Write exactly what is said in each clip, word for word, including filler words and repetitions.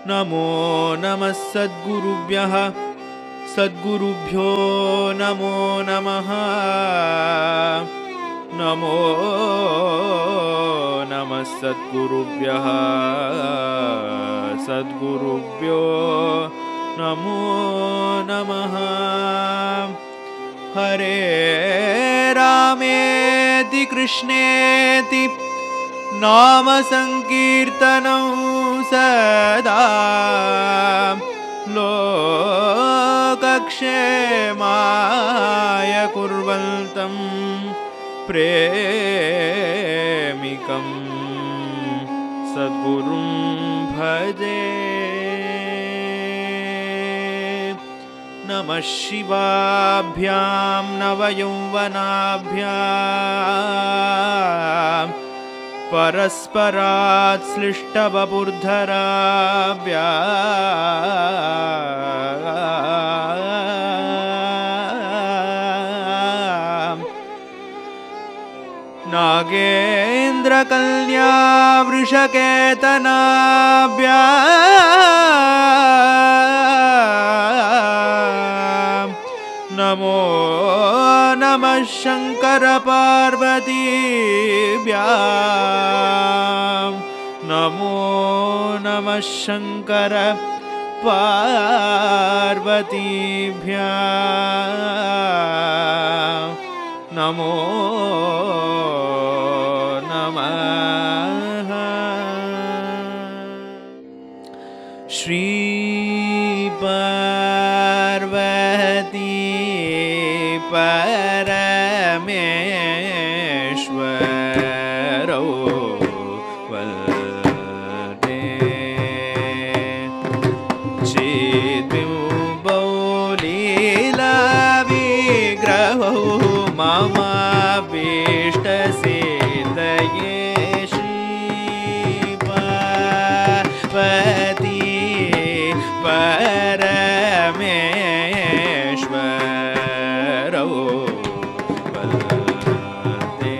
नमो नमः सद्गुरुभ्यः सद्गुरुभ्यो नमो नमः नमो नमः सद्गुरुभ्यः सद्गुरुभ्यो नमो नमः। हरे रामेति कृष्णेति नाम संकीर्तनं सदा लोकक्षेमाय कुर्वन्तं प्रेमिकं सद्गुरुं भजे। नमः शिवाभ्यां नवयौवनाभ्यां परस्परात् श्लिष्टवपुर्धराभ्यां नागेन्द्रकन्या वृषकेतनाभ्यां नमो नमः शंकर पार्वतीभ्यां नमो नमः शंकर पार्वतीभ्यां नमो नमः। श्री पार्वती परमेश्वरौ वन्दे चिद्बिम्बौ लीलाविग्रहौ ममाभीष्टसिद्धये श्रीपार्वती परमेश्वरौ वन्दे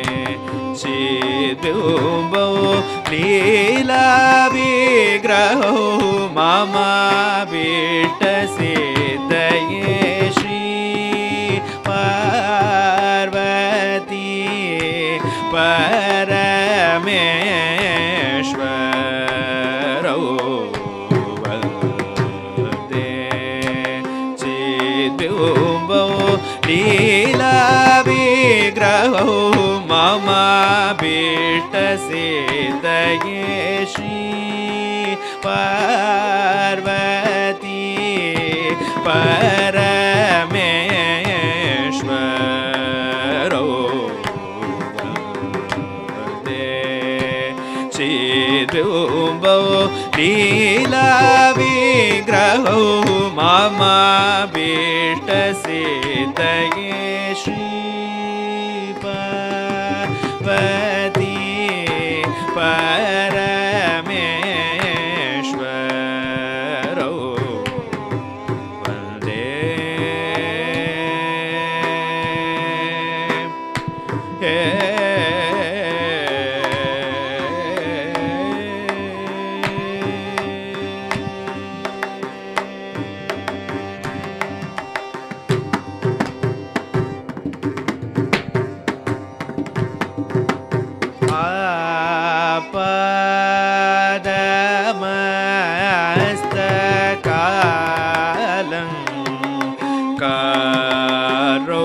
चिद्बिम्बौ लीलाविग्रहौ ममाभीष्टसिद्धये श्रीपार्वती परमेश्वरौ वन्दे चिद्बिम्बौ लीलाविग्रहौ ममाभीष्टसिद्धये श्रीपार्वती परमेश्वरौ वन्दे चिद्बिम्बौ लीलाविग्रहौ ममाभीष्टसिद्धये श्रीपार्वती परमेश्वरौ वन्दे। आपादमस्तकालंकारो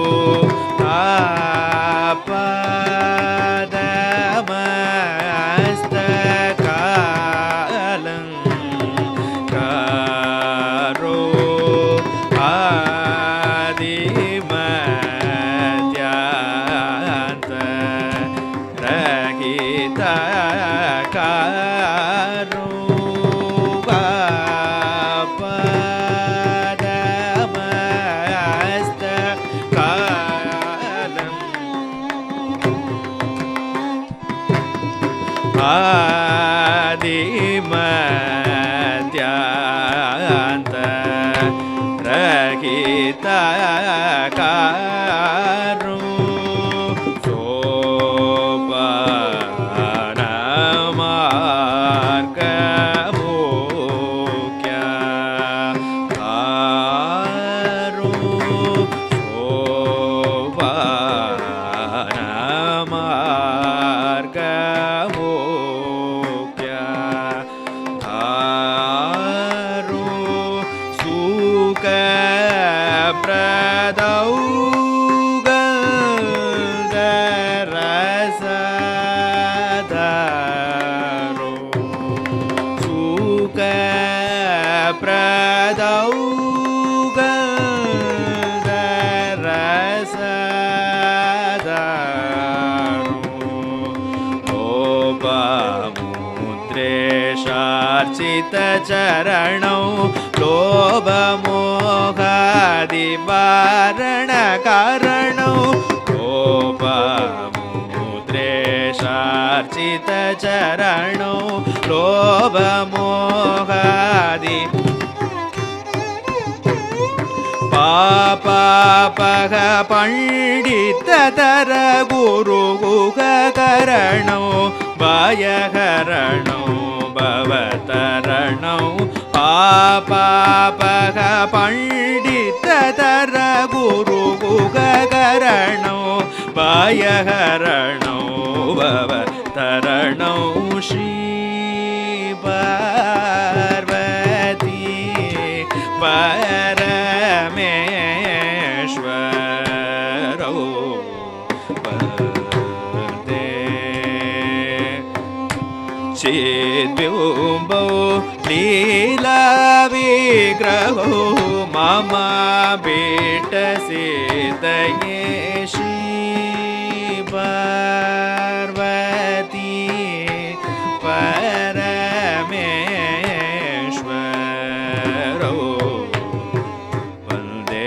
आपादमस्तकालंकारो आदिमध्यान्तरहितकारो आदिमध्यान्तरहितकारो सोपानमार्गमो பிரதௌ கந்தரசதரோ சுக பிரதௌ चरणौ लोभमोहादिवारण कारणौ लोभमुद्रेशार्चित चरणौ लोभमोहादि पापापह पंडिततर गुरुगुहकरणौ भयहरणौ भवतरणौ पापापह पंडिततर गुरुगुहकरणौ भयहरणौ भवतरणौ श्री पार्वती परमेश्वरौ वन्दे चिद्बिम्बौ लीलाविग्रहो मम बीटसिदये श्री पार्वती परमेश्वरौ वन्दे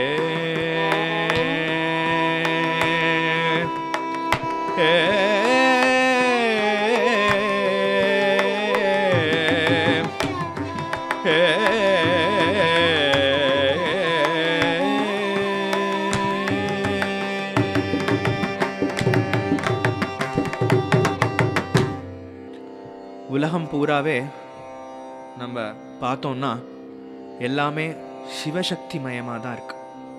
உலகம் பூராவே நம்ம பார்த்தோம்னா எல்லாமே சிவசக்தி மயமாக தான் இருக்கு.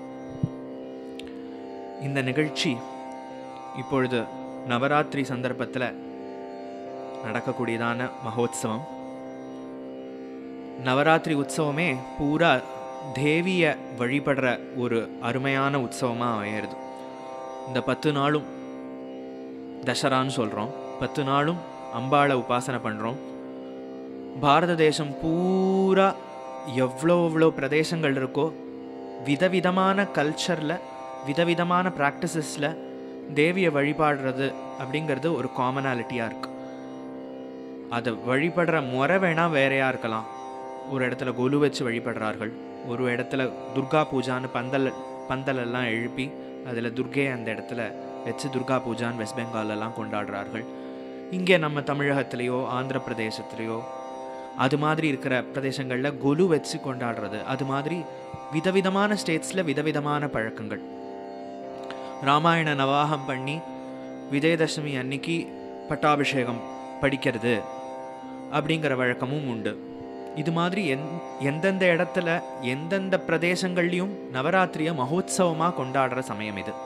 இந்த நிகழ்ச்சி இப்பொழுது நவராத்திரி சந்தர்ப்பத்தில் நடக்கக்கூடியதான மகோத்சவம். நவராத்திரி உற்சவமே பூரா தேவியை வழிபடுற ஒரு அருமையான உற்சவமாக அமையிறது. இந்த பத்து நாளும் தசரான்னு சொல்கிறோம். பத்து நாளும் அம்பாளை உபாசனை பண்ணுறோம். பாரத தேசம் பூரா எவ்வளோ எவ்வளோ பிரதேசங்கள் இருக்கோ விதவிதமான கல்ச்சரில் விதவிதமான ப்ராக்டிசஸில் தேவியை வழிபாடுறது அப்படிங்கிறது ஒரு காமனாலிட்டியாக இருக்குது. அதை வழிபடுற முறை வேணால் வேறையாக இருக்கலாம். ஒரு இடத்துல கொலு வச்சு வழிபடுறார்கள், ஒரு இடத்துல துர்கா பூஜான்னு பந்தல் பந்தலெல்லாம் எழுப்பி அதில் துர்கையை அந்த இடத்துல வச்சு துர்கா பூஜான்னு வெஸ்ட் பெங்காலெல்லாம் கொண்டாடுறார்கள். இங்கே நம்ம தமிழகத்துலேயோ ஆந்திர பிரதேசத்துலேயோ அது மாதிரி இருக்கிற பிரதேசங்களில் கொலு வச்சு கொண்டாடுறது. அது மாதிரி விதவிதமான ஸ்டேட்ஸில் விதவிதமான பழக்கங்கள். ராமாயண நவாகம் பண்ணி விஜயதசமி அன்னைக்கு பட்டாபிஷேகம் படிக்கிறது அப்படிங்கிற வழக்கமும் உண்டு. இது மாதிரி எந் எந்தெந்த இடத்துல எந்தெந்த பிரதேசங்கள்லையும் நவராத்திரியை மகோத்சவமாக கொண்டாடுற சமயம் இது.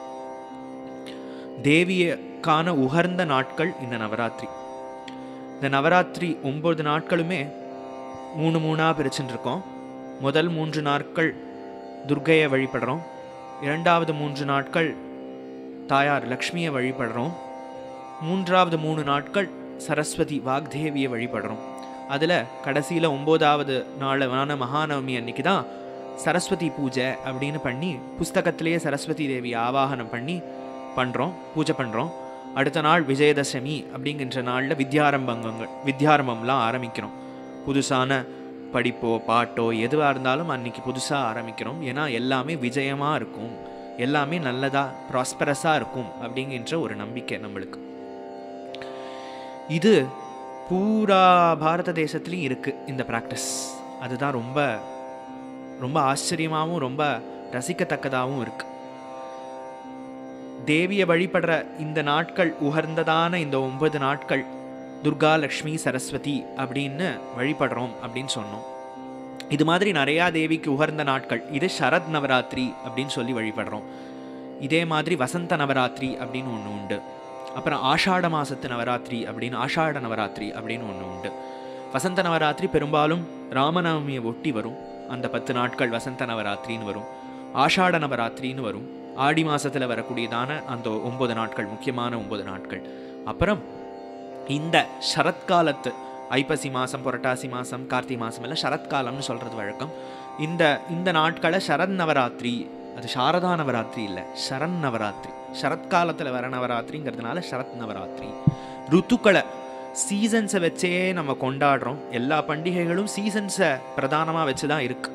தேவியக்கான உகர்ந்த நாட்கள் இந்த நவராத்திரி. இந்த நவராத்திரி ஒம்பது நாட்களுமே மூணு மூணாக பிரிச்சுட்டு இருக்கோம். முதல் மூன்று நாட்கள் துர்கையை வழிபடுறோம். இரண்டாவது மூன்று நாட்கள் தாயார் லக்ஷ்மியை வழிபடுறோம். மூன்றாவது மூணு நாட்கள் சரஸ்வதி வாக்தேவியை வழிபடுறோம். அதில் கடைசியில் ஒம்போதாவது நாளான மகாநவமி அன்னைக்கு தான் சரஸ்வதி பூஜை அப்படின்னு பண்ணி புஸ்தகத்திலேயே சரஸ்வதி தேவி ஆவாகனம் பண்ணி பண்ணுறோம், பூஜை பண்ணுறோம். அடுத்த நாள் விஜயதசமி அப்படிங்கிற நாளில் வித்யாரம்பங்கள் வித்யாரம்பம்லாம் ஆரம்பிக்கிறோம். புதுசான படிப்போ பாட்டோ எதுவாக இருந்தாலும் அன்றைக்கி புதுசாக ஆரம்பிக்கிறோம். ஏன்னா எல்லாமே விஜயமாக இருக்கும், எல்லாமே நல்லதாக ப்ராஸ்பரஸாக இருக்கும் அப்படிங்கிற ஒரு நம்பிக்கை நம்மளுக்கு. இது பூரா பாரத தேசத்துலேயும் இருக்குது இந்த ப்ராக்டிஸ். அதுதான் ரொம்ப ரொம்ப ஆச்சரியமாகவும் ரொம்ப ரசிக்கத்தக்கதாகவும் இருக்குது. தேவியை வழிபடுற இந்த நாட்கள் உகர்ந்ததான இந்த ஒன்பது நாட்கள் துர்கா லக்ஷ்மி சரஸ்வதி அப்படின்னு வழிபடுறோம் அப்படின்னு சொன்னோம். இது மாதிரி நிறையா தேவிக்கு உகர்ந்த நாட்கள். இது சரத் நவராத்திரி அப்படின்னு சொல்லி வழிபடுறோம். இதே மாதிரி வசந்த நவராத்திரி அப்படின்னு ஒன்று உண்டு. அப்புறம் ஆஷாட மாசத்து நவராத்திரி அப்படின்னு ஆஷாட நவராத்திரி அப்படின்னு ஒன்று உண்டு. வசந்த நவராத்திரி பெரும்பாலும் ராமநவமியை ஒட்டி வரும். அந்த பத்து நாட்கள் வசந்த நவராத்திரின்னு வரும். ஆஷாட நவராத்திரின்னு வரும். ஆடி மாதத்தில் வரக்கூடியதான அந்த ஒம்பது நாட்கள், முக்கியமான ஒம்பது நாட்கள். அப்புறம் இந்த சரத்காலத்து ஐப்பசி மாதம், புரட்டாசி மாதம், கார்த்திகை மாதம் எல்லாம் சரத்காலம்னு சொல்கிறது வழக்கம். இந்த இந்த நாட்களை சரத் நவராத்திரி, அது சாரதா நவராத்திரி இல்லை, சரண் நவராத்திரி. சரத்காலத்தில் வர நவராத்திரிங்கிறதுனால சரத் நவராத்திரி. ருத்துக்களை, சீசன்ஸை வச்சே நம்ம கொண்டாடுறோம். எல்லா பண்டிகைகளும் சீசன்ஸை பிரதானமாக வச்சு தான் இருக்குது.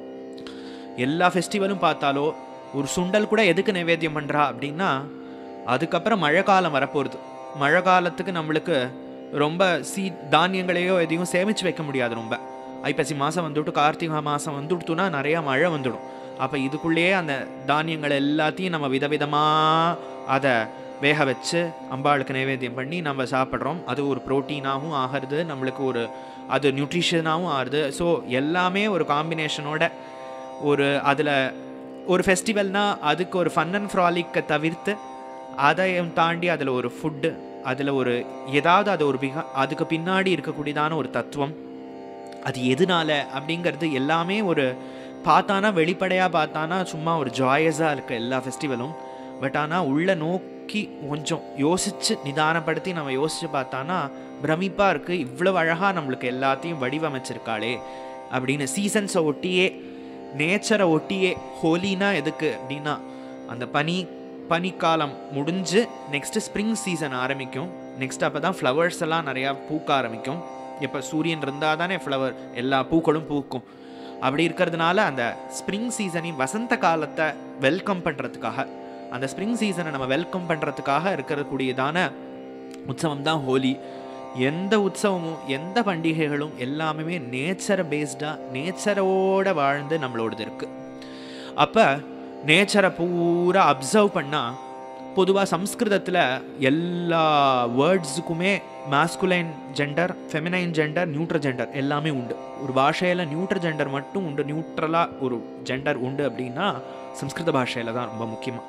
எல்லா ஃபெஸ்டிவலும் பார்த்தாலோ ஒரு சுண்டல் கூட எதுக்கு நைவேத்தியம் பண்ணுறா அப்படின்னா, அதுக்கப்புறம் மழை காலம் வரப்போகுது. மழை காலத்துக்கு நம்மளுக்கு ரொம்ப சீ தானியங்களையோ எதையும் சேமித்து வைக்க முடியாது. ரொம்ப ஐப்பசி மாதம் வந்துவிட்டு கார்த்திகை மாதம் வந்துவிட்டுனா நிறையா மழை வந்துடும். அப்போ இதுக்குள்ளேயே அந்த தானியங்கள் எல்லாத்தையும் நம்ம விதவிதமாக அதை வேக வச்சு அம்பாளுக்கு நைவேத்தியம் பண்ணி நம்ம சாப்பிட்றோம். அது ஒரு ப்ரோட்டீனாகவும் ஆகிறது, நம்மளுக்கு ஒரு அது நியூட்ரிஷனாகவும் ஆகுது. ஸோ எல்லாமே ஒரு காம்பினேஷனோட ஒரு அதில் ஒரு ஃபெஸ்டிவல்னால் அதுக்கு ஒரு ஃபன் அண்ட் ஃப்ராலிக்கை தவிர்த்து அதையும் தாண்டி அதில் ஒரு ஃபுட்டு, அதில் ஒரு ஏதாவது அது ஒரு பிக அதுக்கு பின்னாடி இருக்கக்கூடியதான ஒரு தத்துவம், அது எதுனால அப்படிங்கிறது எல்லாமே ஒரு பார்த்தானா வெளிப்படையாக பார்த்தானா சும்மா ஒரு ஜாயஸாக இருக்குது எல்லா ஃபெஸ்டிவலும். பட் ஆனால் உள்ள நோக்கி கொஞ்சம் யோசித்து நிதானப்படுத்தி நம்ம யோசித்து பார்த்தானா பிரமிப்பாக இருக்குது. இவ்வளோ அழகாக நம்மளுக்கு எல்லாத்தையும் வடிவமைச்சிருக்காளே அப்படின்னு. சீசன்ஸை ஒட்டியே, நேச்சரை ஒட்டியே. ஹோலினா எதுக்கு அப்படின்னா, அந்த பனி பனிக்காலம் முடிஞ்சு நெக்ஸ்ட்டு ஸ்ப்ரிங் சீசன் ஆரம்பிக்கும். நெக்ஸ்ட் அப்போ தான் ஃப்ளவர்ஸ் எல்லாம் நிறையா பூக்க ஆரம்பிக்கும். இப்போ சூரியன் இருந்தால் தானே ஃப்ளவர் எல்லா பூக்களும் பூக்கும். அப்படி இருக்கிறதுனால அந்த ஸ்ப்ரிங் சீசனையும் வசந்த காலத்தை வெல்கம் பண்ணுறதுக்காக, அந்த ஸ்ப்ரிங் சீசனை நம்ம வெல்கம் பண்ணுறதுக்காக இருக்கக்கூடியதான உற்சவம் தான் ஹோலி. எந்த உற்சவமும் எந்த பண்டிகைகளும் எல்லாமே நேச்சரை பேஸ்டாக, நேச்சரோடு வாழ்ந்து நம்மளோடது இருக்குது. அப்போ நேச்சரை பூரா அப்சர்வ் பண்ணால், பொதுவாக சம்ஸ்கிருதத்தில் எல்லா வேர்ட்ஸுக்குமே masculine gender, feminine gender, neutral gender எல்லாமே உண்டு. ஒரு பாஷையில் நியூட்ரல் ஜெண்டர் மட்டும் உண்டு, நியூட்ரலாக ஒரு ஜெண்டர் உண்டு அப்படின்னா சம்ஸ்கிருத பாஷையில் தான் ரொம்ப முக்கியமாக.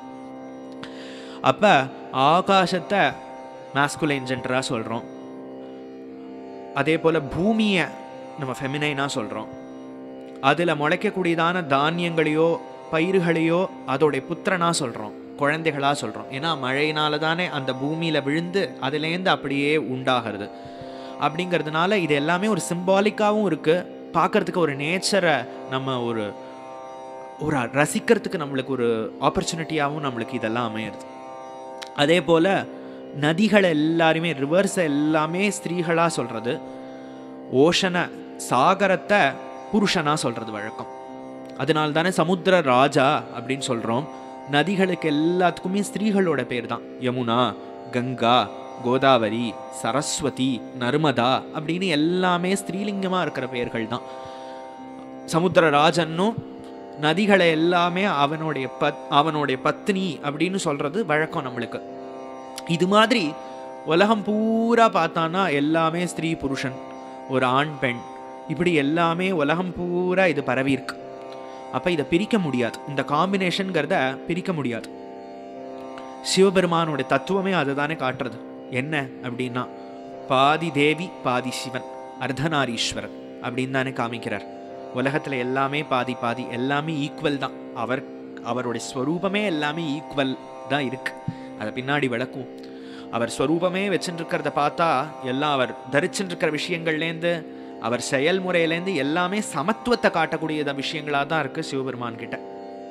அப்போ ஆகாசத்தை மாஸ்குலைன் ஜெண்டராக சொல்கிறோம். அதே போல் பூமியை நம்ம ஃபெமினைனாக சொல்கிறோம். அதில் முளைக்கக்கூடியதான தானியங்களையோ பயிர்களையோ அதோடைய புத்திரனாக சொல்கிறோம், குழந்தைகளாக சொல்கிறோம். ஏன்னா மழையினால தானே அந்த பூமியில் விழுந்து அதுலேருந்து அப்படியே உண்டாகிறது. அப்படிங்கிறதுனால இது எல்லாமே ஒரு சிம்பாலிக்காகவும் இருக்குது. பார்க்குறதுக்கு ஒரு நேச்சரை நம்ம ஒரு ஒரு ரசிக்கிறதுக்கு நம்மளுக்கு ஒரு ஆப்பர்ச்சுனிட்டியாகவும் நம்மளுக்கு இதெல்லாம் அமையிறது. அதே போல் நதிகள் எல்லாருமே, ரிவர்ஸை எல்லாமே ஸ்திரீகளாக சொல்கிறது. ஓஷனை, சாகரத்தை புருஷனாக சொல்கிறது வழக்கம். அதனால தானே சமுத்திர ராஜா அப்படின்னு சொல்கிறோம். நதிகளுக்கு எல்லாத்துக்குமே ஸ்திரீகளோட பேர் தான். யமுனா, கங்கா, கோதாவரி, சரஸ்வதி, நர்மதா அப்படின்னு எல்லாமே ஸ்திரீலிங்கமாக இருக்கிற பேர்கள் தான். சமுத்திரராஜன்னும் நதிகளை எல்லாமே அவனுடைய பத் அவனுடைய பத்னி அப்படின்னு சொல்கிறது வழக்கம் நம்மளுக்கு. இது மாதிரி உலகம் பூரா பார்த்தானா எல்லாமே ஸ்திரீ புருஷன், ஒரு ஆண் பெண், இப்படி எல்லாமே உலகம் பூரா இது பரவி இருக்கு. அப்போ இதை பிரிக்க முடியாது, இந்த காம்பினேஷன்கிறத பிரிக்க முடியாது. சிவபெருமானுடைய தத்துவமே அதை தானே காட்டுறது. என்ன அப்படின்னா, பாதி தேவி பாதி சிவன், அர்த்தநாரீஸ்வரன் அப்படின்னு தானே காமிக்கிறார். உலகத்தில் எல்லாமே பாதி பாதி, எல்லாமே ஈக்குவல் தான். அவர் அவருடைய ஸ்வரூபமே எல்லாமே ஈக்குவல் தான் இருக்கு. அதை பின்னாடி விளக்கும். அவர் ஸ்வரூபமே வச்சுட்டு இருக்கிறத பார்த்தா எல்லாம் அவர் தரிச்சுட்டு இருக்கிற விஷயங்கள்லேருந்து, அவர் செயல்முறையிலேருந்து எல்லாமே சமத்துவத்தை காட்டக்கூடியத விஷயங்களாக தான் இருக்குது சிவபெருமான் கிட்ட.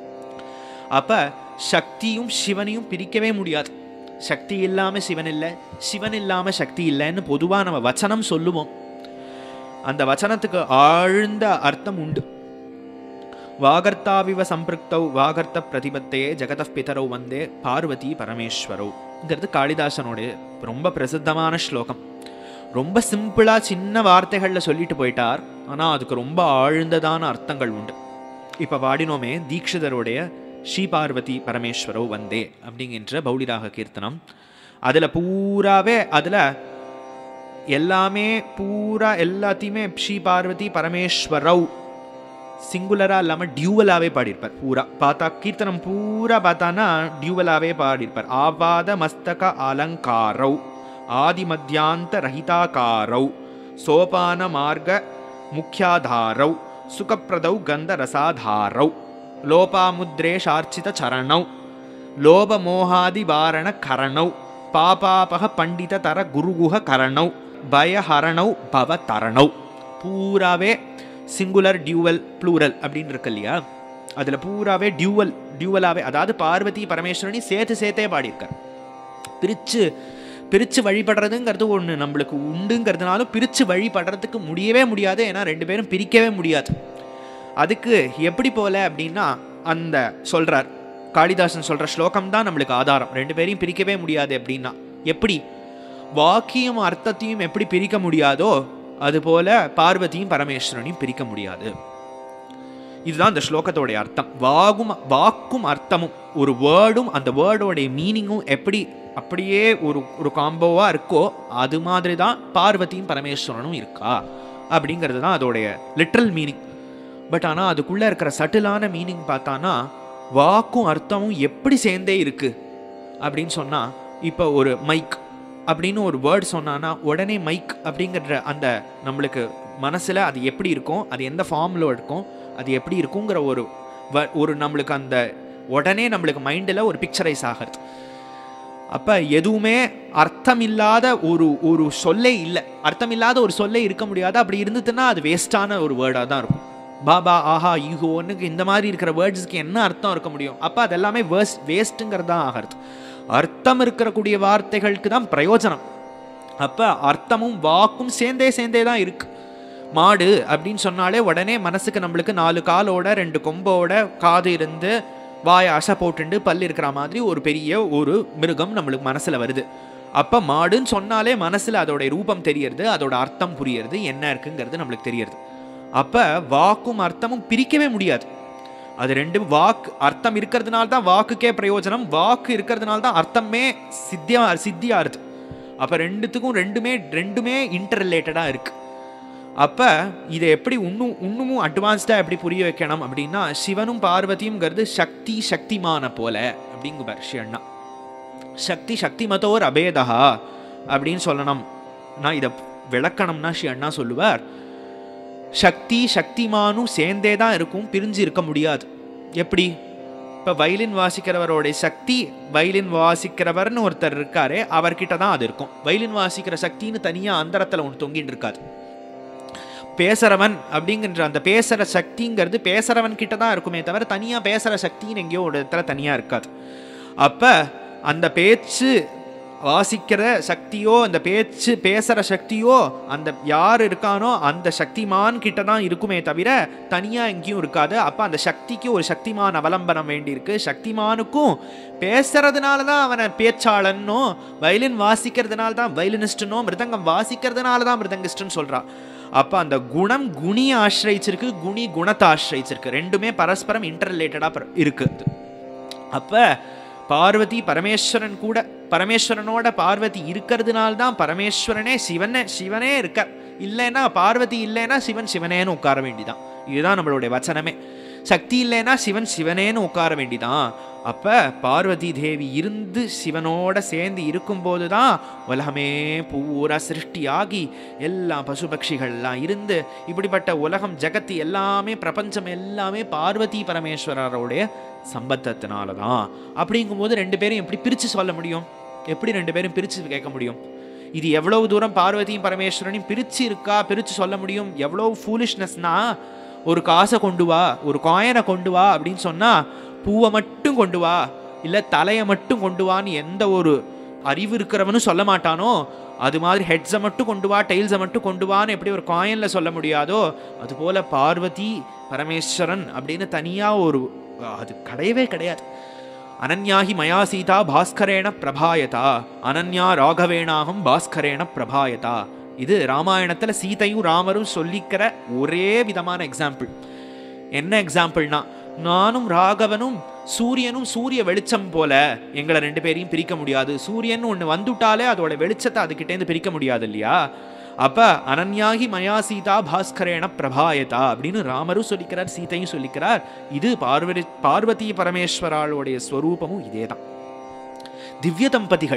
அப்போ சக்தியும் சிவனையும் பிரிக்கவே முடியாது. சக்தி இல்லாமல் சிவன் இல்லை, சிவன் இல்லாமல் சக்தி இல்லைன்னு பொதுவாக நம்ம வச்சனம் சொல்லுவோம். அந்த வச்சனத்துக்கு ஆழ்ந்த அர்த்தம் உண்டு. வாகர்த்தாவிவ சம்பிருக்தௌ வாகர்த்த பிரதிபத்தையே ஜெகத பிதரௌ வந்தே பார்வதி பரமேஸ்வரௌங்கிறது காளிதாசனுடைய ரொம்ப பிரசித்தமான ஸ்லோகம். ரொம்ப சிம்பிளாக சின்ன வார்த்தைகளில் சொல்லிட்டு போயிட்டார், ஆனால் அதுக்கு ரொம்ப ஆழ்ந்ததான அர்த்தங்கள் உண்டு. இப்போ பாடினோமே தீக்ஷிதருடைய ஸ்ரீ பார்வதி பரமேஸ்வரோ வந்தே அப்படிங்கிற பௌளிராக கீர்த்தனம். அதில் பூராவே அதில் எல்லாமே பூரா எல்லாத்தையுமே ஸ்ரீ பார்வதி பரமேஸ்வரௌ சிங்குலராக இல்லாமல் டியூவலாகவே பாடியிருப்பார். பூரா பார்த்தா கீர்த்தனம் பூரா பார்த்தானா டியூவலாகவே பாடியிருப்பார். ஆபாத மஸ்தக அலங்காரௌ ஆதி மத்தியாந்த ரஹிதாகாரௌ சோபான மார்க முக்கியாதாரௌ சுகப்பிரதௌ கந்த ரசாதாரௌ லோபாமுத்ரேஷார்ச்சித சரணௌ லோபமோகாதி வாரண கரணௌ பாபாபக பண்டித தர குருகுஹ கரணௌ பயஹரணௌ பவ தரணௌ. பூராவே சிங்குலர் டியூவல் ப்ளூரல் அப்படின்னு இருக்கு இல்லையா, அதில் பூராவே டியூவல் டியூவலாகவே, அதாவது பார்வதி பரமேஸ்வரனி சேர்த்து சேர்த்தே பாடியிருக்கார். பிரித்து பிரித்து வழிபடுறதுங்கிறது ஒன்று நம்மளுக்கு உண்டுங்கிறதுனாலும் பிரித்து வழிபடுறதுக்கு முடியவே முடியாது. ஏன்னா ரெண்டு பேரும் பிரிக்கவே முடியாது. அதுக்கு எப்படி போல அப்படின்னா அந்த சொல்கிறார் காளிதாசன் சொல்கிற ஸ்லோகம் தான் நம்மளுக்கு ஆதாரம். ரெண்டு பேரையும் பிரிக்கவே முடியாது அப்படின்னா எப்படி? வாக்கியம் அர்த்தத்தையும் எப்படி பிரிக்க முடியாதோ அதுபோல பார்வதியும் பரமேஸ்வரனையும் பிரிக்க முடியாது. இதுதான் இந்த ஸ்லோகத்தோடைய அர்த்தம். வாகும் வாக்கும் அர்த்தமும் ஒரு வேர்டும் அந்த வேர்டோடைய மீனிங்கும் எப்படி அப்படியே ஒரு ஒரு காம்போவாக இருக்கோ அது மாதிரி தான் பார்வதியும் பரமேஸ்வரனும் இருக்கா அப்படிங்கிறது தான் அதோடைய லிட்ரல் மீனிங். பட் ஆனால் அதுக்குள்ளே இருக்கிற சட்டிலான மீனிங் பார்த்தானா வாக்கும் அர்த்தமும் எப்படி சேர்ந்தே இருக்குது அப்படின்னு சொன்னால், இப்போ ஒரு மைக் அப்படின்னு ஒரு வேர்டு சொன்னான்னா உடனே மைக் அப்படிங்கிற அந்த நம்மளுக்கு மனசில் அது எப்படி இருக்கும், அது எந்த ஃபார்மில் இருக்கும், அது எப்படி இருக்குங்கிற ஒரு ஒரு நம்மளுக்கு அந்த உடனே நம்மளுக்கு மைண்டில் ஒரு பிக்சரைஸ் ஆகிறது. அப்போ எதுவுமே அர்த்தம் இல்லாத ஒரு ஒரு சொல்லே இல்லை, அர்த்தம் இல்லாத ஒரு சொல்லே இருக்க முடியாது. அப்படி இருந்துச்சுன்னா அது வேஸ்டான ஒரு வேர்டாக தான் இருக்கும். பாபா ஆஹா ஈகோன்னு இந்த மாதிரி இருக்கிற வேர்ட்ஸுக்கு என்ன அர்த்தம் இருக்க முடியும்? அப்போ அது எல்லாமே வேஸ்ட் வேஸ்ட்டுங்கிறது தான் ஆகிறது. அர்த்தம் இருக்கக்கூடிய வார்த்தைகளுக்கு தான் பிரயோஜனம். அப்போ அர்த்தமும் வாக்கும் சேர்ந்தே சேர்ந்தே தான் இருக்கு. மாடு அப்படின்னு சொன்னாலே உடனே மனசுக்கு நம்மளுக்கு நாலு காலோட ரெண்டு கொம்போட காது இருந்து வாய் அசை போட்டுண்டு பல் இருக்கிற மாதிரி ஒரு பெரிய ஒரு மிருகம் நம்மளுக்கு மனசில் வருது. அப்போ மாடுன்னு சொன்னாலே மனசில் அதோடைய ரூபம் தெரியறது, அதோட அர்த்தம் புரியறது, என்ன இருக்குங்கிறது நம்மளுக்கு தெரியறது. அப்போ வாக்கும் அர்த்தமும் பிரிக்கவே முடியாது. அது ரெண்டும் வாக்கு அர்த்தம் இருக்கிறதுனால தான் வாக்குக்கே பிரயோஜனம், வாக்கு இருக்கிறதுனால தான் அர்த்தமே சித்தியா சித்தியாருது. அப்போ ரெண்டுத்துக்கும் ரெண்டுமே ரெண்டுமே இன்டர் ரிலேட்டடாக இருக்குது. அப்போ இதை எப்படி இன்னும் இன்னமும் அட்வான்ஸ்டாக எப்படி புரிய வைக்கணும் அப்படின்னா, சிவனும் பார்வதியும்ங்கிறது சக்தி சக்திமான போல அப்படிங்குவார் ஸ்ரீ அண்ணா. சக்தி சக்திமதோர் அபேதா அப்படின்னு சொல்லணும். நான் இதை விளக்கணும்னா ஸ்ரீ அண்ணா சொல்லுவார், சக்தி சக்திமானும் சேர்ந்தே தான் இருக்கும், பிரிஞ்சு இருக்க முடியாது. எப்படி? இப்போ வயலின் வாசிக்கிறவரோடைய சக்தி, வயலின் வாசிக்கிறவர்னு ஒருத்தர் இருக்காரு, அவர்கிட்ட தான் அது இருக்கும். வயலின் வாசிக்கிற சக்தின்னு தனியாக அந்தரத்தில் ஒன்று தொங்கிட்டு இருக்காது. பேசுறவன் அப்படிங்கிற அந்த பேசுகிற சக்திங்கிறது பேசுகிறவன் கிட்ட தான் இருக்குமே தவிர தனியாக பேசுகிற சக்தின்னு எங்கேயோ ஒரு இடத்துல தனியாக இருக்காது. அப்போ அந்த பேச்சு வாசிக்கிற சக்தியோ அந்த பேச்சு பேசுகிற சக்தியோ அந்த யார் இருக்கானோ அந்த சக்திமான் கிட்ட தான் இருக்குமே தவிர தனியாக எங்கேயும் இருக்காது. அப்போ அந்த சக்திக்கு ஒரு சக்திமான் அவலம்பனம் வேண்டியிருக்கு. சக்திமானுக்கும் பேசுறதுனால தான் அவனை பேச்சாளன்னோ, வயலின் வாசிக்கிறதுனால தான் வயலினிஸ்டனோ, மிருதங்கம் வாசிக்கிறதுனால தான் மிருதங்கிஸ்டன்னு சொல்கிறான். அப்போ அந்த குணம் குணியை ஆசிரியிச்சிருக்கு, குணி குணத்தை ஆசிரியிச்சிருக்கு. ரெண்டுமே பரஸ்பரம் இன்டர் ரிலேட்டடாக இருக்குது. அப்போ பார்வதி பரமேஸ்வரன் கூட பரமேஸ்வரனோட பார்வதி இருக்கிறதுனால தான் பரமேஸ்வரனே சிவனே சிவனே இருக்கார். இல்லைன்னா பார்வதி இல்லைன்னா சிவன் சிவனேன்னு உட்கார வேண்டிதான். இதுதான் நம்மளுடைய வச்சனமே. சக்தி இல்லைன்னா சிவன் சிவனேன்னு உட்கார வேண்டிதான். அப்போ பார்வதி தேவி இருந்து சிவனோட சேர்ந்து இருக்கும்போது தான் உலகமே பூரா சிருஷ்டியாகி எல்லா பசு பட்சிகள்லாம் இருந்து இப்படிப்பட்ட உலகம் ஜகத்து எல்லாமே பிரபஞ்சம் எல்லாமே பார்வதி பரமேஸ்வரருடைய சம்பந்தத்தினால தான். அப்படிங்கும்போது ரெண்டு பேரும் எப்படி பிரித்து சொல்ல முடியும்? எப்படி ரெண்டு பேரும் பிரித்து கேட்க முடியும்? இது எவ்வளவு தூரம் பார்வதியும் பரமேஸ்வரனையும் பிரித்து இருக்கா, பிரித்து சொல்ல முடியும்? எவ்வளோ ஃபூலிஷ்னஸ்னா, ஒரு காசை கொண்டு வா, ஒரு காயினை கொண்டு வா அப்படின்னு சொன்னால் பூவை மட்டும் கொண்டு வா, இல்லை தலையை மட்டும் கொண்டு வான்னு எந்த ஒரு அறிவு இருக்கிறவனும் சொல்ல மாட்டானோ, அது மாதிரி ஹெட்ஸை மட்டும் கொண்டு வா, டெய்ல்ஸை மட்டும் கொண்டு வான்னு எப்படி ஒரு காயினில் சொல்ல முடியாதோ, அதுபோல் பார்வதி பரமேஸ்வரன் அப்படின்னு தனியாக ஒரு அது கிடையவே கிடையாது. அனன்யாஹி மயா சீதா பாஸ்கரேண பிரபாயதா, அனன்யா ராகவேணாகம் பாஸ்கரேண பிரபாயதா. இது ராமாயணத்தில் சீதையும் ராமரும் சொல்லிக்கிற ஒரே விதமான எக்ஸாம்பிள். என்ன எக்ஸாம்பிள்னா, நானும் ராகவனும் சூரியனும் சூரிய வெளிச்சம் போல எங்களை ரெண்டு பேரையும் பிரிக்க முடியாது. சூரியன் ஒன்று வந்துட்டாலே அதோட வெளிச்சத்தை அதுக்கிட்டேருந்து பிரிக்க முடியாது இல்லையா? அப்போ அனன்யாகி மயா சீதா பாஸ்கரேண பிரபாயதா அப்படின்னு ராமரும் சொல்லிக்கிறார், சீதையும் சொல்லிக்கிறார். இது பார்வதி பார்வதி பரமேஸ்வராளுடைய ஸ்வரூபமும் இதே தான். திவ்ய தம்பதிகள்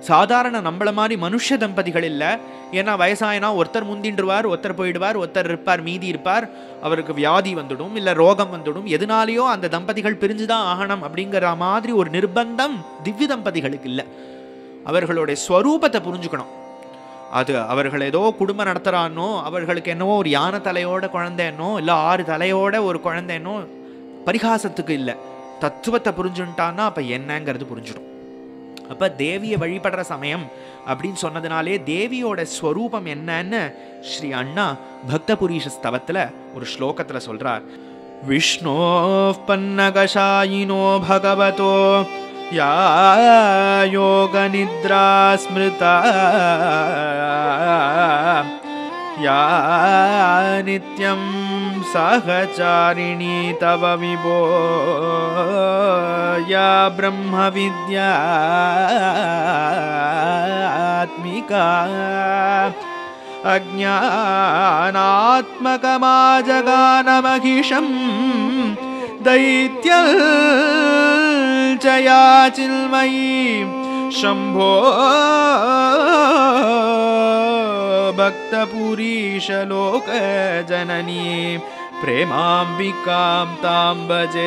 சாதாரண நம்மள மாதிரி மனுஷ தம்பதிகள் இல்லை. ஏன்னா வயசாயினா ஒருத்தர் முந்தின்றுவார், ஒருத்தர் போயிடுவார், ஒருத்தர் இருப்பார், மீதி இருப்பார், அவருக்கு வியாதி வந்துடும், இல்லை ரோகம் வந்துடும், எதனாலேயோ அந்த தம்பதிகள் பிரிஞ்சுதான் ஆகணும் அப்படிங்கிற மாதிரி ஒரு நிர்பந்தம் திவ்ய தம்பதிகளுக்கு இல்லை. அவர்களுடைய ஸ்வரூபத்தை புரிஞ்சுக்கணும். அது அவர்கள் ஏதோ குடும்பம் நடத்துகிறானோ, அவர்களுக்கு என்னவோ ஒரு யானை தலையோட குழந்தைன்னோ இல்லை ஆறு தலையோட ஒரு குழந்தைன்னோ பரிகாசத்துக்கு இல்லை. தத்துவத்தை புரிஞ்சுட்டான்னா அப்போ என்னங்கிறது புரிஞ்சிடும். அப்போ தேவியை வழிபடுற சமயம் அப்படின்னு சொன்னதுனாலே தேவியோட ஸ்வரூபம் என்னன்னு ஸ்ரீ அண்ணா பக்தபுரீஷ ஸ்தவத்தில் ஒரு ஸ்லோகத்தில் சொல்கிறார். விஷ்ணோ பன்னகஷாயினோ பகவதோ யா யோக நித்ரா ஸ்மிருதா யா நித்யம் சஹசாரிணி தவ விபோ யா பிரம்ம வித்யாத்மிகா அஜ்ஞானாத்மகமாஜகானமகிஷம் தைத்யல் ஜயா சின்மயி शम्भो भक्तपुरीशलोकजननी प्रेमाम्बिकां तां भजे।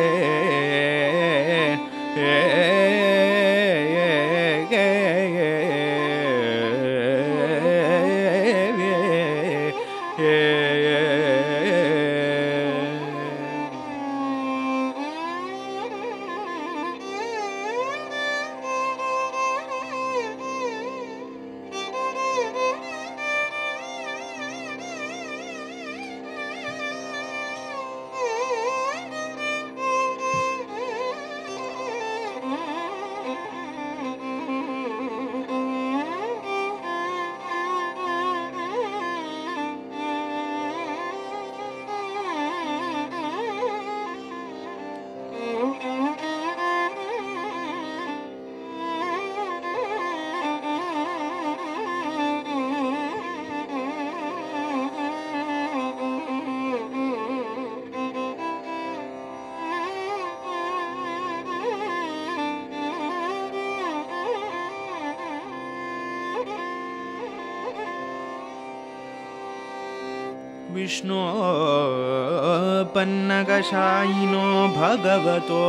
विष्णु पन्नगशायिनो भगवतो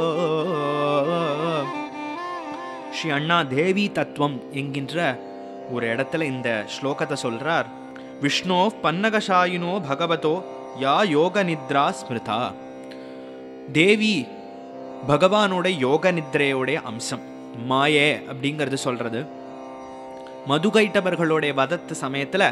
ஸ்ரீ அண்ணா தேவி தத்துவம் என்கின்ற ஒரு இடத்துல இந்த ஸ்லோகத்தை சொல்றார். விஷ்ணு பன்னகஷாயினோ பகவதோ யா யோக நித்ரா ஸ்மிருதா. தேவி பகவானோட யோக நித்ரையோடைய அம்சம். மாயே அப்படிங்கிறது சொல்றது மதுகைட்டவர்களுடைய வதத்து சமயத்துல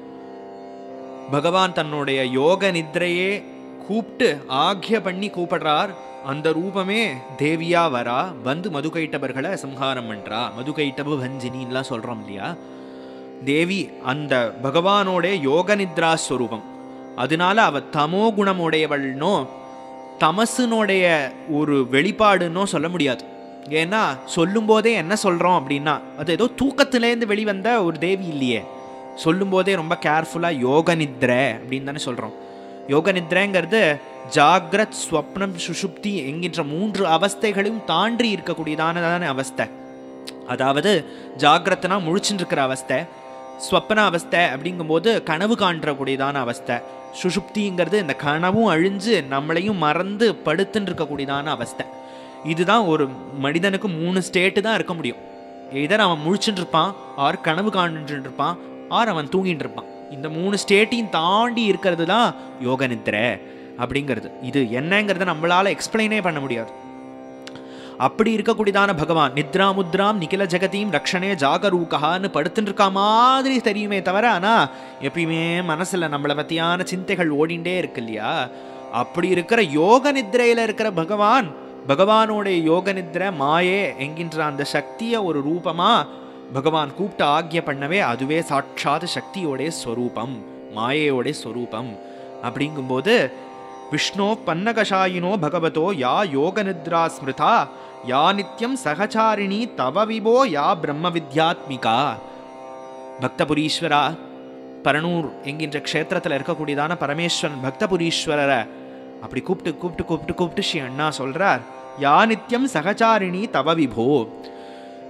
பகவான் தன்னுடைய யோக நித்ரையே கூப்பிட்டு ஆக்ய பண்ணி கூப்பிடுறார். அந்த ரூபமே தேவியா வரா, வந்து மதுகைட்டவர்களை சம்ஹாரம் பண்றா. மதுகைட்டபு பஞ்சினின்லாம் சொல்றோம் இல்லையா. தேவி அந்த பகவானோட யோக நித்ரா ஸ்வரூபம். அதனால அவ தமோ குணமுடையவள்னோ தமசுனுடைய ஒரு வெளிப்பாடுன்னோ சொல்ல முடியாது. ஏன்னா சொல்லும் போதே என்ன சொல்றோம் அப்படின்னா அது ஏதோ தூக்கத்திலேருந்து வெளிவந்த ஒரு தேவி இல்லையே. சொல்லும் போதே ரொம்ப கேர்ஃபுல்லாக யோக நித்ரை அப்படின்னு தானே சொல்கிறோம். யோக நித்ரைங்கிறது ஜாக்ரத் ஸ்வப்னம் சுஷுப்தி என்கின்ற மூன்று அவஸ்தைகளையும் தாண்டி இருக்கக்கூடியதானதான அவஸ்தை. அதாவது ஜாகிரத்னா முழிச்சுட்டு இருக்கிற அவஸ்தை, ஸ்வப்ன அவஸ்தை அப்படிங்கும்போது கனவு காண்றக்கூடியதான அவஸ்தை, சுஷுப்திங்கிறது இந்த கனவும் அழிஞ்சு நம்மளையும் மறந்து படுத்துன்னு இருக்கக்கூடியதான அவஸ்தை. இதுதான் ஒரு மனிதனுக்கு மூணு ஸ்டேட்டு தான் இருக்க முடியும். எதர் அவன் முழிச்சுட்டு இருப்பான், ஆர் கனவு காண்டுட்டு இருப்பான், ஆர் அவன் தூங்கிட்டு இருப்பான். இந்த மூணு ஸ்டேட்டையும் தாண்டி இருக்கிறது தான் யோக நித்ரை அப்படிங்கிறது. இது என்னங்கிறத நம்மளால எக்ஸ்பிளைனே பண்ண முடியாது. அப்படி இருக்கக்கூடியதான பகவான் நித்ரா முத்ராம் நிகில ஜெகதீம் ரக்ஷனே ஜாகரூகான்னு படுத்துட்டு இருக்கா மாதிரி தெரியுமே தவிர, ஆனால் எப்பயுமே மனசில் நம்மளை பற்றியான சிந்தைகள் ஓடிண்டே இருக்கு இல்லையா. அப்படி இருக்கிற யோக நித்ரையில் இருக்கிற பகவான், பகவானோடைய யோக நித்ரை மாயே என்கின்ற அந்த சக்தியை ஒரு ரூபமாக பகவான் கூப்பிட்டு ஆக்ய பண்ணவே அதுவே சாட்சாத் சக்தியோடைய ஸ்வரூபம், மாயையோடைய ஸ்வரூபம். அப்படிங்கும்போது விஷ்ணோ பன்னகஷாயினோ பகவதோ யா யோக நித்ரா ஸ்மிருதா யா நித்யம் சகச்சாரிணி தவ விபோ யா பிரம்ம வித்யாத்மிகா. பக்தபுரீஸ்வரா, பரனூர் என்கின்ற க்ஷேத்திரத்தில் இருக்கக்கூடியதான பரமேஸ்வரன் பக்தபுரீஸ்வரரை அப்படி கூப்பிட்டு கூப்பிட்டு கூப்பிட்டு கூப்பிட்டு ஸ்ரீ அண்ணா சொல்றார், யா நித்யம் சகச்சாரிணி தவ விபோ.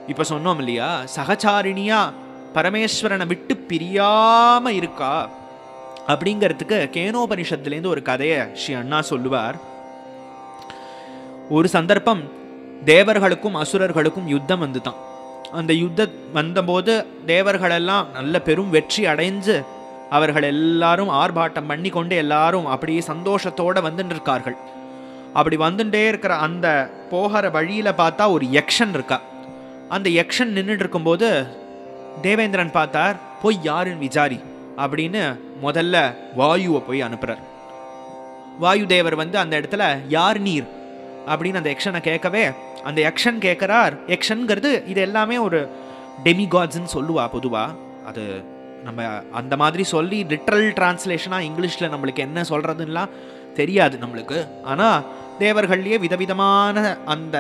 இப்ப சொன்னோம் இல்லையா, சகச்சாரிணியா பரமேஸ்வரனை விட்டு பிரியாம இருக்கா அப்படிங்கிறதுக்கு கேனோபனிஷத்துலேருந்து ஒரு கதையை ஸ்ரீ அண்ணா சொல்லுவார். ஒரு சந்தர்ப்பம் தேவர்களுக்கும் அசுரர்களுக்கும் யுத்தம் வந்துதான். அந்த யுத்தம் வந்தபோது தேவர்களெல்லாம் நல்ல பெரும் வெற்றி அடைஞ்சு அவர்கள் எல்லாரும் ஆர்ப்பாட்டம் பண்ணி கொண்டு எல்லாரும் அப்படியே சந்தோஷத்தோடு வந்துட்டு இருக்கார்கள். அப்படி வந்துட்டே இருக்கிற அந்த போகிற வழியில் பார்த்தா ஒரு யக்ஷன் இருக்கா. அந்த யக்ஷன் நின்றுட்டு இருக்கும்போது தேவேந்திரன் பார்த்தார், போய் யாருன்னு விசாரி அப்படின்னு முதல்ல வாயுவை போய் அனுப்புகிறார். வாயு தேவர் வந்து அந்த இடத்துல யார் நீர் அப்படின்னு அந்த யக்ஷனை கேட்கவே அந்த யக்ஷன் கேட்குறார். யக்ஷன்கிறது இது எல்லாமே ஒரு டெமிகாட்ஸ்ன்னு சொல்லுவா பொதுவாக. அது நம்ம அந்த மாதிரி சொல்லி லிட்ரல் டிரான்ஸ்லேஷனாக இங்கிலீஷில் நம்மளுக்கு என்ன சொல்கிறதுலாம் தெரியாது நம்மளுக்கு. ஆனால் தேவர்கள்லேயே விதவிதமான அந்த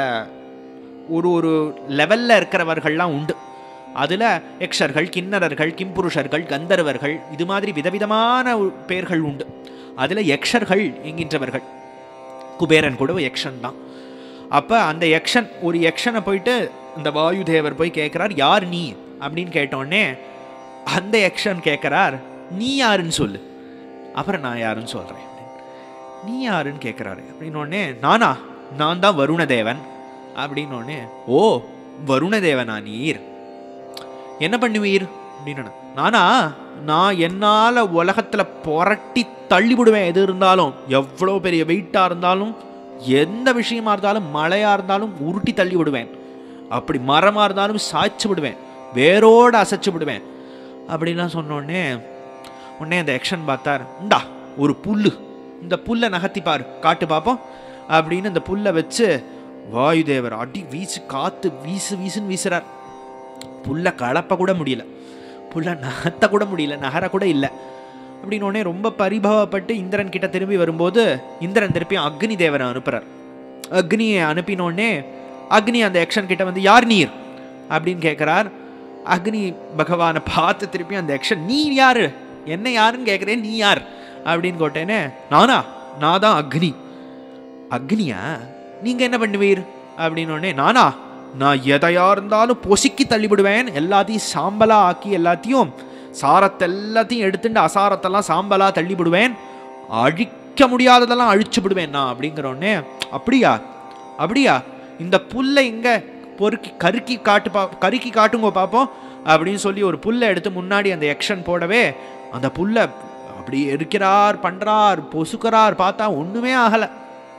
ஒரு ஒரு லெவலில் இருக்கிறவர்கள்லாம் உண்டு. அதில் யக்ஷர்கள், கிண்ணறர்கள், கிம்புருஷர்கள், கந்தர்வர்கள், இது மாதிரி விதவிதமான பேர்கள் உண்டு. அதில் யக்ஷர்கள் என்கின்றவர்கள், குபேரன் கூட யக்ஷன் தான். அப்போ அந்த யக்ஷன் ஒரு யக்ஷனை போயிட்டு இந்த வாயு தேவர் போய் கேட்குறார், யார் நீ அப்படின்னு கேட்டோடனே அந்த யக்ஷன் கேட்குறார், நீ யாருன்னு சொல்லு. அப்புறம் நான் யாருன்னு சொல்கிறேன். நீ யாருன்னு கேட்குறாரு. அப்படின்னோடனே நானா, நான் தான் வருணதேவன் அப்படின்னோடனே, ஓ வருணதேவனா நீர், என்ன பண்ணுவீர் அப்படின்னு. நானா, நான் என்னால் உலகத்தில் புரட்டி தள்ளிவிடுவேன். எது இருந்தாலும், எவ்வளோ பெரிய வெயிட்டாக இருந்தாலும், எந்த விஷயமா இருந்தாலும், மழையாக இருந்தாலும் உருட்டி தள்ளி விடுவேன். அப்படி மரமாக இருந்தாலும் சாய்ச்சி விடுவேன், வேரோடு அசைச்சு விடுவேன் அப்படின்லாம் சொன்னோடனே உடனே அந்த யக்ஷன் பார்த்தார், இந்தா ஒரு புல்லு, இந்த புல்லை நகர்த்தி பாரு, காட்டு பார்ப்போம் அப்படின்னு அந்த புல்லை வச்சு வாயுதேவர் அடி வீச்சு காற்று வீசு வீசுன்னு வீசுறார். புல்லை கலப்ப கூட முடியல, புல்லை நகர்த்த கூட முடியல, நகர கூட இல்லை. அப்படின்னோடனே ரொம்ப பரிபாவப்பட்டு இந்திரன் கிட்ட திரும்பி வரும்போது இந்திரன் திருப்பி அக்னி தேவரை அனுப்புறார். அக்னியை அனுப்பினோடனே அக்னி அந்த யக்ஷன் கிட்ட வந்து யார் நீர் அப்படின்னு கேட்குறார். அக்னி பகவானை பார்த்து திருப்பி அந்த யக்ஷன், நீ யாரு, என்ன யாருன்னு கேட்குறேன், நீ யார் அப்படின்னு கேட்டேனே, நானா, நான் தான் அக்னி. அக்னியா, நீங்கள் என்ன பண்ணுவீர் அப்படின்னோடனே, நானா, நான் எதையா இருந்தாலும் பொசுக்கி தள்ளிவிடுவேன், எல்லாத்தையும் சாம்பலா ஆக்கி எல்லாத்தையும் சாரத்தை எல்லாத்தையும் எடுத்துட்டு அசாரத்தெல்லாம் சாம்பலா தள்ளிவிடுவேன், அழிக்க முடியாததெல்லாம் அழிச்சு விடுவேன் நான் அப்படிங்கிறோடனே, அப்படியா அப்படியா இந்த புல்லை இங்கே பொறுக்கி கருக்கி காட்டு பா கருக்கி காட்டுங்க பார்ப்போம் அப்படின்னு சொல்லி ஒரு புல்லை எடுத்து முன்னாடி அந்த யக்ஷன் போடவே அந்த புல்லை அப்படி எரிக்கிறார், பண்ணுறார், பொசுக்கிறார், பார்த்தா ஒன்றுமே ஆகலை.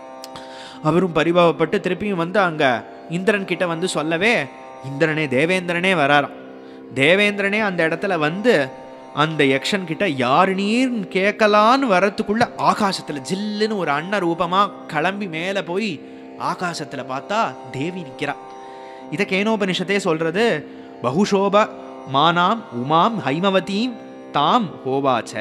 அவரும் பரிபாவப்பட்டு திருப்பியும் வந்து அங்கே இந்திரன் கிட்ட வந்து சொல்லவே இந்திரனே தேவேந்திரனே வராராம். தேவேந்திரனே அந்த இடத்துல வந்து அந்த யக்ஷன் கிட்ட யார் நீர்னு கேட்கலான்னு வரத்துக்குள்ள ஆகாசத்தில் ஜில்லுன்னு ஒரு அன்ன ரூபமாக கிளம்பி மேலே போய் ஆகாசத்தில் பார்த்தா தேவி நிற்கிறா. இதை கேனோபனிஷத்தே சொல்றது, பகுஷோப மானாம் உமாம் ஹைமவதீம் தாம் ஹோவாச்ச.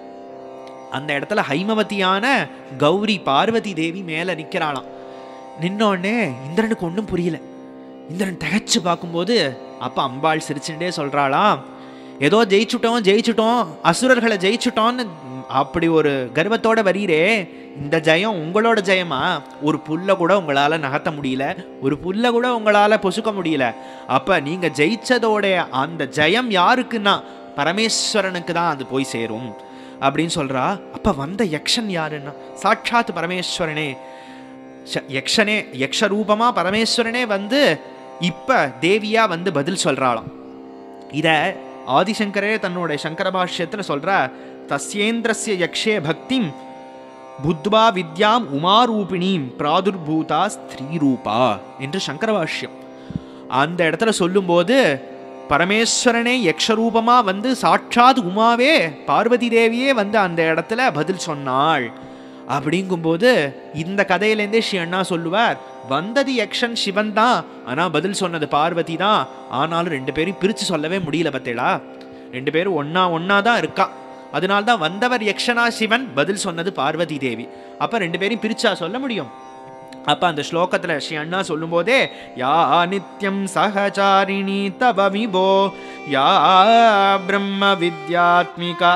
அந்த இடத்துல ஹைமவதியான கௌரி பார்வதி தேவி மேலே நிற்கிறாளாம். நின்னோடனே இந்திரனுக்கு ஒன்றும் புரியல. இந்திரன் தகச்சு பார்க்கும்போது அப்போ அம்பாள் சிரிச்சுட்டே சொல்கிறாளாம், ஏதோ ஜெயிச்சுட்டோம் ஜெயிச்சுட்டோம் அசுரர்களை ஜெயிச்சுட்டோன்னு அப்படி ஒரு கர்வத்தோட வரீரே, இந்த ஜெயம் உங்களோட ஜெயமா? ஒரு புல்லை கூட உங்களால் நகர்த்த முடியல, ஒரு புல்லை கூட உங்களால் பொசுக்க முடியல. அப்போ நீங்கள் ஜெயிச்சதோடைய அந்த ஜெயம் யாருக்குன்னா பரமேஸ்வரனுக்கு தான் அது போய் சேரும் அப்படின்னு சொல்கிறா. அப்போ வந்த யக்ஷன் யாருன்னா சாட்சாத் பரமேஸ்வரனே. யக்ஷனே யக்ஷரூபமாக பரமேஸ்வரனே வந்து இப்போ தேவியாக வந்து பதில் சொல்கிறாளாம். இதை ஆதிசங்கரே தன்னோட சங்கர பாஷ்யத்தில் சொல்கிற, தஸ்யேந்திரஸ்ய யக்ஷே பக்திம் புத்வா வித்யாம் உமாரூபிணீம் பிராதுர்பூதா ஸ்திரீரூபா என்று சங்கர பாஷ்யம். அந்த இடத்துல சொல்லும்போது பரமேஸ்வரனே யக்ஷரூபமாக வந்து சாட்சாத் உமாவே பார்வதி தேவியே வந்து அந்த இடத்துல பதில் சொன்னாள். அப்படிங்கும்போது இந்த கதையிலேருந்தே ஸ்ரீ அண்ணா சொல்லுவார், வந்தது யக்ஷன் சிவன் தான், ஆனால் பதில் சொன்னது பார்வதி தான். ஆனாலும் ரெண்டு பேரும் பிரித்து சொல்லவே முடியல பத்தேளா, ரெண்டு பேரும் ஒன்னா ஒன்னா தான் இருக்கா. அதனால்தான் வந்தவர் யக்ஷனா சிவன், பதில் சொன்னது பார்வதி தேவி. அப்போ ரெண்டு பேரும் பிரிச்சா சொல்ல முடியும். அப்போ அந்த ஸ்லோகத்தில் ஸ்ரீ அண்ணா சொல்லும் போதே, யா நித்யம் சகச்சாரிணி தவ விபோ யா பிரம்ம வித்யாத்மிகா,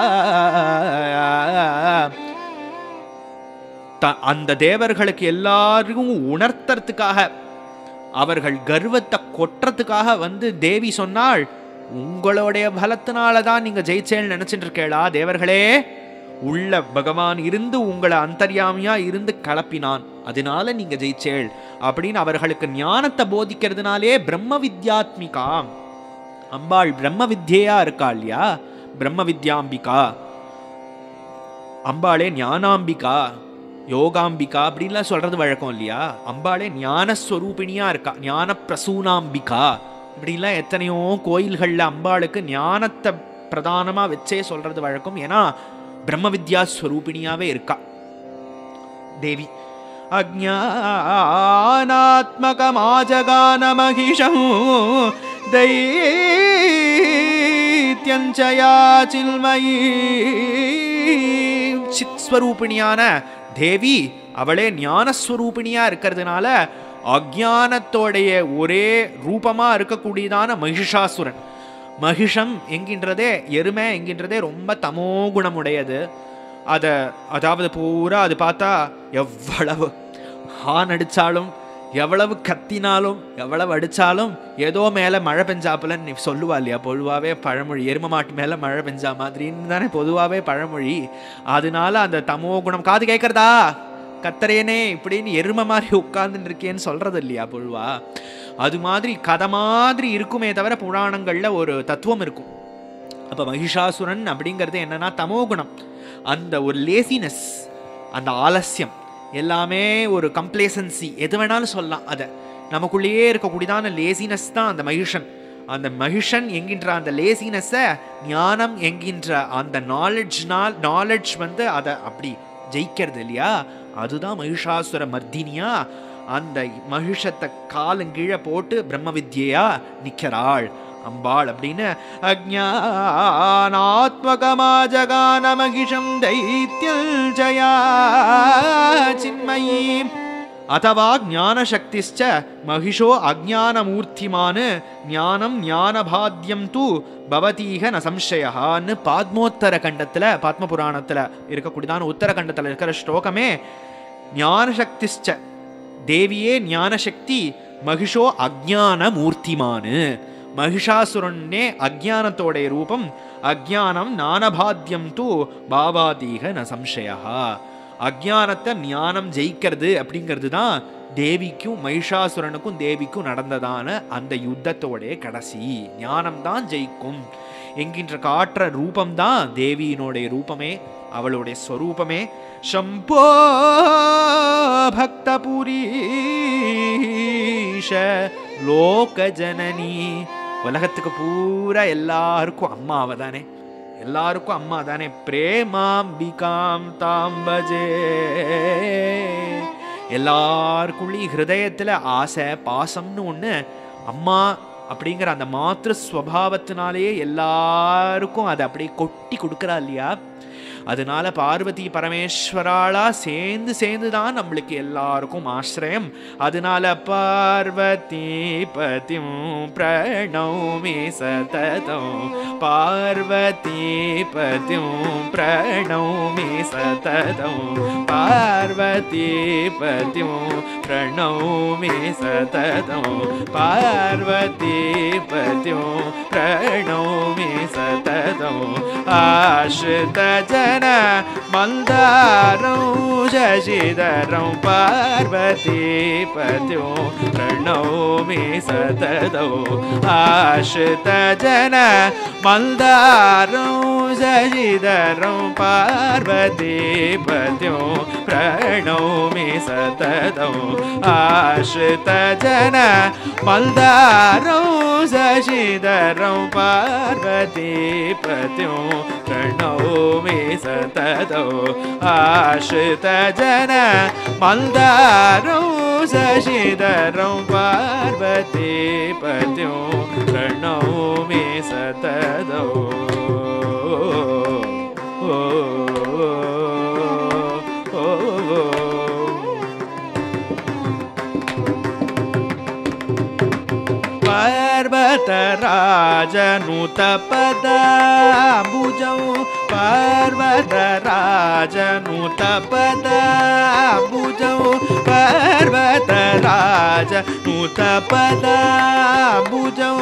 அந்த தேவர்களுக்கு எல்லாருக்கும் உணர்த்துறதுக்காக அவர்கள் கர்வத்தை கொட்டுறதுக்காக வந்து தேவி சொன்னாள், உங்களுடைய பலத்தினாலதான் நீங்க ஜெயிச்சேன்னு நினைச்சிட்டு இருக்கேளா தேவர்களே? உள்ள பகவான் இருந்து உங்களை அந்தர்யாமியா இருந்து கலப்பினான், அதனால நீங்க ஜெயிச்சேள் அப்படின்னு அவர்களுக்கு ஞானத்தை போதிக்கிறதுனாலே பிரம்ம வித்யாத்மிகா அம்பாள் பிரம்ம வித்யா இருக்கா இல்லையா, பிரம்ம வித்யாம்பிகா அம்பாளே ஞானாம்பிகா யோகாம்பிகா அப்படின்லாம் சொல்றது வழக்கம் இல்லையா. அம்பாளே ஞானஸ்வரூபிணியா இருக்கா, ஞான பிரசூனாம்பிகா இப்படிலாம் எத்தனையோ கோயில்கள்ல அம்பாளுக்கு ஞானத்தை பிரதானமா வச்சே சொல்றது வழக்கம். ஏன்னா பிரம்ம வித்யா ஸ்வரூபிணியாவே இருக்கா தேவி. அஜ்ஞானாத்மகமாஜகான மகிஷம் தைத்யஞ்சயா சில்மயி. சித்ஸ்வரூபிணியான தேவி அவளே ஞானஸ்வரூபிணியா இருக்கிறதுனால அஜ்ஞானத்தோடைய ஒரே ரூபமா இருக்கக்கூடியதான மகிஷாசுரன். மகிஷம் என்கின்றதே எருமை என்கின்றதே ரொம்ப தமோ குணமுடையது. அதை அதாவது பூரா அது பார்த்தா எவ்வளவு ஹான் அடித்தாலும் எவ்வளவு கத்தினாலும் எவ்வளவு அடித்தாலும் ஏதோ மேலே மழை பெஞ்சாப்புலன்னு நீ சொல்லுவா இல்லையா பொதுவாகவே பழமொழி. எரும மாட்டு மேலே மழை பெஞ்சா மாதிரின்னு தானே பொதுவாகவே பழமொழி. அதனால அந்த தமோ குணம் காது கேட்கறதா கத்தரேனே இப்படின்னு எருமை மாதிரி உட்கார்ந்துட்டு இருக்கேன்னு சொல்றது இல்லையா பொழுவா. அது மாதிரி கதை மாதிரி இருக்குமே தவிர புராணங்களில் ஒரு தத்துவம் இருக்கும். அப்போ மகிஷாசுரன் அப்படிங்கிறது என்னன்னா தமோகுணம், அந்த ஒரு லேசினஸ், அந்த ஆலசியம், எல்லாமே ஒரு கம்ப்ளேசன்சி எது வேணாலும் சொல்லலாம். அதை நமக்குள்ளேயே இருக்கக்கூடியதான லேசினஸ் தான் அந்த மகிஷன். அந்த மகிஷன் என்கின்ற அந்த லேசினஸை ஞானம் என்கின்ற அந்த நாலெட்ஜ்னால் நாலெட்ஜ் வந்து அதை அப்படி ஜெயிக்கிறது இல்லையா, அதுதான் மகிஷாசுர மர்தினியா. அந்த மகிஷத்தை காலங்கீழே போட்டு பிரம்ம வித்யா நிற்கிறாள் அம்பாள் அப்படின்னு. அஜ்ஞானாத்மகமாஜகான மகிஷம் தைத்யல் ஜயா சின்மயி அதவா ஞானசக்திச்ச மகிஷோ அஜ்ஞானமூர்த்திமான் ஞானம் ஞானபாத்யம் தூ பவதீக ந சம்சயஹான்னு பாத்மோத்தர கண்டத்தில் பாத்ம புராணத்தில் இருக்கக்கூடியதான உத்தரகண்டத்தில் இருக்கிற ஸ்லோகமே. ஞானசக்திச்ச தேவியே ஞானசக்தி, மகிஷோ அஜ்ஞான மூர்த்திமானு மகிஷாசுரனே அஜ்ஞானத்தோடைய ரூபம். அஜ்ஞானம் ஞானபாத்யம் தூ பாவாதீக ந சம்சயா. அஜ்ஞானத்தை ஞானம் ஜெயிக்கிறது அப்படிங்கிறது தான் தேவிக்கும் மகிஷாசுரனுக்கும் தேவிக்கும் நடந்ததான அந்த யுத்தத்தோடைய கடைசி. ஞானம்தான் ஜெயிக்கும் என்கின்ற காற்ற ரூபம்தான் தேவியினுடைய ரூபமே, அவளுடைய ஸ்வரூபமே. சம்போ பக்தபுரீஷ லோக ஜனனி. உலகத்துக்கு பூரா எல்லாருக்கும் அம்மா அவ தானே, எல்லாருக்கும் அம்மா தானே. பிரேமாம்பிகாம் தாம்பஜே. எல்லாருக்குள்ளேயும் ஹிருதயத்தில் ஆசை பாசம்னு ஒன்று அம்மா அப்படிங்கிற அந்த மாத்திரு ஸ்வபாவத்தினாலேயே எல்லாருக்கும் அதை அப்படியே கொட்டி கொடுக்குறா இல்லையா. அதனால பார்வதி பரமேஸ்வராளா சேர்ந்து சேர்ந்து தான் நம்மளுக்கு எல்லாருக்கும் ஆசிரியம். அதனால பார்வதி பதிம் பிரணௌமி சததம், பார்வதி பதிம் பிரணௌமி சததம், பார்வதி பதிம் பிரணௌமி சததம், பார்வதி பதிம் பிரணௌமி சததம். ஆஸ்ரித ஜன மந்தாரம் சசிதரம் பார்வதி பதியோ பிரணௌமி சததோ. ஆஸ்ரித ஜன மந்தாரம் சசிதரம் பார்வதி பதியோ பிரணௌமி சததோ. ஆஸ்ரித ஜன மந்தாரம் சசிதரம் பார்வதி பதியோ பிரணௌமி சததோ. ஆஸ்ரித ஜன மல்தாரம் சசிதரம் பார்வதி பதியோ பிரணௌமி சததோ. पर्वतराजनुतपदाम्बुजौ पर्वतराजनुतपदाम्बुजौ पर्वतराजनुतपदाम्बुजौ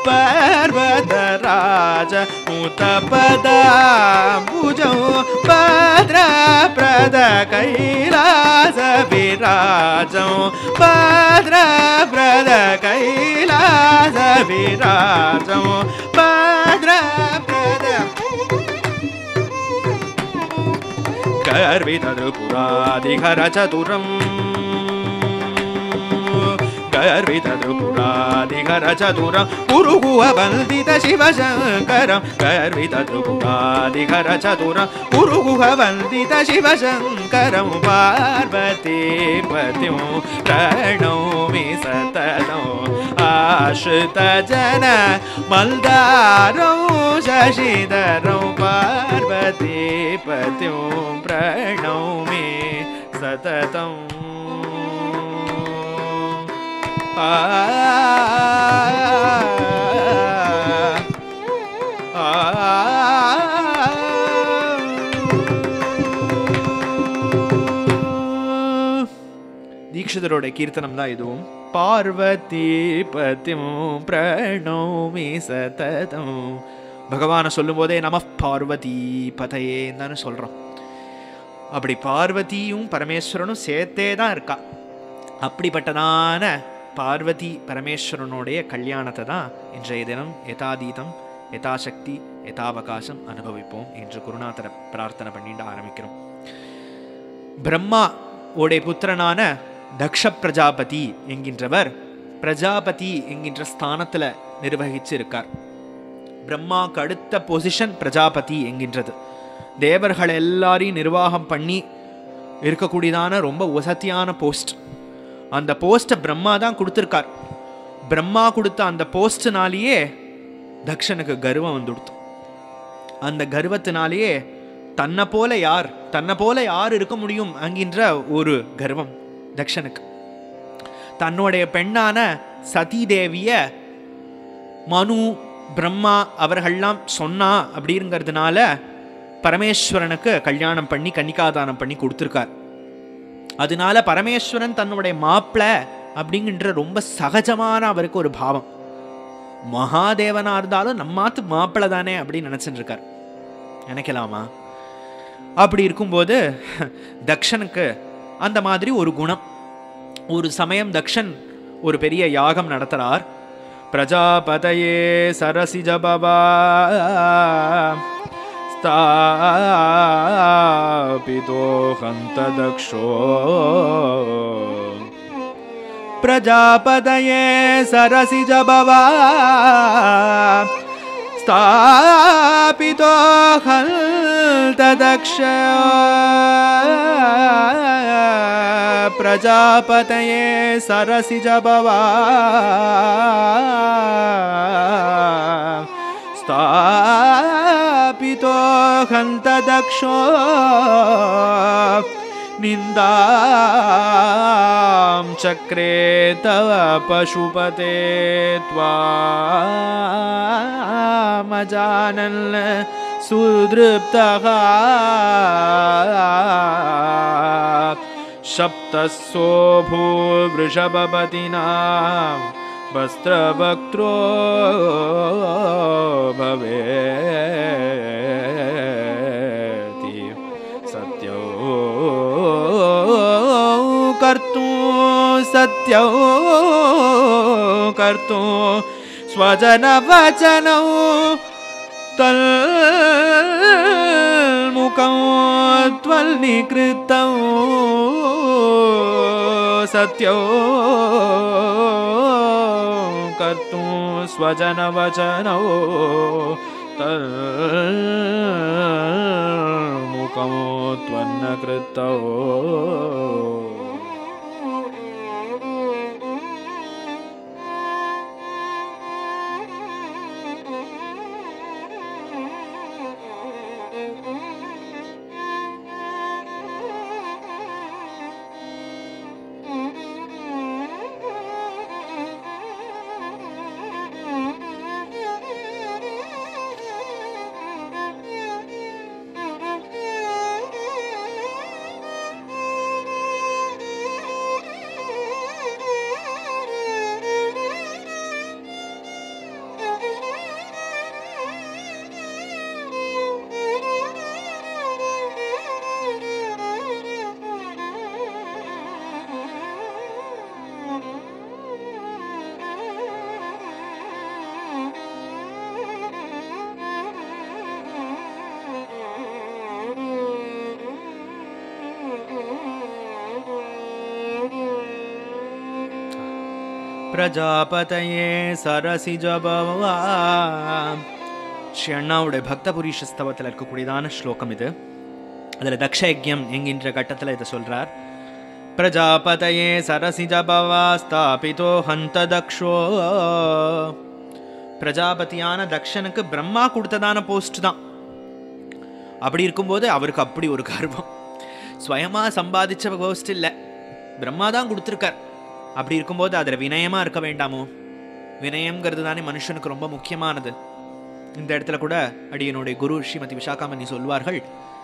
पर्वतराजनुतपदाम्बुजौ भद्रप्रदकैलासविराजौ भद्रप्रदकैलासविराजौ भद्रप्रद गर्वितत्रिपुरादिघरचतुरम् गर्वितत्रिपुरादिघरचतुरं गुरुगुहवन्दितशिवशङ्करं गर्वितत्रिपुरादिघरचतुरं गुरुगुहवन्दितशिवशङ्करं पार्वतीपतिं प्रणौमि सततम् आश्रितजन मल्दारौ शशिधरौ पार्वतीपतिं प्रणौमि सततम् आ தீட்சிதரோட கீர்த்தனம் தான் இதுவும். பார்வதி பதிம் பிரணௌமி சததம். பகவானை சொல்லும் போதே நம பார்வதி பதையேன்னு சொல்றோம். அப்படி பார்வதியும் பரமேஸ்வரனும் சேர்த்தே தான் இருக்கா. அப்படிப்பட்டதான பார்வதி பரமேஸ்வரனுடைய கல்யாணத்தை தான் இன்றைய தினம் யதாதீதம் யதாசக்தி யதாவகாசம் அனுபவிப்போம் என்று குருநாதரை பிரார்த்தனை பண்ணிட்டு ஆரம்பிக்கிறோம். பிரம்மா உடைய புத்திரனான தக்ஷ பிரஜாபதி என்கின்றவர் பிரஜாபதி என்கின்ற ஸ்தானத்துல நிர்வகிச்சு இருக்கார். பிரம்மாவுக்கு அடுத்த பொசிஷன் பிரஜாபதி என்கின்றது. தேவர்கள் எல்லாரையும் நிர்வாகம் பண்ணி இருக்கக்கூடியதான ரொம்ப வசதியான போஸ்ட். அந்த போஸ்ட்டை பிரம்மா தான் கொடுத்துருக்கார். பிரம்மா கொடுத்த அந்த போஸ்ட்னாலேயே தக்ஷனுக்கு கர்வம் வந்துடுத்து. அந்த கர்வத்தினாலேயே தன்னை போல யார் தன்னை போல யார் இருக்க முடியும் என்கின்ற ஒரு கர்வம் தக்ஷனுக்கு. தன்னுடைய பெண்ணான சதி தேவிய மனு பிரம்மா அவர்கள்லாம் சொன்னா அப்படிங்கிறதுனால பரமேஸ்வரனுக்கு கல்யாணம் பண்ணி கன்னிகாதானம் பண்ணி கொடுத்துருக்கார். அதனால பரமேஸ்வரன் தன்னுடைய மாப்பிள்ள அப்படிங்கிற ரொம்ப சகஜமான அவருக்கு ஒரு பாவம். மகாதேவனா இருந்தாலும் நம்மாத்து மாப்பிள்ள தானே அப்படின்னு நினைச்சுட்டு இருக்கார். நினைக்கலாமா? அப்படி இருக்கும்போது தக்ஷனுக்கு அந்த மாதிரி ஒரு குணம். ஒரு சமயம் தக்ஷன் ஒரு பெரிய யாகம் நடத்துறார். பிரஜாபதயே சரசிஜபவா ஸ்தாபிதோ ஹந்த தக்ஷோ பிரஜாபதயே சரசிஜபவா ஸ்தாபிதோ ஹந்த தக்ஷோ பிரஜாபதயே சரசிஜபவா ஸ்தாபிதோ ஹந்த தக்ஷோ நிந்தாம் சக்ரே தவ பசுபதே த்வாமஜானன் சுத்ருப்தஹ சப்தஸ்ஸோ பூவృషభபதினாம் வஸ்திரவக்த்ரோ பவேதி சத்யோ கர்த்தூ சத்யோ கர்த்தூ ஸ்வஜனவச்சனோ தல்முகம் த்வல்நிக்ருதௌ சத்யோ கர்த்தூ ஸ்வஜனவச்சனோ தல்முகம் த்வல்நிக்ருதௌ. பிரஜாபதயே சரசிஜபவா. ஸ்ரீ அண்ணாவுடைய பக்தபுரீஷ ஸ்தவத்தில் இருக்கக்கூடியதான ஸ்லோகம் இது. அதில் தக்ஷ யஜ்யம் என்கின்ற கட்டத்தில் இதை சொல்றார். பிரஜாபதயே சரசிஜபவா ஸ்தாபிதோ ஹந்த தக்ஷோ. பிரஜாபதியான தக்ஷனுக்கு பிரம்மா கொடுத்ததான போஸ்ட் தான். அப்படி இருக்கும்போது அவருக்கு அப்படி ஒரு கர்வம். ஸ்வயமா சம்பாதிச்ச போஸ்ட் இல்லை, பிரம்மா தான் கொடுத்துருக்கார். அப்படி இருக்கும்போது அதில் வினயமா இருக்க வேண்டாமோ? வினயம்ங்கிறது தானே மனுஷனுக்கு ரொம்ப முக்கியமானது. இந்த இடத்துல கூட அடியனுடைய குரு ஸ்ரீமதி விஷாகாமணி சொல்வார்கள்,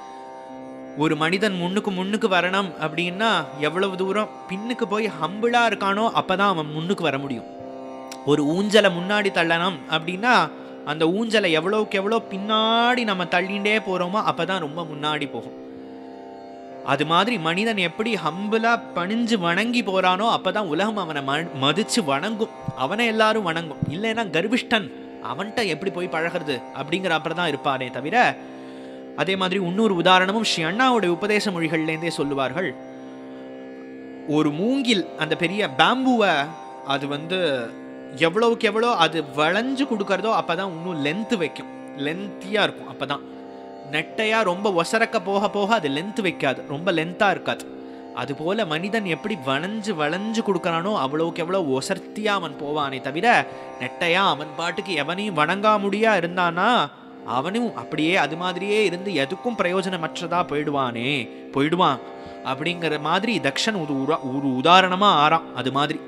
ஒரு மனிதன் முன்னுக்கு முன்னுக்கு வரணும் அப்படின்னா எவ்வளவு தூரம் பின்னுக்கு போய் ஹம்பிளா இருக்கானோ அப்பதான் அவன் முன்னுக்கு வர முடியும். ஒரு ஊஞ்சலை முன்னாடி தள்ளணும் அப்படின்னா அந்த ஊஞ்சலை எவ்வளவுக்கு எவ்வளோ பின்னாடி நம்ம தள்ளிண்டே போறோமோ அப்பதான் ரொம்ப முன்னாடி போகும். அது மாதிரி மனிதன் எப்படி ஹம்பிளா பணிஞ்சு வணங்கி போறானோ அப்பதான் உலகம் அவனை மதிச்சு வணங்கும், அவனை எல்லாரும் வணங்கும். இல்லைன்னா கர்விஷ்டன், அவன்கிட்ட எப்படி போய் பழகிறது அப்படிங்கிற அப்புறம் தான் இருப்பானே தவிர. அதே மாதிரி இன்னொரு உதாரணமும் ஸ்ரீ அண்ணாவுடைய உபதேச மொழிகள்லேருந்தே சொல்லுவார்கள். ஒரு மூங்கில், அந்த பெரிய பேம்புவை அது வந்து எவ்வளவுக்கு எவ்வளோ அது வளைஞ்சு கொடுக்கறதோ அப்பதான் இன்னும் லென்த்து வைக்கும், லென்த்தியா இருக்கும். அப்பதான் நெட்டையா ரொம்ப ஒசரக்க போக போக அது லென்த் வைக்காது, ரொம்ப லென்த்தா இருக்காது. அதுபோல மனிதன் எப்படி வளைஞ்சு வளைஞ்சு கொடுக்கறானோ அவ்வளவுக்கு எவ்வளோ ஒசர்த்தியா அவன் போவானே தவிர நெட்டையா அவன் பாட்டுக்கு எவனையும் வணங்கா முடியா இருந்தானா அவனும் அப்படியே அது மாதிரியே இருந்து எதுக்கும் பிரயோஜனமற்றதா போயிடுவானே போயிடுவான் அப்படிங்கிற மாதிரி தக்ஷன் ஒரு ஒரு உதாரணமா ஆறாம். அது மாதிரி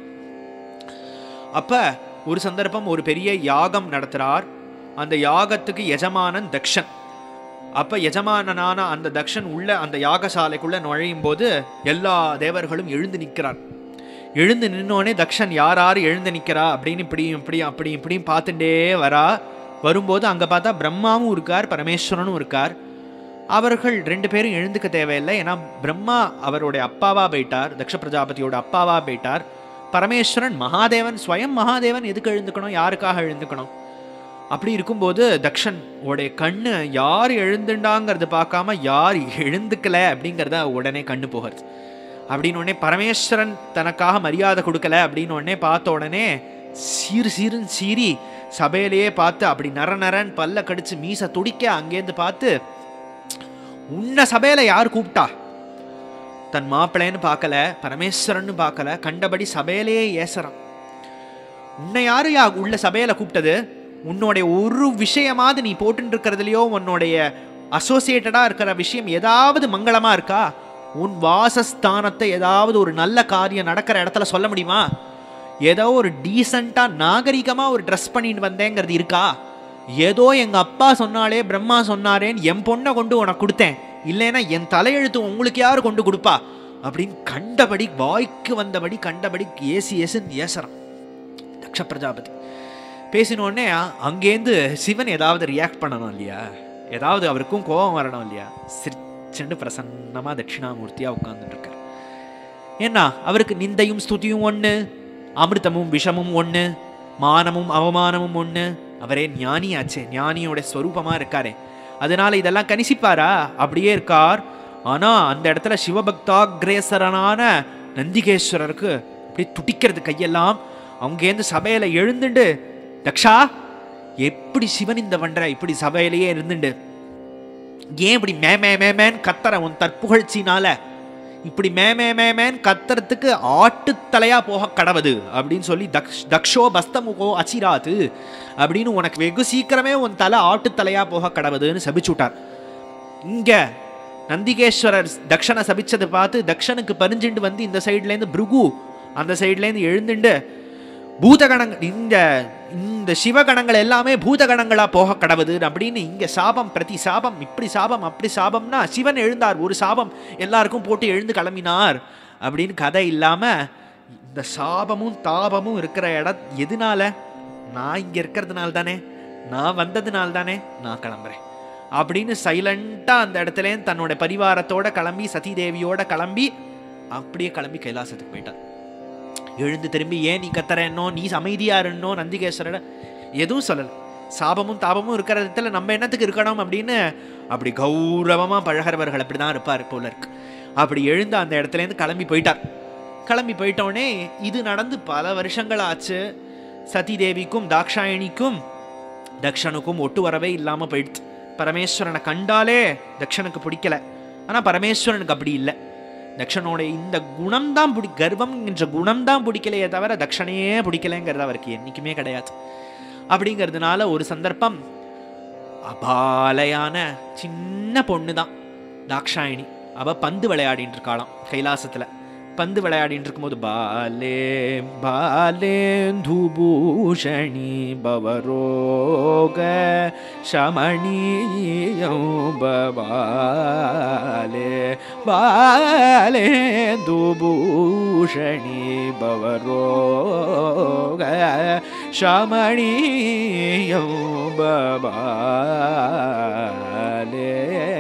அப்ப ஒரு சந்தர்ப்பம் ஒரு பெரிய யாகம் நடத்துறார். அந்த யாகத்துக்கு எஜமானன் தக்ஷன். அப்ப எஜமானனான அந்த தக்ஷன் உள்ள அந்த யாகசாலைக்குள்ள நுழையும் போது எல்லா தேவர்களும் எழுந்து நிற்கிறார். எழுந்து நின்னோடனே தக்ஷன் யார் யார் எழுந்து நிற்கிறா அப்படின்னு இப்படி இப்படி அப்படி இப்படியும் பார்த்துட்டே வரா. வரும்போது அங்கே பார்த்தா பிரம்மாவும் இருக்கார், பரமேஸ்வரனும் இருக்கார். அவர்கள் ரெண்டு பேரும் எழுந்துக்க தேவையில்லை, ஏன்னா பிரம்மா அவருடைய அப்பாவா போயிட்டார், தக்ஷ பிரஜாபதியோட அப்பாவா போயிட்டார். பரமேஸ்வரன் மகாதேவன், ஸ்வயம் மகாதேவன், எதுக்கு எழுந்துக்கணும், யாருக்காக எழுந்துக்கணும்? அப்படி இருக்கும்போது தக்ஷன் உடைய கண்ணு யார் எழுந்துண்டாங்கிறது பார்க்காம யார் எழுந்துக்கல அப்படிங்கிறத உடனே கண்ணு போகிறது. அப்படின்னு உடனே பரமேஸ்வரன் தனக்காக மரியாதை கொடுக்கல அப்படின்னு உடனே பார்த்த உடனே சீர் சீருன்னு சீரி சபையிலேயே பார்த்து அப்படி நர நரன் பல்ல கடிச்சு மீச துடிக்க அங்கேருந்து பார்த்து, உன்ன சபையில யார் கூப்பிட்டா? தன் மாப்பிள்ளைன்னு பார்க்கல, பரமேஸ்வரன்னு பார்க்கல, கண்டபடி சபையிலேயே ஏசறான். உன்னை யாரு யா உள்ள சபையில கூப்பிட்டது? உன்னுடைய ஒரு விஷயமாவது நீ போட்டு இருக்கிறதுலையோ உன்னுடைய அசோசியேட்டடா இருக்கிற விஷயம் ஏதாவது மங்களமா இருக்கா? உன் வாசஸ்தானத்தை ஏதாவது ஒரு நல்ல காரியம் நடக்கிற இடத்துல சொல்ல முடியுமா? ஏதோ ஒரு டீசெண்டா நாகரிகமா ஒரு ட்ரெஸ் பண்ணிட்டு வந்தேங்கிறது இருக்கா? ஏதோ எங்க அப்பா சொன்னாலே பிரம்மா சொன்னாரேன்னு என் பொண்ணை கொண்டு உனக்கு கொடுத்தேன், இல்லைன்னா என் தலையெழுத்து உங்களுக்கு யாரு கொண்டு கொடுப்பா அப்படின்னு கண்டபடி வாய்க்கு வந்தபடி கண்டபடி ஏசி ஏசுன்னு ஏசறான் தக்ஷ பிரஜாபதி. பேசினோடனே அங்கேருந்து சிவன் ஏதாவது ரியாக்ட் பண்ணணும் இல்லையா, ஏதாவது அவருக்கும் கோபம் வரணும் இல்லையா? சிரிச்சுண்டு பிரசன்னமா தட்சிணாமூர்த்தியா உட்கார்ந்துட்டு இருக்கார். ஏன்னா அவருக்கு நிந்தையும் ஸ்துதியும் ஒண்ணு, அமிர்தமும் விஷமும் ஒண்ணு, மானமும் அவமானமும் ஒண்ணு. அவரே ஞானியாச்சே, ஞானியோட ஸ்வரூபமா இருக்காரே, அதனால இதெல்லாம் கணிசிப்பாரா? அப்படியே இருக்கார். ஆனா அந்த இடத்துல சிவபக்தாகிரேசரனான நந்திகேஸ்வரருக்கு அப்படி துடிக்கிறது கையெல்லாம். அங்கேருந்து சபையில எழுந்துண்டு, தக்ஷா எப்படி சிவன் இந்த பண்ற, இப்படி சபையிலேயே இருந்துண்டு ஏன் இப்படி மே மே மேமேன் கத்தற, உன் தற்புகழ்ச்சினால இப்படி மே மே மேமேன் கத்தறதுக்கு ஆட்டுத்தலையா போக கடவுது அப்படின்னு சொல்லி தக்ஷ் தக்ஷோ பஸ்தமுகோ அச்சிராத்து அப்படின்னு உனக்கு வெகு சீக்கிரமே உன் தலை ஆட்டுத்தலையா போக கடவுதுன்னு சபிச்சுட்டார். இங்க நந்திகேஸ்வரர் தக்ஷனை சபிச்சதை பார்த்து தக்ஷனுக்கு பறிஞ்சுண்டு வந்து இந்த சைட்லேருந்து பிருகு அந்த சைட்லேருந்து எழுந்துண்டு பூதகணங்கள், இந்த இந்த சிவகணங்கள் எல்லாமே பூதகணங்களா போக கடவுது அப்படின்னு இங்க சாபம் பிரதி சாபம், இப்படி சாபம் அப்படி சாபம்னா சிவன் எழுந்தார், ஒரு சாபம் எல்லாருக்கும் போட்டு எழுந்து கிளம்பினார் அப்படின்னு கதை இல்லாம இந்த சாபமும் தாபமும் இருக்கிற இடம் எதுனால? நான் இங்க இருக்கிறதுனால தானே, நான் வந்ததுனால தானே நான் கிளம்புறேன் அப்படின்னு சைலண்டா அந்த இடத்துல தன்னோட பரிவாரத்தோட கிளம்பி சதி தேவியோட கிளம்பி அப்படியே கிளம்பி கைலாசத்துக்கு போயிட்டார். எழுந்து திரும்பி ஏன் நீ கத்துறேன்னோ நீ அமைதியா இருன்னோ நந்திகேஸ்வரட எதுவும் சொல்லலை. சாபமும் தாபமும் இருக்கிற இடத்துல நம்ம என்னத்துக்கு இருக்கணும் அப்படின்னு அப்படி கௌரவமா பழகிறவர்கள் அப்படிதான் இருப்பார் போல இருக்கு. அப்படி எழுந்து அந்த இடத்துல இருந்து கிளம்பி போயிட்டார். கிளம்பி போயிட்டோடனே இது நடந்து பல வருஷங்கள் ஆச்சு. சதி தேவிக்கும் தாக்ஷாயணிக்கும் தக்ஷனுக்கும் ஒட்டு வரவே இல்லாமல் போயிடுச்சு. பரமேஸ்வரனை கண்டாலே தக்ஷனுக்கு பிடிக்கல. ஆனால் பரமேஸ்வரனுக்கு அப்படி இல்லை. தக்ஷனோட இந்த குணம் தான் பிடி கர்வம் என்ற குணம் தான் பிடிக்கலையே தவிர தக்ஷனையே பிடிக்கலைங்கிறது அவருக்கு என்றைக்குமே கிடையாது. அப்படிங்கிறதுனால ஒரு சந்தர்ப்பம் அபாலையான சின்ன பொண்ணு தான் தாக்ஷாயணி. அவள் பந்து விளையாடின்னு இருக்காளாம் கைலாசத்தில். பந்து விளையாடின்னு இருக்கும்போது பாலே பாலேந்துபூஷணி பவரோக சமணியம் பாலே பாலேந்துபூஷணி பவரோக சமணியம் பாலே.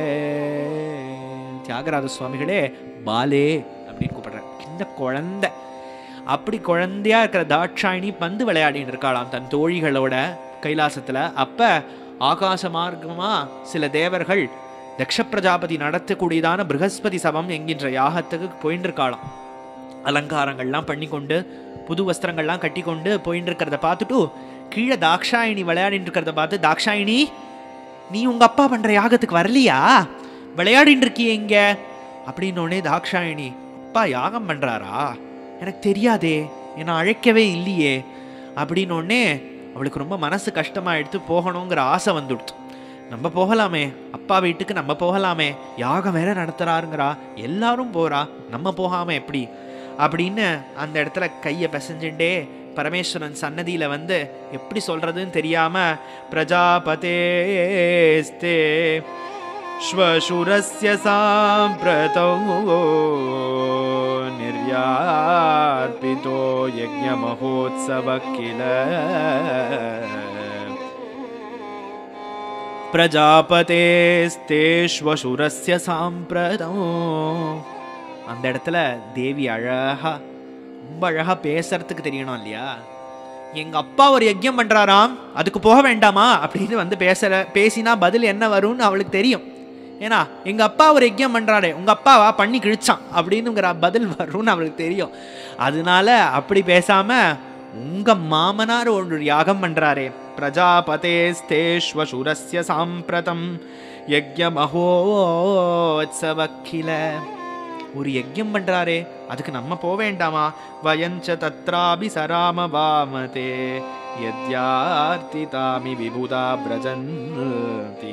தியாகராஜ சுவாமிகளே பாலே அப்படின்னு கூப்பிடுற இந்த குழந்தை. அப்படி குழந்தையா இருக்கிற தாட்சாயினி பந்து விளையாடின்னு இருக்காளாம் தன் தோழிகளோட கைலாசத்துல. அப்ப ஆகாச மார்க்கமா சில தேவர்கள் தக்ஷ பிரஜாபதி நடத்தக்கூடியதான ப்ரஹஸ்பதி சபம் என்கின்ற யாகத்துக்கு போயின்னு இருக்காளாம். அலங்காரங்கள்லாம் பண்ணி கொண்டு புது வஸ்திரங்கள்லாம் கட்டி கொண்டு போயின்னு இருக்கிறத பார்த்துட்டு கீழே தாக்ஷாயினி விளையாடின்னு இருக்கிறத பார்த்து, தாக்ஷாயினி நீ உங்க அப்பா பண்ற யாகத்துக்கு வரலையா, விளையாடின்னு இருக்கியே இங்க அப்படின்னோடனே தாக்ஷாயினி, அப்பா யாகம் பண்ணுறாரா, எனக்கு தெரியாதே, என்னை அழைக்கவே இல்லையே அப்படின்னோடனே அவளுக்கு ரொம்ப மனசு கஷ்டமாக எடுத்து போகணுங்கிற ஆசை வந்துடுத்து. நம்ம போகலாமே, அப்பா வீட்டுக்கு நம்ம போகலாமே, யாகம் வேற நடத்துறாருங்கிறா, எல்லாரும் போகிறா, நம்ம போகாமல் எப்படி அப்படின்னு அந்த இடத்துல கையை பிசைஞ்சுட்டே பரமேஸ்வரன் சன்னதியில் வந்து எப்படி சொல்கிறதுன்னு தெரியாமல் பிரஜாபதேஸ்தே ஸ்வசுரஸ்ய சாம்பிரதோ நிர்யார்பிதோ யஜ்ஞ மகோத்சவ கில பிரஜாபதேஸ்தே ஸ்வசுரஸ்ய சாம்பிரதோ. அந்த இடத்துல தேவி அழகா ரொம்ப அழகா பேசுறதுக்கு தெரியணும் இல்லையா. எங்க அப்பா ஒரு யஜ்ஞம் பண்றாராம், அதுக்கு போக வேண்டாமா அப்படின்னு வந்து பேசுற பேசினா பதில் என்ன வரும்னு அவளுக்கு தெரியும். ஏன்னா எங்க அப்பா ஒரு யஜ்ஞம் பண்றாரே, உங்க அப்பாவா பண்ணி கிழிச்சான் அப்படின்னுங்கிற பதில் வரும்னு அவளுக்கு தெரியும். அதனால அப்படி பேசாம உங்க மாமனார் ஒரு யாகம் பண்றாரே, பிரஜாபதேஸ்தேஷ்வசுரஸ்ய சாம்பிரதம் யஜ்ஞ மகோத்சவக்கில, ஒரு யஜ்ஞம் பண்றாரே அதுக்கு நம்ம போக வேண்டாமா. வயஞ்ச தத்ராபி சராம வாமதே யத்யார்த்திதாமி விபுதா பிரஜந்தி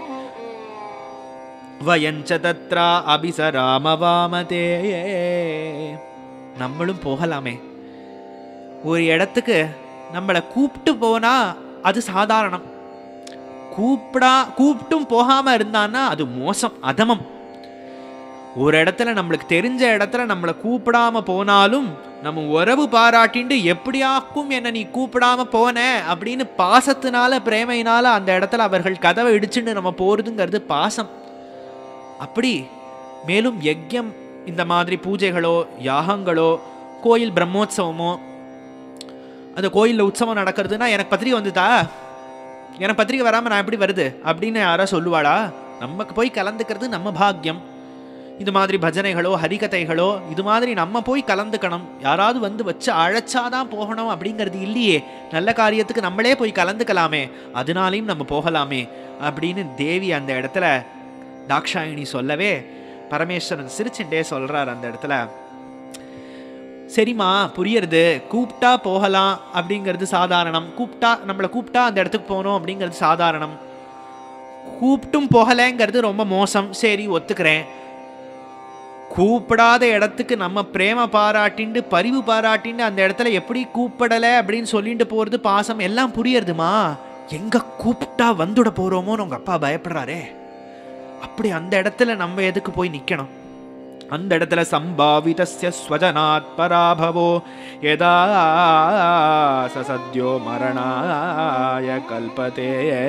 வயஞ்ச தத்ரா அபிசராம வாமதே. நம்மளும் போகலாமே. ஒரு இடத்துக்கு நம்மளை கூப்பிட்டு போனா அது சாதாரணம், கூப்பிடா கூப்பிட்டும் போகாம இருந்தான்னா அது மோசம், அதமம். ஒரு இடத்துல நம்மளுக்கு தெரிஞ்ச இடத்துல நம்மளை கூப்பிடாம போனாலும் நம்ம உறவு பாராட்டிண்டு எப்படியாக்கும் என்ன நீ கூப்பிடாம போன அப்படின்னு பாசத்தினால பிரேமையினால அந்த இடத்துல அவர்கள் கதவை இடிச்சுட்டு நம்ம போறதுங்கிறது பாசம். அப்படி மேலும் யஜ்யம் இந்த மாதிரி பூஜைகளோ யாகங்களோ கோயில் பிரம்மோத்சவமோ, அந்த கோயிலில் உற்சவம் நடக்கிறதுனா எனக்கு பத்திரிகை வந்துதா, எனக்கு பத்திரிகை வராமல் நான் எப்படி வருது அப்படின்னு யாரா சொல்லுவாளா? நமக்கு போய் கலந்துக்கிறது நம்ம பாக்கியம். இது மாதிரி பஜனைகளோ ஹரிகதைகளோ இது மாதிரி நம்ம போய் கலந்துக்கணும். யாராவது வந்து வச்சு அழைச்சாதான் போகணும் அப்படிங்கிறது இல்லையே. நல்ல காரியத்துக்கு நம்மளே போய் கலந்துக்கலாமே, அதனாலையும் நம்ம போகலாமே அப்படின்னு தேவி அந்த இடத்துல தாக்ஷாயினி சொல்லவே பரமேஸ்வரன் சிரிச்சுட்டே சொல்றார் அந்த இடத்துல, சரிம்மா புரியறது, கூப்பிட்டா போகலாம் அப்படிங்கிறது சாதாரணம், கூப்பிட்டா நம்மளை கூப்பிட்டா அந்த இடத்துக்கு போகணும் அப்படிங்கிறது சாதாரணம், கூப்பிட்டும் போகலைங்கிறது ரொம்ப மோசம், சரி ஒத்துக்கிறேன். கூப்பிடாத இடத்துக்கு நம்ம பிரேம பாராட்டிண்டு பரிவு பாராட்டிண்டு அந்த இடத்துல எப்படி கூப்பிடலை அப்படின்னு சொல்லிட்டு போகிறது பாசம் எல்லாம் புரியறதுமா. எங்கே கூப்பிட்டா வந்துட போகிறோமோன்னு உங்கள் அப்பா பயப்படுறாரே, அப்படி அந்த இடத்துல நம்ம எதுக்கு போய் நிற்கணும்? அந்த இடத்துல சம்பாவிதஸ்ய ஸ்வஜனாத் பராபவோ யதா சத்யோ மரணாய கல்பதே.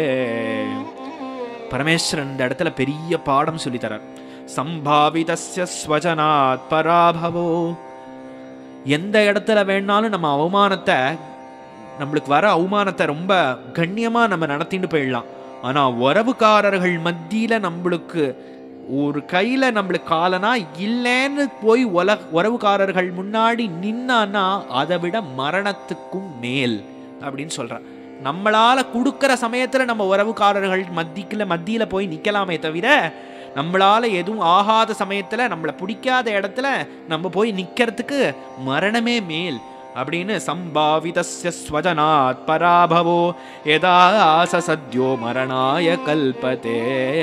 பரமேஸ்வரன் இந்த இடத்துல பெரிய பாடம் சொல்லித்தரார். சம்பாவிதஸ்ய ஸ்வஜனாத் பராபவோ, எந்த இடத்துல வேணாலும் நம்ம அவமானத்தை, நம்மளுக்கு வர அவமானத்தை ரொம்ப கண்ணியமாக நம்ம நடத்திட்டு போயிடலாம். ஆனால் உறவுக்காரர்கள் மத்தியில் நம்மளுக்கு ஒரு கையில நம்மளுக்கு காலனா இல்லைன்னு போய் உல உறவுக்காரர்கள் முன்னாடி நின்னான்னா அதை விட மரணத்துக்கும் மேல் அப்படின்னு சொல்றான். நம்மளால கொடுக்கிற சமயத்துல நம்ம உறவுக்காரர்கள் மத்திக்குல மத்தியில போய் நிக்கலாமே தவிர, நம்மளால எதுவும் ஆகாத சமயத்துல நம்மளை பிடிக்காத இடத்துல நம்ம போய் நிக்கிறதுக்கு மரணமே மேல் அப்படின்னு சம்பாவிதஸ்ய ஸ்வஜனாத் பராபவோ யதா ஆச சத்யோ மரணாய கல்பதே.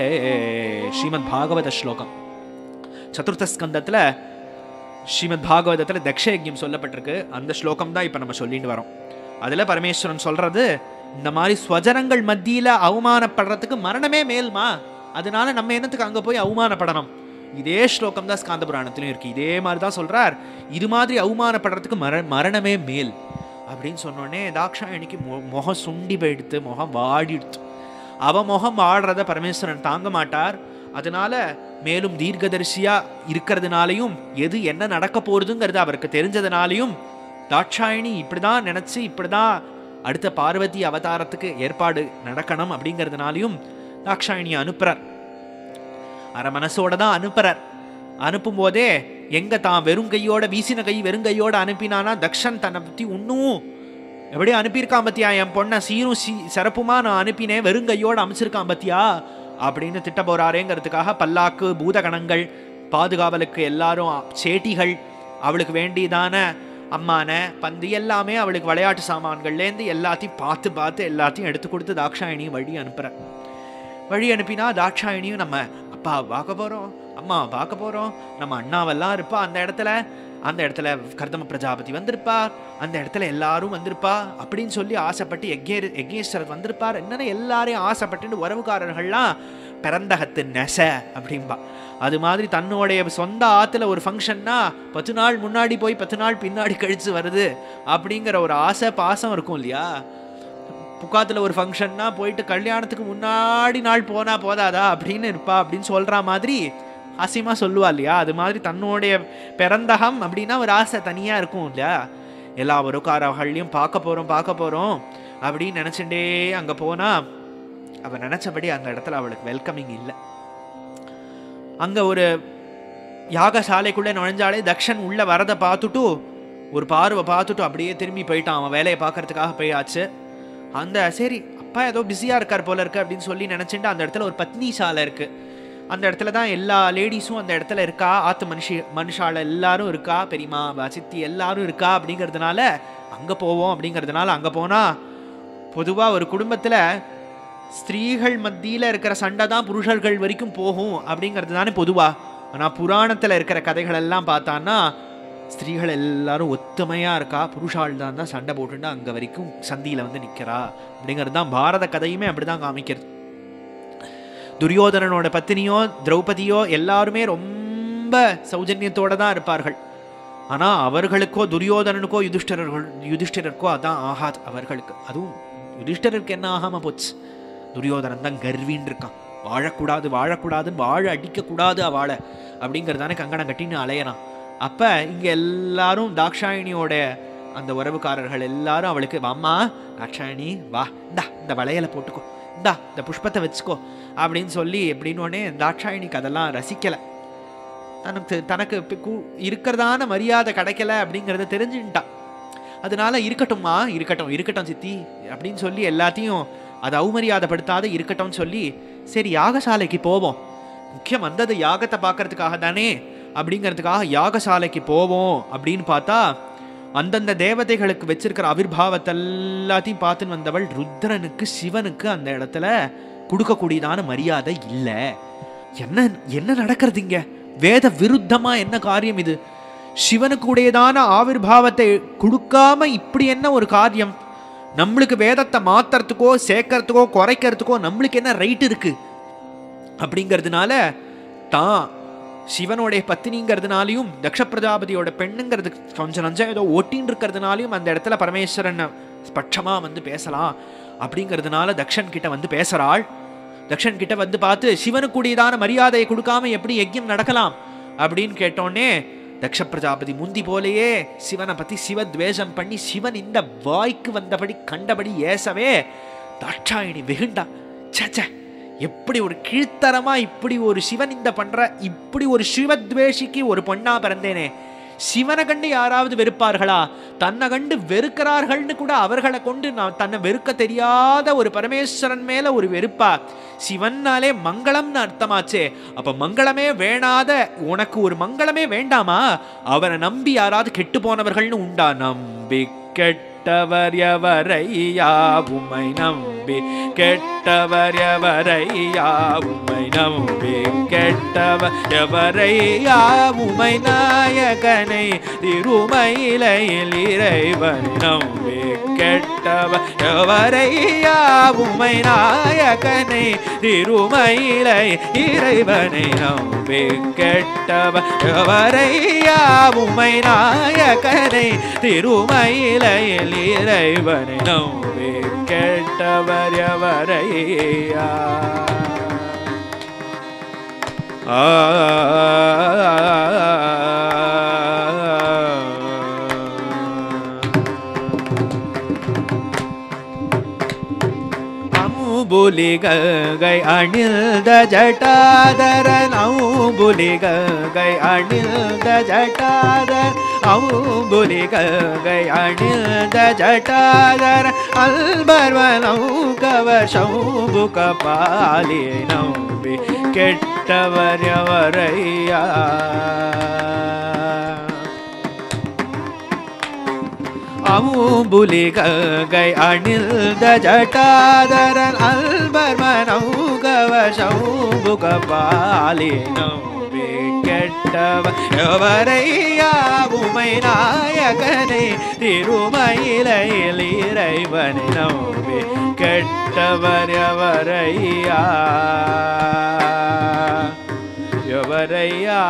ஸ்ரீமத் பாகவத ஸ்லோகம் சதுர்த்த ஸ்கந்தத்துல ஸ்ரீமத் பாகவதத்துல தக்ஷயஜ்யம் சொல்லப்பட்டிருக்கு. அந்த ஸ்லோகம் தான் இப்ப நம்ம சொல்லிட்டு வரோம். அதுல பரமேஸ்வரன் சொல்றது, இந்த மாதிரி ஸ்வஜனங்கள் மத்தியில அவமானப்படுறதுக்கு மரணமே மேல்மா, அதனால நம்ம என்னத்துக்கு அங்க போய் அவமானப்படணும். இதே ஸ்லோகம் தான் ஸ்காந்த புராணத்திலும் இருக்கு. இதே மாதிரி தான் சொல்றார், இது மாதிரி அவமானப்படுறதுக்கு மர மரணமே மேல் அப்படின்னு சொன்னோடனே தாக்ஷாயணிக்கு முகம் சுண்டி போயிடுத்து, முகம் வாடிடுத்து. அவ முகம் வாடுறத பரமேஸ்வரன் தாங்க மாட்டார். அதனால மேலும் தீர்க்கதரிசியா இருக்கிறதுனாலையும் எது என்ன நடக்க போறதுங்கிறது அவருக்கு தெரிஞ்சதுனாலையும் தாட்சாயணி இப்படிதான் நினைச்சு இப்படிதான் அடுத்த பார்வதி அவதாரத்துக்கு ஏற்பாடு நடக்கணும் அப்படிங்கிறதுனாலையும் தாட்சாயணியை அனுப்புறார். அரை மனசோட தான் அனுப்புறார். அனுப்பும் போதே எங்க தான் வெறுங்கையோட வீசின கை வெறுங்கையோட அனுப்பினானா, தக்ஷன் தன்னை பத்தி இன்னும் எப்படி அனுப்பியிருக்கான் பத்தியா, என் பொண்ணை சீரும் சி சிறப்புமா நான் அனுப்பினேன், வெறுங்கையோட அமைச்சிருக்கான் பத்தியா அப்படின்னு திட்ட போறாரேங்கிறதுக்காக பல்லாக்கு பூதகணங்கள் பாதுகாவலுக்கு எல்லாரும் சேட்டிகள், அவளுக்கு வேண்டியதான அம்மான பந்து எல்லாமே அவளுக்கு விளையாட்டு சாமான்கள்லேருந்து எல்லாத்தையும் பார்த்து பார்த்து எல்லாத்தையும் எடுத்து கொடுத்து தாட்சாயணி வழி அனுப்புற. வழி அனுப்பினா தாட்சாயணியும் நம்ம அப்பா பார்க்க போகிறோம், அம்மா பார்க்க போகிறோம், நம்ம அண்ணாவெல்லாம் இருப்பா அந்த இடத்துல, அந்த இடத்துல கர்தம பிரஜாபதி வந்திருப்பார், அந்த இடத்துல எல்லாரும் வந்திருப்பா அப்படின்னு சொல்லி ஆசைப்பட்டு எக்கே எக்கேஸ்வரர் வந்திருப்பார், என்னென்ன எல்லாரையும் ஆசைப்பட்டு உறவுக்காரர்கள்லாம் பிறந்தகத்து நெச அப்படின்பா. அது மாதிரி தன்னுடைய சொந்த ஆற்றுல ஒரு ஃபங்க்ஷன்னா பத்து நாள் முன்னாடி போய் பத்து நாள் பின்னாடி கழித்து வருது அப்படிங்கிற ஒரு ஆசை பாசம் இருக்கும் இல்லையா. புக்காத்தில் ஒரு ஃபங்க்ஷன்னா போயிட்டு கல்யாணத்துக்கு முன்னாடி நாள் போனால் போதாதா அப்படின்னு இருப்பா அப்படின்னு சொல்கிற மாதிரி ஆசையமாக சொல்லுவா இல்லையா. அது மாதிரி தன்னுடைய பிறந்தகம் அப்படின்னா ஒரு ஆசை தனியாக இருக்கும் இல்லையா. எல்லா உறவுக்காரர்களையும் பார்க்க போகிறோம் பார்க்க போகிறோம் அப்படின்னு நினச்சிட்டே அங்கே போனால் அவள் நினச்சபடி அந்த இடத்துல அவளுக்கு வெல்கமிங் இல்லை. அங்கே ஒரு யாகசாலைக்குள்ளே நுழைஞ்சாலே தக்ஷன் உள்ளே வரதை பார்த்துட்டு ஒரு பார்வை பார்த்துட்டு அப்படியே திரும்பி போயிட்டான். அவன் வேலையை பார்க்கறதுக்காக போயாச்சு. அந்த சரி அப்பா ஏதோ பிஸியாக இருக்கார் போல இருக்கு அப்படின்னு சொல்லி நினச்சிட்டு அந்த இடத்துல ஒரு பத்னி சாலை இருக்குது. அந்த இடத்துல தான் எல்லா லேடிஸும் அந்த இடத்துல இருக்கா, ஆத்து மனுஷி மனுஷால எல்லாரும் இருக்கா, பெரியமா சித்தி எல்லாரும் இருக்கா. அப்படிங்கிறதுனால அங்கே போவோம் அப்படிங்கிறதுனால அங்கே போனால் பொதுவாக ஒரு குடும்பத்தில் ஸ்திரீகள் மத்தியில் இருக்கிற சண்டை தான் புருஷர்கள் வரைக்கும் போகும் அப்படிங்கிறது தானே பொதுவாக. ஆனால் புராணத்தில் இருக்கிற கதைகள் எல்லாம் பார்த்தான்னா ஸ்திரீகள் எல்லாரும் ஒத்துமையாக இருக்கா, புருஷால் தான் தான் சண்டை போட்டுட்டு அங்கே வரைக்கும் சந்தியில் வந்து நிற்கிறா அப்படிங்கிறது தான் பாரத கதையுமே அப்படி தான் காமிக்கிறது. துரியோதனனோட பத்தினியோ திரௌபதியோ எல்லாருமே ரொம்ப சௌஜன்யத்தோடு தான் இருப்பார்கள். ஆனால் அவர்களுக்கோ துரியோதனனுக்கோ யுதிஷ்டர்கள் யுதிஷ்டருக்கோ அதான் ஆகாது அவர்களுக்கு. அதுவும் யுதிஷ்டருக்கு என்ன ஆகாமல் போச்சு, துரியோதனன் தான் கர்வின்னு இருக்கான், வாழக்கூடாது வாழக்கூடாதுன்னு வாழ அடிக்கக்கூடாது அவளை அப்படிங்கிறதானே கங்கணம் கட்டின்னு அலையறான். அப்போ இங்கே எல்லாரும் தாக்ஷாயணியோட அந்த உறவுக்காரர்கள் எல்லாரும் அவளுக்கு வாம்மா தாக்ஷாயணி வா, இந்தா இந்த வளையலை போட்டுக்கோ, இந்தா இந்த புஷ்பத்தை வச்சுக்கோ அப்படின்னு சொல்லி எப்படின்னோடனே தாக்ஷாயணிக்கு அதெல்லாம் ரசிக்கலை. தனக்கு தனக்கு இருக்கிறதான மரியாதை கிடைக்கல அப்படிங்கிறத தெரிஞ்சுட்டான். அதனால இருக்கட்டும்மா இருக்கட்டும் இருக்கட்டும் சித்தி அப்படின்னு சொல்லி எல்லாத்தையும் அதை அவமரியாதைப்படுத்தாத இருக்கட்டும் சொல்லி சரி யாகசாலைக்கு போவோம், முக்கியம் வந்தது யாகத்தை பார்க்கறதுக்காக தானே அப்படிங்கிறதுக்காக யாகசாலைக்கு போவோம் அப்படின்னு பார்த்தா அந்தந்த தேவதைகளுக்கு வச்சிருக்கிற ஆவிர்பாவத்தை எல்லாத்தையும் பார்த்துன்னு வந்தவள் ருத்ரனுக்கு சிவனுக்கு அந்த இடத்துல கொடுக்கக்கூடியதான மரியாதை இல்லை. என்ன என்ன நடக்கிறது இங்க, வேத விருத்தமா என்ன காரியம் இது? சிவனுக்கு உடையதான ஆவிர்பாவத்தை கொடுக்காம இப்படி என்ன ஒரு காரியம்? நம்மளுக்கு வேதத்தை மாத்துறதுக்கோ சேர்க்கறதுக்கோ குறைக்கிறதுக்கோ நம்மளுக்கு என்ன ரைட் இருக்கு? அப்படிங்கிறதுனால தான் சிவனுடைய பத்தினிங்கிறதுனாலையும் தக்ஷ பிரஜாபதியோட பெண்ணுங்கிறது கொஞ்சம் நஞ்சம் ஏதோ ஓட்டின்னு இருக்கிறதுனாலையும் அந்த இடத்துல பரமேஸ்வரன் பட்சமா வந்து பேசலாம் அப்படிங்கிறதுனால தக்ஷன் கிட்ட வந்து பேசுறாள். தக்ஷன் கிட்ட வந்து பார்த்து சிவனுக்குடியதான மரியாதையை கொடுக்காம எப்படி யஜ்யம் நடக்கலாம் அப்படின்னு கேட்டோன்னே தக்ஷ பிரஜாபதி முந்தி போலேயே சிவனை பத்தி சிவத்வேஷம் பண்ணி சிவன் இந்த வாய்க்கு வந்தபடி கண்டபடி ஏசவே தாட்சாயணி வெகுண்டா. சே எப்படி ஒரு கீழ்த்தரமா இப்படி ஒரு சிவன் இந்த பண்ற, இப்படி ஒரு சிவத்வேஷிக்கு ஒரு பொண்ணா பிறந்தேனே, சிவனை கண்டு யாராவது வெறுப்பார்களா? தன்னை கண்டு வெறுக்கிறார்கள்னு கூட அவர்களை கொண்டு நான் தன்னை வெறுக்க தெரியாத ஒரு பரமேஸ்வரன் மேல ஒரு வெறுப்பா? சிவன்னாலே மங்களம்னு அர்த்தமாச்சே. அப்ப மங்களமே வேணாத உனக்கு ஒரு மங்களமே வேண்டாமா? அவரை நம்பி யாராவது கெட்டு போனவர்கள்னு உண்டா? நம்பி கெட்டவர் எவரையா உம்மை நம்பி, கெட்டவர் எவரையா உம்மை நம்பி, கெட்டவர் எவரையா உம்மை நாயகனை திருமயிலையில் இறைவனை நம்பி, கெட்டவர் எவரையா உம்மை நாயகனை திருமயிலை இறைவனை நம்பி, கெட்டவர் எவரையா உம்மை நாயகனை திருமயிலையில் இறைவனை நம்பி, கெட்டவர் எவரையா. ஆ அம்புலி கங்கை அணிந்த ஜட்டாதரன், அம்புலி கங்கை அணிந்த ஜட்டாதர், அம்புலி கங்கை அணிந்த ஜட்டாதர், அல்பர்வனம் கவர் சம்புக பாலி நம்பி, கெட்டவர் எவரையா. அம்புலி கங்கை அணிந்த ஜட்டாதரன், அல்பர்வனம் கவர் சம்புக பாலி நம்பி, கெட்டவர் எவரையா உம்மை நாயகனை திருமயிலையில் இறைவனை நம்பி, கெட்டவர் எவரையா எவரையா.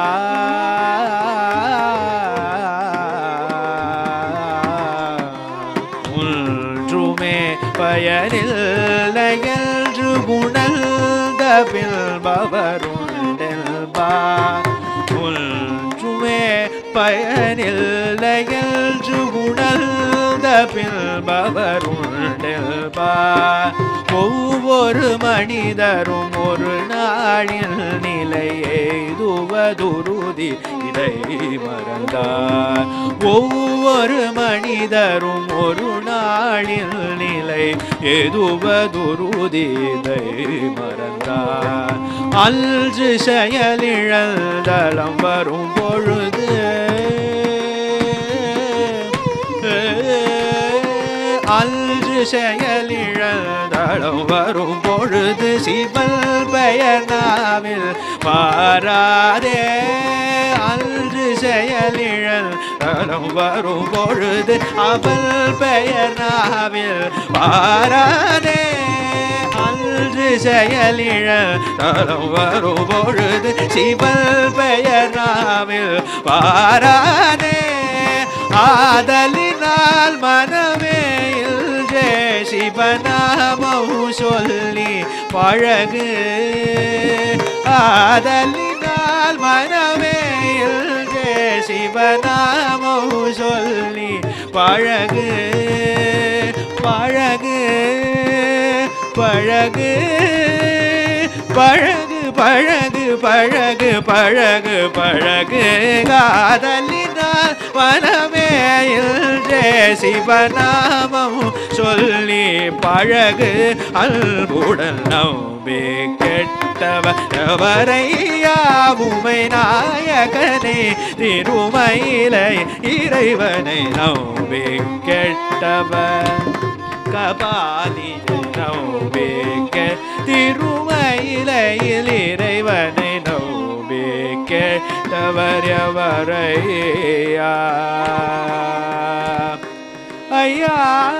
ஒன்றுமே பயனில்லை என்று உணர்ந்த பின்பவருண்டெல்பா, ஒன்றுமே பயனில்லை என்று உணர்ந்த பின்பவருண்டெல்பா. ஒவ்வொரு மனிதரும் ஒரு நாளில் நிலை எய்துவதுருதி இதை மறந்தார். ஒவ்வொரு மனிதரும் ஒரு நாளில் நிலை எதுவதுருதி இதை மறந்தார். அல்று செயலிழந்தலம் வரும் பொழுது, அல்று செயலிழந்தளம் வரும் பொழுது, சிவல் பெயர் நாவில் பாராதே. அல்று செயலிழந்தளம் வரும் பொழுது, அவள் பெயர் நாவில் பாராதே. அல்று செயலிழந்தளம் வரும் பொழுது, சிவல் பெயர் நாவில் பாராதே. ஆதலினால் மனமே சிவநாமம் சொல்லி பழகு, ஆதலினால் மனமே சிவநாமம் சொல்லி பழகு, பழகு பழகு பழகு பழகு பழகு பழகு பழகு. காதலினால் மனமே சிவநாமம் சொல்லி பழகு, அல்புடன் நம்பி, கெட்டவர் எவரையா உம்மை நாயகனை திருமயிலை இறைவனை நம்பி, கெட்டவர் கபாலி நம்பி, திருமயிலையில் இறைவனை நம்பி, கெட்டவர் எவரையா. ஐயா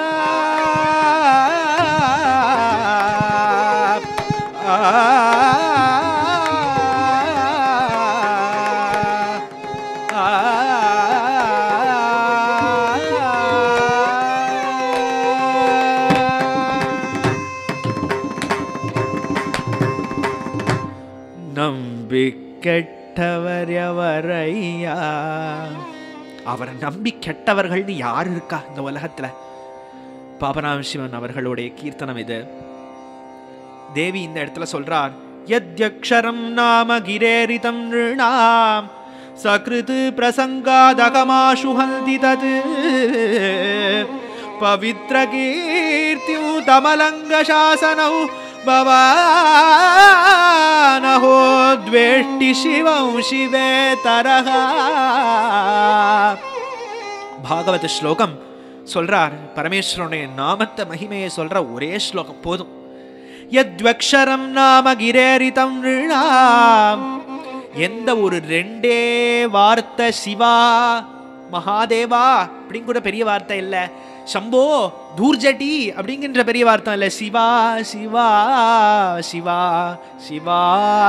நம்பி கெட்டவர் எவரையா. அவரை நம்பி கெட்டவர்கள்னு யார் இருக்கா இந்த உலகத்துல? பாபநாச சிவன் அவர்களுடைய கீர்த்தனம் இது. தேவி இந்த இடத்துல சொல்றார், யத்யக்ஷரம் நாம கிரேரிதம் நிருணாம் சக்ருத் பிரசங்காதகமாஷு ஹந்தி தத் பவித்ர கீர்த்தியூ தமலங்க சாசனௌ பவானஹோ த்வேஷ்டி சிவம் சிவே தரஹா. பாகவத ஸ்லோகம் சொல்றார், பரமேஸ்வரனுடைய நாமத்தை மகிமையை சொல்ற ஒரே ஸ்லோகம் போதும். யத்வக்ஷரம் நாம கிரேரிதம் நிருணாம், எந்த ஒரு ரெண்டே வார்த்தை சிவா மகாதேவா அப்படின்னு கூட பெரிய வார்த்தை இல்ல, சம்போ தூர்ஜட்டி அப்படிங்கிற பெரிய வார்த்தை இல்ல, சிவா சிவா சிவா சிவா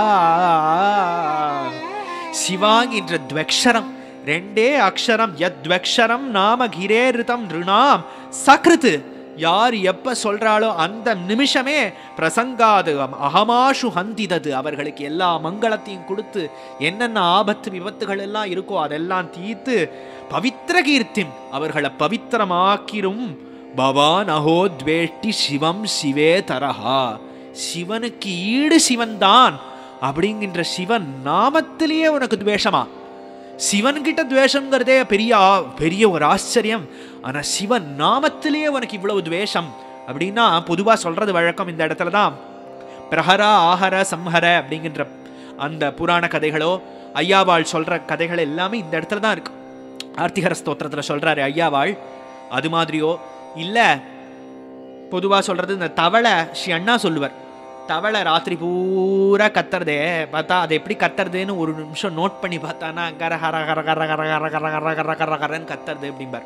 சிவாங்கின்ற துவக்ஷரம், ரெண்டே அக்ஷரம். யத்வக்ஷரம் நாம கிரேரிதம் நிருணாம் சக்ருத், யார் எப்ப சொல்றாளோ அந்த நிமிஷமே பிரசங்காது அகமாஷு ஹந்திதது, அவர்களுக்கு எல்லா மங்களத்தையும் கொடுத்து என்னென்ன ஆபத்து விபத்துகள் எல்லாம் இருக்கோ அதெல்லாம் தீர்த்து பவித்ர கீர்த்தி அவர்களை பவித்திரமாக்கிரும். பவான் அஹோ த்வேஷ்டி சிவம் சிவே தரஹா, சிவனுக்கு ஈடு சிவன் தான் அப்படிங்கின்ற சிவன் நாமத்திலேயே உனக்கு துவேஷமா? சிவன்கிட்ட துவேஷங்கிறதே பெரிய பெரிய ஒரு ஆச்சரியம். ஆனா சிவன் நாமத்திலேயே உனக்கு இவ்வளவு துவேஷம் அப்படின்னா பொதுவா சொல்றது வழக்கம். இந்த இடத்துலதான் பிரஹரா ஆஹர சம்ஹர அப்படிங்கிற அந்த புராண கதைகளோ ஐயாவாள் சொல்ற கதைகள் எல்லாமே இந்த இடத்துல தான் இருக்கு. ஆர்த்திகர ஸ்தோத்திரத்துல சொல்றாரு ஐயாவாள். அது மாதிரியோ இல்ல பொதுவா சொல்றது இந்த தவளை ஸ்ரீ அண்ணா சொல்லுவார், தவளை ராத்திரி பூரா கத்துறதே பார்த்தா அது எப்படி கத்துறதுன்னு ஒரு நிமிஷம் நோட் பண்ணி பார்த்தானா கர ஹர ஹர கர கர கர கர கர கர கர கரன்னு கத்துறது அப்படிம்பார்.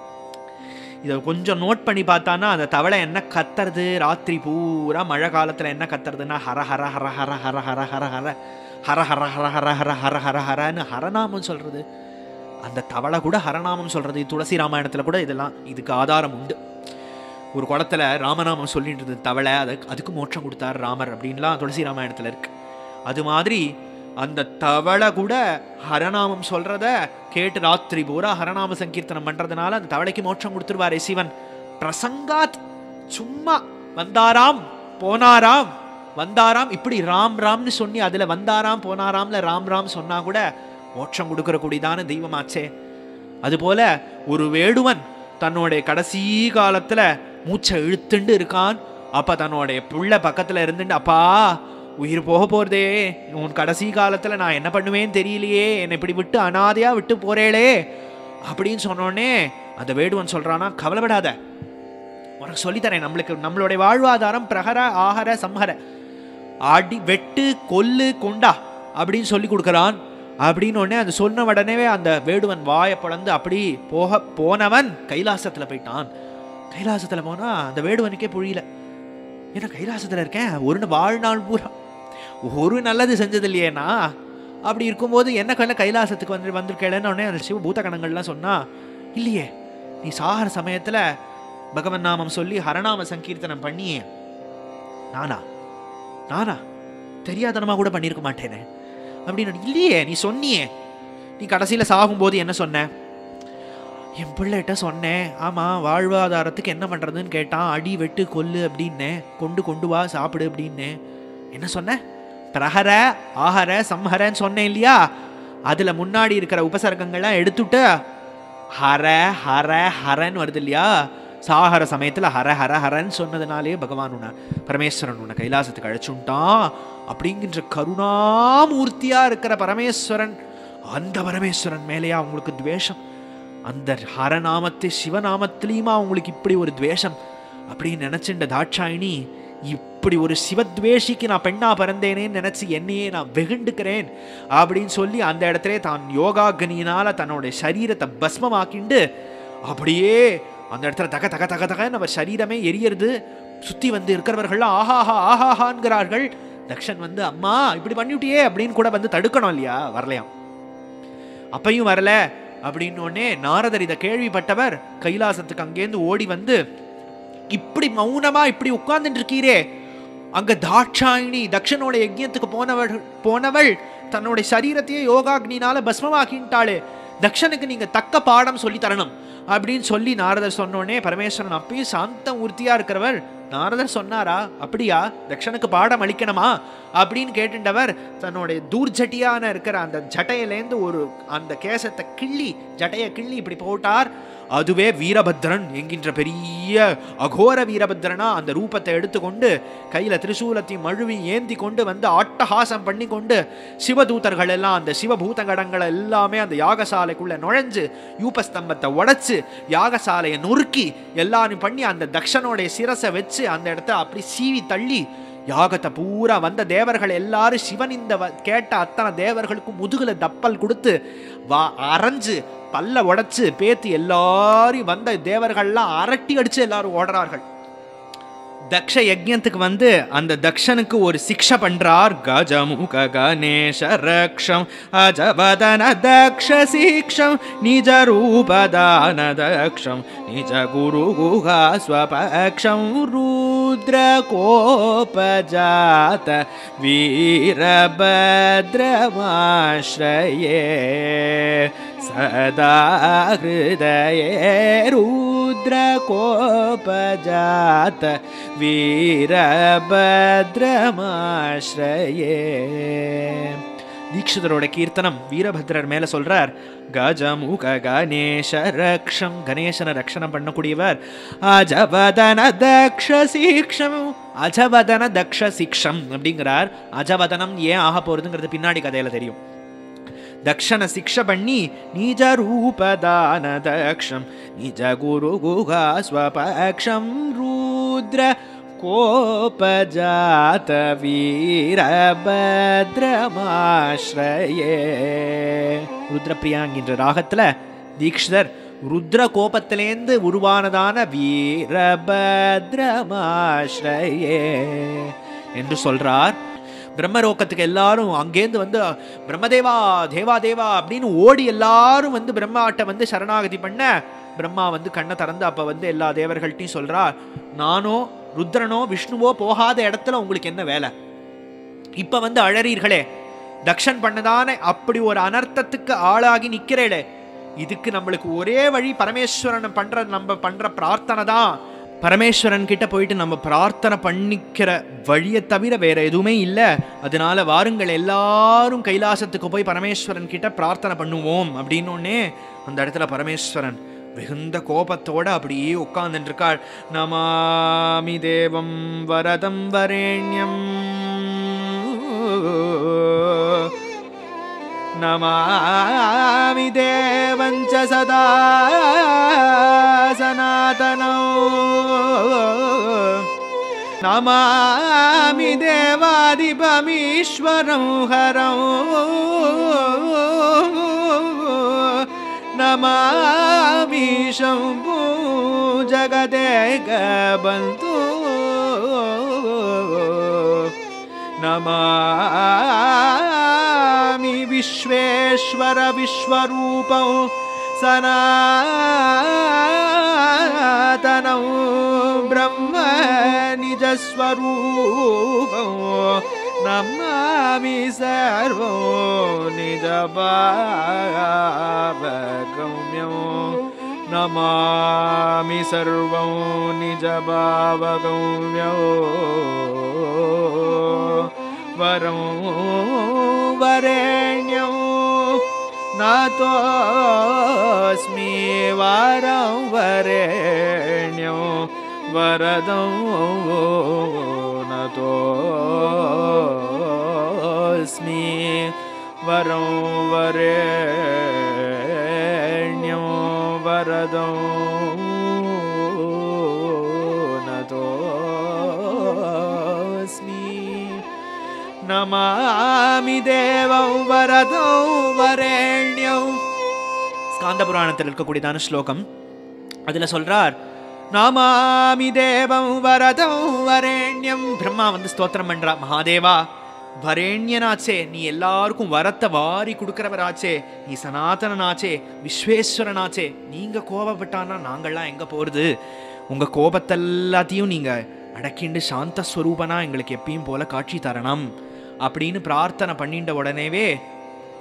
இதை கொஞ்சம் நோட் பண்ணி பார்த்தானா அந்த தவளை என்ன கத்துறது ராத்திரி பூரா மழை காலத்துல என்ன கத்துறதுன்னா ஹர ஹர ஹர ஹர ஹர ஹர ஹர ஹர ஹர ஹர ஹர ஹர ஹர ஹர ஹர ஹரன்னு ஹரநாமம் சொல்றது. அந்த தவளை கூட ஹரநாமம் சொல்றது. துளசி ராமாயணத்துல கூட இதெல்லாம் இதுக்கு ஆதாரம் உண்டு. ஒரு குளத்துல ராமநாமம் சொல்லிட்டு இருந்தது தவளை, அதுக்கு அதுக்கு மோட்சம் கொடுத்தார் ராமர் அப்படின்லாம் துளசி ராமாயணத்துல இருக்கு. அது மாதிரி அந்த தவளை கூட ஹரநாமம் சொல்றத கேட்டு ராத்திரி பூரா ஹரநாம சங்கீர்த்தனம் பண்றதுனால அந்த தவளைக்கு மோட்சம் கொடுத்துருவாரே சிவன். பிரசங்காத், சும்மா வந்தாராம் போனாராம் வந்தாராம் இப்படி ராம் ராம்னு சொல்லி அதுல வந்தாராம் போனாராம்ல ராம் ராம் சொன்னா கூட மோட்சம் கொடுக்கிற கூடிதான தெய்வமாச்சே. அதுபோல ஒரு வேடுவன் தன்னுடைய கடைசி காலத்துல மூச்சை இழுத்துண்டு இருக்கான். அப்ப தன்னுடைய புள்ள பக்கத்துல இருந்துட்டு, அப்பா உயிர் போக போறதே, உன் கடைசி காலத்துல நான் என்ன பண்ணுவேன்னு தெரியலையே, என்னை இப்படி விட்டு அனாதையா விட்டு போறேளே அப்படின்னு சொன்னோடனே அந்த வேடுவன் சொல்றானா, கவலைப்படாத, உனக்கு சொல்லித்தரேன். நம்மளுக்கு நம்மளுடைய வாழ்வாதாரம் பிரஹர ஆஹர சம்ஹர, அடி வெட்டு கொல்லு கொண்டா அப்படின்னு சொல்லி கொடுக்குறான். அப்படின்னு உடனே அது சொன்ன உடனே அந்த வேடுவன் வாயை பிளந்து அப்படி போக போனவன் கைலாசத்துல போயிட்டான். கைலாசத்துல போனா அந்த வேடுவனுக்கே புரியல, ஏன்னா கைலாசத்துல இருக்கேன் ஒரு வாழ்நாள் பூரா ஒரு நல்லது செஞ்சது இல்லையேனா, அப்படி இருக்கும்போது என்ன கல்ல கைலாசத்துக்கு வந்து வந்திருக்கேன்னு உடனே அந்த சிவ பூத கணங்கள்லாம் சொன்னா, இல்லையே நீ சாகர சமயத்துல பகவன் நாமம் சொல்லி ஹரநாம சங்கீர்த்தனம் பண்ணியே, நானா நானா தெரியாதனமா கூட பண்ணியிருக்க மாட்டேனே அப்படின்னு. இல்லையே நீ சொன்னியே, நீ கடைசியில சாகும்போது என்ன சொன்ன? என் பிள்ளைகிட்ட சொன்னேன், ஆமா வாழ்வாதாரத்துக்கு என்ன பண்றதுன்னு கேட்டான், அடி வெட்டு கொல்லு அப்படின்னே, கொண்டு கொண்டு வா சாப்பிடு அப்படின்னு. என்ன சொன்ன? பிரஹர ஆஹர சம்ஹரன்னு சொன்னேன் இல்லையா? அதுல முன்னாடி இருக்கிற உபசர்க்கங்கள்லாம் எடுத்துட்டு ஹர ஹர ஹரன்னு வருது இல்லையா? சாகர சமயத்துல ஹர ஹர ஹரன்னு சொன்னதுனாலே பகவான் உன்னை பரமேஸ்வரன் உன்னை கைலாசத்துக்கு அழைச்சுட்டான் அப்படிங்கிற கருணாமூர்த்தியா இருக்கிற பரமேஸ்வரன், அந்த பரமேஸ்வரன் மேலேயா அவங்களுக்கு துவேஷம்? அந்த ஹரநாமத்தை சிவநாமத்திலையுமா அவங்களுக்கு இப்படி ஒரு துவேஷம் அப்படின்னு நினைச்சுட்ட தாட்சாயினி, இப்படி ஒரு சிவத்வேஷிக்கு நான் பெண்ணா பிறந்தேனேன்னு நினைச்சு என்னையே நான் வெகுண்டுக்கிறேன் அப்படின்னு சொல்லி அந்த இடத்துல தான் யோகாக்னியினால தன்னுடைய சரீரத்தை பஸ்மமாக்கிண்டு அப்படியே அந்த இடத்துல தக தக தக தக நம்ம சரீரமே எரியறது. சுத்தி வந்து இருக்கிறவர்கள்லாம் ஆஹாஹா ஆஹாஹான்கிறார்கள். தக்ஷன் வந்து அம்மா இப்படி பண்ணிவிட்டியே அப்படின்னு கூட வந்து தடுக்கணும் இல்லையா, வரலையாம். அப்பையும் வரல அப்படின்னு உடனே நாரதர் இதை கேள்விப்பட்டவர் கைலாசத்துக்கு அங்கேருந்து ஓடி வந்து, இப்படி மௌனமா இப்படி உட்கார்ந்துட்டு இருக்கீரே, அங்க தாட்சாயினி தக்ஷனோட யஜ்யத்துக்கு போனவள் போனவள் தன்னுடைய சரீரத்தையே யோகாக்னினால பஸ்மமாக்கின்ட்டாளே, தக்ஷனுக்கு நீங்க தக்க பாடம் சொல்லி தரணும் அப்படின்னு சொல்லி நாரதர் சொன்னோடனே பரமேஸ்வரன் அப்பயும் சாந்த மூர்த்தியா இருக்கிறவர், நாரதர் சொன்னாரா, அப்படியா தக்ஷனுக்கு பாடம் அளிக்கணுமா அப்படின்னு கேட்டுண்டவர் தன்னுடைய தூர்ஜட்டியான இருக்கிற அந்த ஜட்டையிலேருந்து ஒரு அந்த கேசத்தை கிள்ளி ஜட்டையை கிள்ளி இப்படி போட்டார். அதுவே வீரபத்ரன் என்கின்ற பெரிய அகோர வீரபத்ரனா அந்த ரூபத்தை எடுத்துக்கொண்டு கையில திரிசூலத்தையும் மழுவி ஏந்தி கொண்டு வந்து அட்டஹாசம் பண்ணி கொண்டு சிவதூதர்கள் எல்லாம் அந்த சிவபூதகடங்களை எல்லாமே அந்த யாகசாலைக்குள்ள நுழைஞ்சு யூபஸ்தம்பத்தை உடைச்சு யாகசாலையை நொறுக்கி எல்லாரும் பண்ணி அந்த தக்ஷனோடைய சிரசை வச்சு அந்த இடத்த அப்படி சீவி தள்ளி யாகத்தை பூரா வந்த தேவர்கள் எல்லாரும் சிவன் இந்த கேட்ட அத்தனை தேவர்களுக்கும் முதுகுல தப்பல் கொடுத்து வா அரைஞ்சு பல்ல உடைச்சு பேத்து எல்லாரும் வந்த தேவர்கள்லாம் அரட்டி அடிச்சு எல்லாரும் ஓடுறார்கள். தக்ஷ யஜ்ஞத்துக்கு வந்து அந்த தக்ஷனுக்கு ஒரு சிக்ஷை பண்றார். கஜமுக கணேஷ ரக்ஷம் அஜவதன தக்ஷ சீக்ஷம் நிஜ ரூபதான தக்ஷம் நிஜ குரு குஹா ஸ்வபக்ஷம் ருத்ர கோபஜாத வீரபத்ரமாஸ்ரயே சதா ஹிருதயே ருத்ர கோபஜாத வீரபத்ரமாஸ்ரயே. தீட்சிதரோட கீர்த்தனம் வீரபத்ரர் மேல சொல்றார். கஜமுக கணேஷ ரக்ஷம், கணேசன ரக்ஷணம் பண்ணக்கூடியவர். அஜவதன தக்ஷ சீக்ஷம், அஜவதன தக்ஷ சீக்ஷம் அப்படிங்கிறார். அஜவதனம் ஏன் ஆக போறதுங்கிறது பின்னாடி கதையில தெரியும். தக்ஷன சிக்ஷ பண்ணி நிஜ ரூபதான தக்ஷம் நிஜ குரு குஹா ஸ்வபக்ஷம் ருத்ர கோபஜாத வீரபத்ரமாஸ்ரயே. ருத்ரப்பிரியாங்கின்ற ராகத்துல தீக்ஷிதர் ருத்ர கோபத்திலேந்து உருவானதான வீரபத்ரமாஸ்ரயே என்று சொல்றார். பிரம்மலோகத்துக்கு எல்லாரும் அங்கேருந்து வந்து பிரம்மதேவா தேவா தேவா அப்படின்னு ஓடி எல்லாரும் வந்து பிரம்மாட்ட வந்து சரணாகதி பண்ண பிரம்மா வந்து கண்ணை திறந்து அப்ப வந்து எல்லா தேவர்கள்ட்டையும் சொல்றார், நானோ ருத்ரனோ விஷ்ணுவோ போகாத இடத்துல உங்களுக்கு என்ன வேலை? இப்ப வந்து அழறீர்களே, தக்ஷன் பண்ணதானே அப்படி ஒரு அனர்த்தத்துக்கு ஆளாகி நிக்கிறேளே, இதுக்கு நம்மளுக்கு ஒரே வழி பரமேஸ்வரன் பண்ற நம்ம பண்ற பிரார்த்தனை தான். பரமேஸ்வரன் கிட்ட போயிட்டு நம்ம பிரார்த்தனை பண்ணிக்கிற வழியை தவிர வேற எதுவுமே இல்லை. அதனால வாருங்கள் எல்லாரும் கைலாசத்துக்கு போய் பரமேஸ்வரன் கிட்ட பிரார்த்தனை பண்ணுவோம் அப்படின்னோடனே அந்த இடத்துல பரமேஸ்வரன் மிகுந்த கோபத்தோட அப்படியே உட்கார்ந்துட்டு இருக்காள். நமாமி தேவம் வரதம் வரேண்யம் நமாமி தேவஞ்ச சதா சனாதனோ நமாமி தேவாதிபமீஸ்வரம் ஹரம் நமாமி சம்பு ஜகதேக பந்து நமாமி விஸ்வேஸ்வர விஸ்வரூபம் சனாதனம் பிரம்ம நிஜஸ்வரூபம் நமாமி சர்வம் நிஜபாவகம்யம் நமாமி சர்வம் நிஜபாவகம்யம் வரம் வரேண்யம் நாதோஸ்மி வரம் வரேண்யம் வரதம் நாதோஸ்மி வரம் வரேண்யம் வரதம் நாதோஸ்மி நமாமி தேவம் வரதம் வரேண்யம். ஸ்காந்த புராணத்தில் இருக்கக்கூடியதான ஸ்லோகம். அதுல சொல்றார், நமாமி தேவம் வரதம் வரேண்யம். பிரம்மா வந்து ஸ்தோத்திரம் பண்றா, மகாதேவா வரேண்யனாச்சே, நீ எல்லாருக்கும் வரத்தை வாரி கொடுக்கிறவராச்சே, நீ சனாதனனாச்சே, விஸ்வேஸ்வரனாச்சே, நீங்க கோபப்பட்டானா நாங்கள்லாம் எங்க போறது? உங்க கோபத்தை எல்லாத்தையும் நீங்க அடக்கிண்டு சாந்த ஸ்வரூபனா எங்களுக்கு எப்பயும் போல காட்சி தரணும் அப்படின்னு பிரார்த்தனை பண்ணிட்ட உடனேவே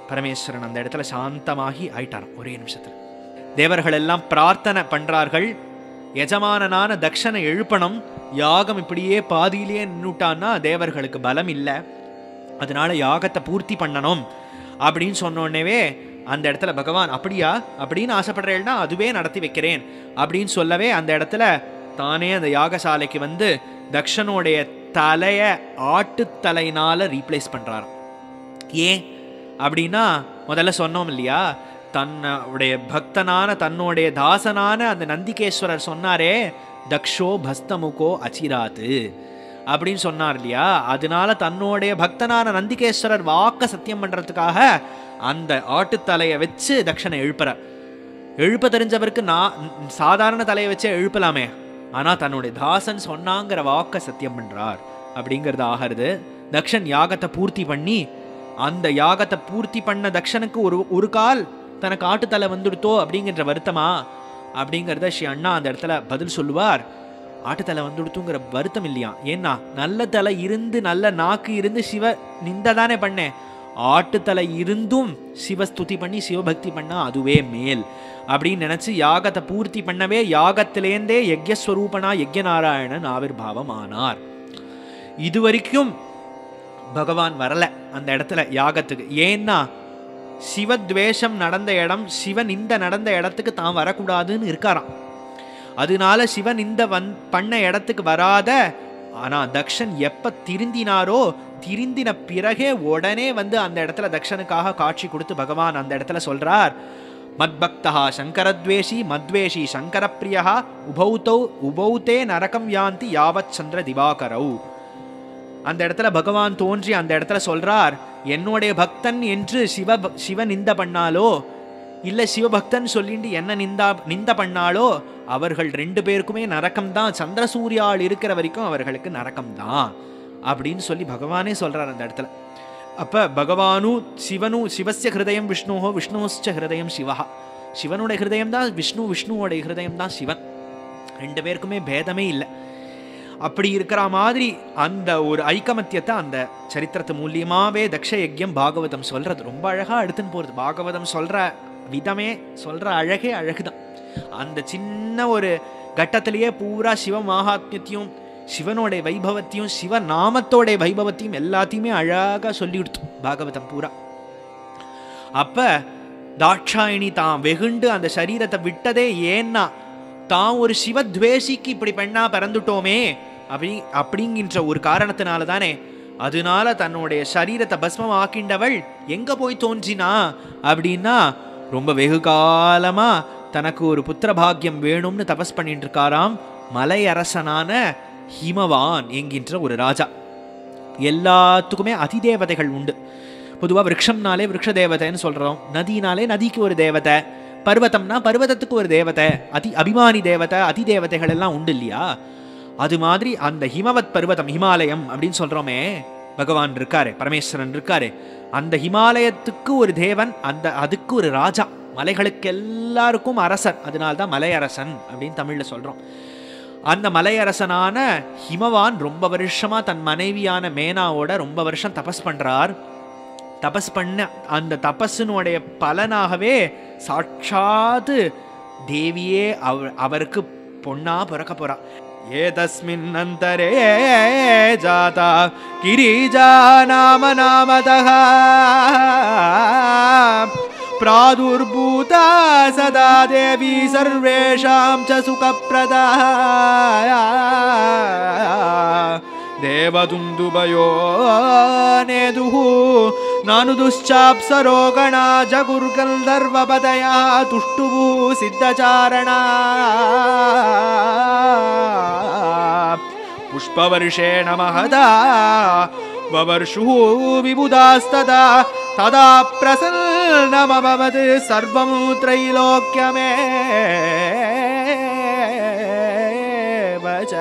பரமேஸ்வரன் அந்த இடத்துல சாந்தமாகி ஆயிட்டாராம் ஒரே நிமிஷத்துல. தேவர்கள் எல்லாம் பிரார்த்தனை பண்றார்கள், எஜமானனான தக்ஷனை எழுப்பணும். யாகம் இப்படியே பாதியிலேயே நின்னுட்டான்னா தேவர்களுக்கு பலம் இல்லை, அதனால யாகத்தை பூர்த்தி பண்ணணும் அப்படின்னு சொன்னோடனே அந்த இடத்துல பகவான் அப்படியா அப்படின்னு ஆசைப்படுறேன்னா அதுவே நடத்தி வைக்கிறேன் அப்படின்னு சொல்லவே அந்த இடத்துல தானே அந்த யாகசாலைக்கு வந்து தக்ஷனுடைய தலைய ஆட்டுத்தலையினால ரீப்ளேஸ் பண்றாராம். ஏன் அப்படின்னா முதல்ல சொன்னோம் இல்லையா, தன்னுடைய பக்தனான தன்னுடைய தாசனான அந்த நந்திகேஸ்வரர் சொன்னாரே தக்ஷோ பஸ்தமுகோ அச்சிராத்து அப்படின்னு சொன்னார் இல்லையா. அதனால தன்னுடைய பக்தனான நந்திகேஸ்வரர் வாக்க சத்தியம் பண்றதுக்காக அந்த ஆட்டுத்தலையை வச்சு தக்ஷனை எழுப்புறார். எழுப்ப தெரிஞ்சவருக்கு நான் சாதாரண தலையை வச்சே எழுப்பலாமே, ஆனா தன்னுடைய தாசன் சொன்னாங்கிற வாக்க சத்தியம் பண்றார் அப்படிங்கிறது ஆகிறது. தக்ஷன் யாகத்தை பூர்த்தி பண்ணி அந்த யாகத்தை பூர்த்தி பண்ண தக்ஷனுக்கு ஒரு ஒரு கால் தனக்கு ஆட்டுத்தலை வந்துடுத்தோ அப்படிங்கிற வருத்தமா அப்படிங்கிறத ஸ்ரீ அண்ணா அந்த இடத்துல பதில் சொல்லுவார். ஆட்டுத்தலை வந்துடுத்துங்கிற வருத்தம் இல்லையா, ஏன்னா நல்ல தலை இருந்து நல்ல நாக்கு இருந்து சிவ நிந்த தானே பண்ணேன், ஆட்டுத்தலை இருந்தும் சிவஸ்துதி பண்ணி சிவபக்தி பண்ணா அதுவே மேல் அப்படின்னு நினைச்சு யாகத்தை பூர்த்தி பண்ணவே யாகத்திலேந்தே யஜ்யஸ்வரூபனா யஜ்ய நாராயணன் ஆவிர்பாவம் ஆனார். இதுவரைக்கும் பகவான் வரல அந்த இடத்துல யாகத்துக்கு. ஏன்னா சிவத்வேஷம் நடந்த இடம், சிவன் இந்த நடந்த இடத்துக்கு தான் வரக்கூடாதுன்னு இருக்காராம். அதனால சிவன் இந்த வந் பண்ண இடத்துக்கு வராத, ஆனா தக்ஷன் எப்ப திருந்தினாரோ திருந்தின பிறகே உடனே வந்து அந்த இடத்துல தக்ஷனுக்காக காட்சி கொடுத்து பகவான் அந்த இடத்துல சொல்றார், மத்பக்தா சங்கரத்வேஷி மத்வேஷி சங்கரப்பிரியா உபௌதௌ உபௌதே நரகம் யாந்தி யாவத் சந்திர திவாகரௌ. அந்த இடத்துல பகவான் தோன்றி அந்த இடத்துல சொல்றார், என்னுடைய பக்தன் என்று சிவ சிவ நிந்த பண்ணாலோ இல்ல சிவபக்தன் சொல்லிட்டு என்ன நிந்தா நிந்த பண்ணாலோ அவர்கள் ரெண்டு பேருக்குமே நரக்கம் தான், சந்திர சூர்யால் இருக்கிற வரைக்கும் அவர்களுக்கு நரக்கம் தான் அப்படின்னு சொல்லி பகவானே சொல்றார் அந்த இடத்துல. அப்ப பகவானு சிவனு சிவஸ்ய ஹிருதயம் விஷ்ணுஹோ விஷ்ணுஸ்ச ஹிருதயம் சிவா. சிவனுடைய ஹிருதயம் தான் விஷ்ணு, விஷ்ணுவோடைய ஹிருதயம் தான் சிவன், ரெண்டு பேருக்குமே பேதமே இல்லை. அப்படி இருக்கிற மாதிரி அந்த ஒரு ஐக்கமத்தியத்தை அந்த சரித்திரத்து மூலியமாவே தக்ஷ யஜ்யம் பாகவதம் சொல்றது ரொம்ப அழகா எடுத்துன்னு போறது. பாகவதம் சொல்ற விதமே சொல்ற அழகே அழகுதான். அந்த சின்ன ஒரு கட்டத்திலேயே பூரா சிவ மகாத்மியத்தையும் சிவனோடைய வைபவத்தையும் சிவ நாமத்தோடைய வைபவத்தையும் எல்லாத்தையுமே அழகா சொல்லி கொடுத்து பாகவதம் பூரா. அப்ப தாட்சாயணி தான் வெகுண்டு அந்த சரீரத்தை விட்டதே ஏன்னா தான் ஒரு சிவத்வேஷிக்கு இப்படி பெண்ணா பிறந்துட்டோமே அப்படி அப்படிங்கிற ஒரு காரணத்தினால தானே. அதனால தன்னுடைய சரீரத்தை பஸ்மம் ஆக்கிண்டவள் எங்க போய் தோன்றினா அப்படின்னா ரொம்ப வெகு காலமா தனக்கு ஒரு புத்திர பாக்கியம் வேணும்னு தபஸ் பண்ணிட்டு இருக்காராம் மலை அரசனான ஹிமவான் என்கின்ற ஒரு ராஜா. எல்லாத்துக்குமே அதிதேவதைகள் உண்டு. பொதுவாக விரக்ஷம்னாலே விரக்ஷ தேவதைன்னு சொல்றோம், நதினாலே நதிக்கு ஒரு தேவதை, பர்வதம்னா பர்வதத்துக்கு ஒரு தேவதை, அதி அபிமானி தேவதை அதி தேவதைகள் எல்லாம் உண்டு இல்லையா. அது மாதிரி அந்த ஹிமவத் பர்வதம் ஹிமாலயம் அப்படின்னு சொல்றோமே, பகவான் இருக்காரு, பரமேஸ்வரன் இருக்காரு, அந்த ஹிமாலயத்துக்கு ஒரு தேவன், அந்த அதுக்கு ஒரு ராஜா, மலைகளுக்கு எல்லாருக்கும் அரசன், அதனால்தான் மலையரசன் அப்படின்னு தமிழ்ல சொல்றோம். அந்த மலையரசனான ஹிமவான் ரொம்ப வருஷமா தன் மனைவியான மேனாவோட ரொம்ப வருஷம் தபஸ் பண்றார். தபஸ் பண்ண அந்த தபஸினுடைய பலனாகவே சாட்சாத்து தேவியே அவ அவருக்கு பொண்ணா பிறக்க போறா. ஏதஸ்மின் அந்தரே ஜாதா கிரிஜா நாம நாமதஹ பிராதுர்பூதா சதா தேவி சர்வேஷாம் ச சுகப்ரதா தேவதுந்துபயோ நேதுஹு நானுதுஷ்சாப்சரோ கணா ஜகுர்கந்தர்வபதயா துஷ்டுபு சித்தசாரணா புஷ்பவர்ஷேண மஹதா வவர்ஷு விபுதாஸ்ததா ததா பிரசன்னமபவது சர்வம் த்ரைலோக்யமே வச.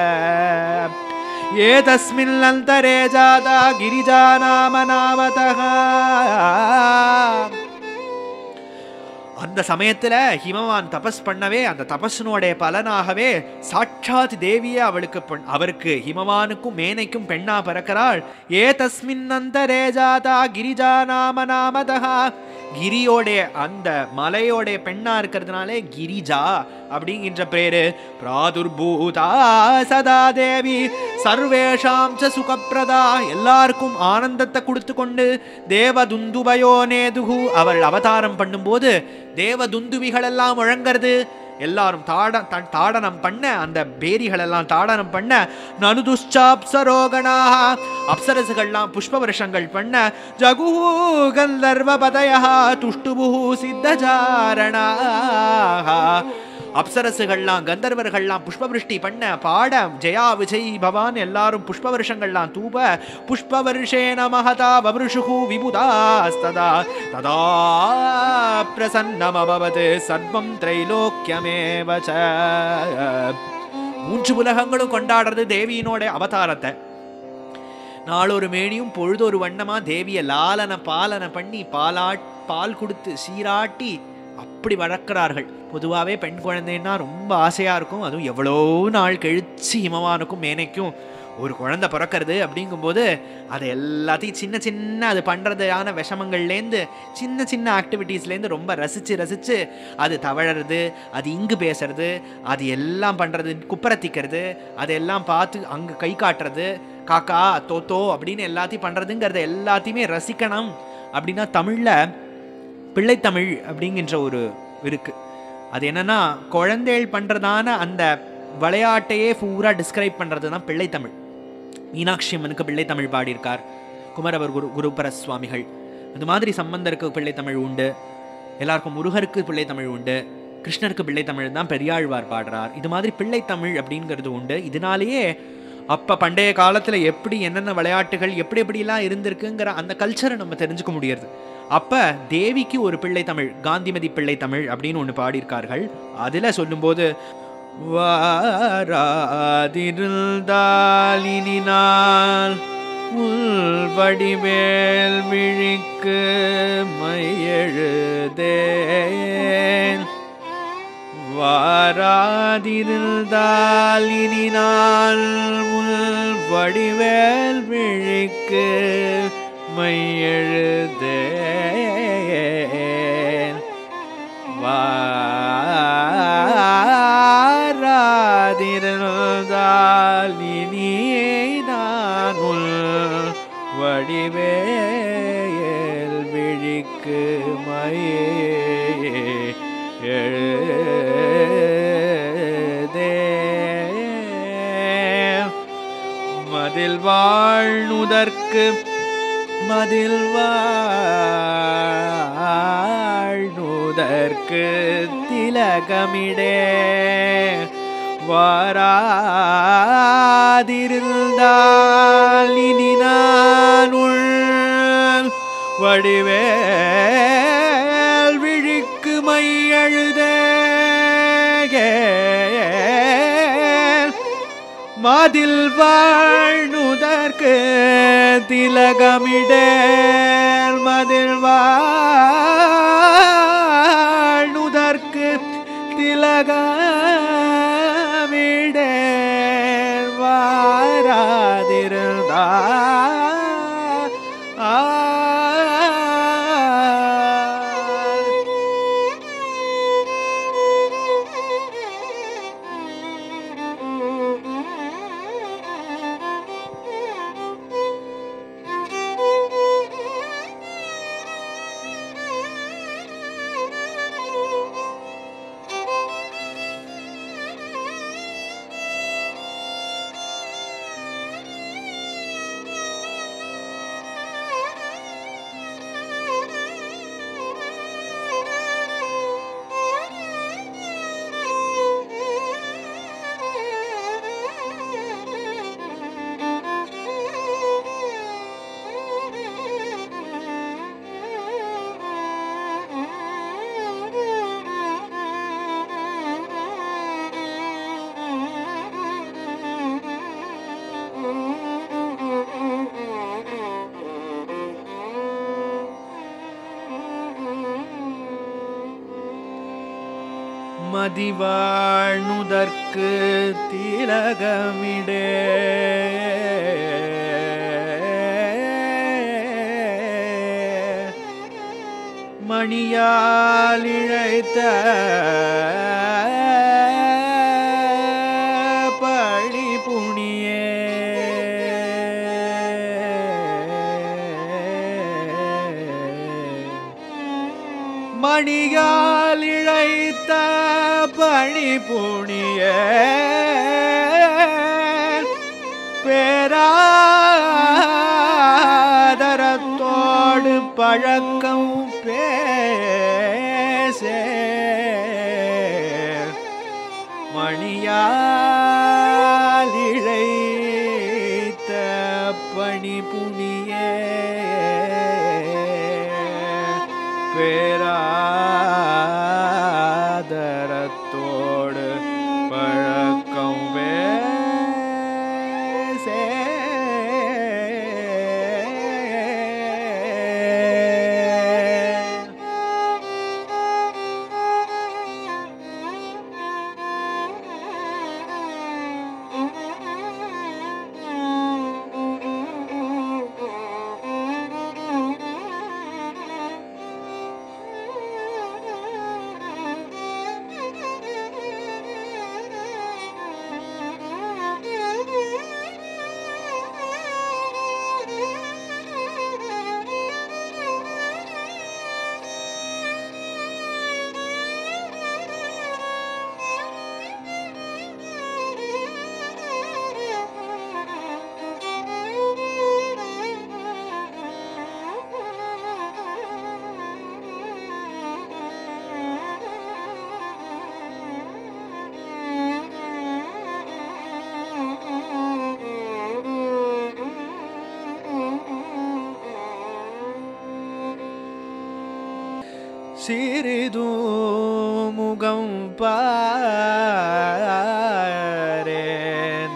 ஏதஸ்மின் அந்தரே ஜாதா கிரிஜா நாம நாமதஹ. அந்த சமயத்துல ஹிமவான் தபஸ் பண்ணவே அந்த தபஸ்னுடைய பலனாகவே சாட்சாத் தேவியே அவளுக்கு அவருக்கு ஹிமவானுக்கும் மேனைக்கும் பெண்ணா பிறக்கிறாள். ஏ தஸ்மின் அந்தரே ஜாதா கிரிஜா நாம நாமதஹா. கிரியோடைய அந்த மலையோடைய பெண்ணா இருக்கிறதுனாலே கிரிஜா அப்படிங்கிற பேரு. பிராதுர்பூதா சதா தேவி சர்வேஷாம் ச சுகப்பிரதா. எல்லாருக்கும் ஆனந்தத்தை கொடுத்து கொண்டு தேவதுந்துபயோ நேதுகு. அவள் அவதாரம் பண்ணும்போது தேவதுந்துவிகள் எல்லாம் முழங்கிறது. எல்லாரும் தாட தாடனம் பண்ண, அந்த பேரிகள் எல்லாம் தாடனம் பண்ண. நனுதுஷ்சாப்சரோகணா. அப்சரசுகள்லாம் புஷ்ப வருஷங்கள் பண்ண. ஜகு கந்தர்வ பதயா துஷ்டுபு சித்தஜாரணா. அப்சரசுகள்லாம் கந்தர்வர்கள்லாம் புஷ்பவிருஷ்டி பண்ண பாட ஜெயா விஜய் பவான் எல்லாரும் புஷ்ப வருஷங்கள்லாம் தூப. புஷ்ப வருஷேன மகதா வவ்ருஷுஹு விபுதாஸ்ததா ததா பிரசன்னமபவது சர்வம் திரைலோக்கியமேவ ச. மூன்று உலகங்களும் கொண்டாடுறது தேவியினோட அவதாரத்தை. நாளொரு மேனியும் பொழுதொரு வண்ணமா தேவிய லாலன பாலன பண்ணி பாலா பால் கொடுத்து சீராட்டி அப்படி வளர்க்கிறார்கள். பொதுவாகவே பெண் குழந்தைன்னா ரொம்ப ஆசையாக இருக்கும். அதுவும் எவ்வளோ நாள் கழிச்சு ஹிமவானுக்கும் மேனைக்கும் ஒரு குழந்தை பிறக்கிறது அப்படிங்கும்போது அதை எல்லாத்தையும் சின்ன சின்ன அது பண்ணுறதான விஷமங்கள்லேருந்து சின்ன சின்ன ஆக்டிவிட்டீஸ்லேருந்து ரொம்ப ரசித்து ரசித்து அது தவழறது, அது இங்கு பேசுறது, அது எல்லாம் பண்ணுறது, குப்பரத்திக்கிறது, அதெல்லாம் பார்த்து அங்கே கை காட்டுறது, காக்கா தோத்தோ அப்படின்னு எல்லாத்தையும் பண்ணுறதுங்கிறத எல்லாத்தையுமே ரசிக்கணும். அப்படின்னா தமிழில் பிள்ளைத்தமிழ் அப்படிங்கிற ஒரு இருக்குது. அது என்னன்னா குழந்தைகள் பண்ணுறதான அந்த விளையாட்டையே பூரா டிஸ்கிரைப் பண்ணுறது தான் பிள்ளைத்தமிழ். மீனாட்சி அம்மனுக்கு பிள்ளைத்தமிழ் பாடியிருக்கார் குமரவர் குரு குருபர சுவாமிகள். அது மாதிரி சம்பந்தருக்கு பிள்ளைத்தமிழ் உண்டு, எல்லாருக்கும் முருகருக்கு பிள்ளைத்தமிழ் உண்டு, கிருஷ்ணருக்கு பிள்ளைத்தமிழ் தான் பெரியாழ்வார் பாடுறார். இது மாதிரி பிள்ளைத்தமிழ் அப்படிங்கிறது உண்டு. இதனாலேயே அப்போ பண்டைய காலத்தில் எப்படி என்னென்ன விளையாட்டுகள் எப்படி எப்படிலாம் இருந்திருக்குங்கிற அந்த கல்ச்சரை நம்ம தெரிஞ்சுக்க முடியாது. அப்போ தேவிக்கு ஒரு பிள்ளை தமிழ், காந்திமதி பிள்ளை தமிழ் அப்படின்னு ஒன்று பாடியிருக்கார்கள். அதில் சொல்லும்போது வாராதிருந்தாலினால் உள்வடிவேல் விழிக்கு மையெழுதேன். வாராதிருந்தாலினால் உள்வடிவேல் விழிக்கு மையெழுதேன். வாராதிருந்தாலினியை நான் உள் வடிவேல் விழிக்கு மையெழுதேன். மதில் வாழ்நுதற்கு மதில் வாழ்நுதற்கு திலகமிடே. வாராதிருந்தால் இனி நான் உள் வடிவேல் விழிக்கு மையெழுதே. மதில் வாழ்நுதற்கு திலகமிடேல். மதில் வாழ்நுதற்கு திலகமிடேல். வாராதிருந்தா மதிவாழ்நுதற்கு திலகமிடே மணியால் இழைத்த பழி புனியே மணியால் இழைத்த பழி புனிய பேராதரத்தோடு பழக்கம் பேசே மணியால் இழைத்த பணி புனியே பேராதரத்தோடு பழக்கம் பேசே சிறிது முகம் பாரேன்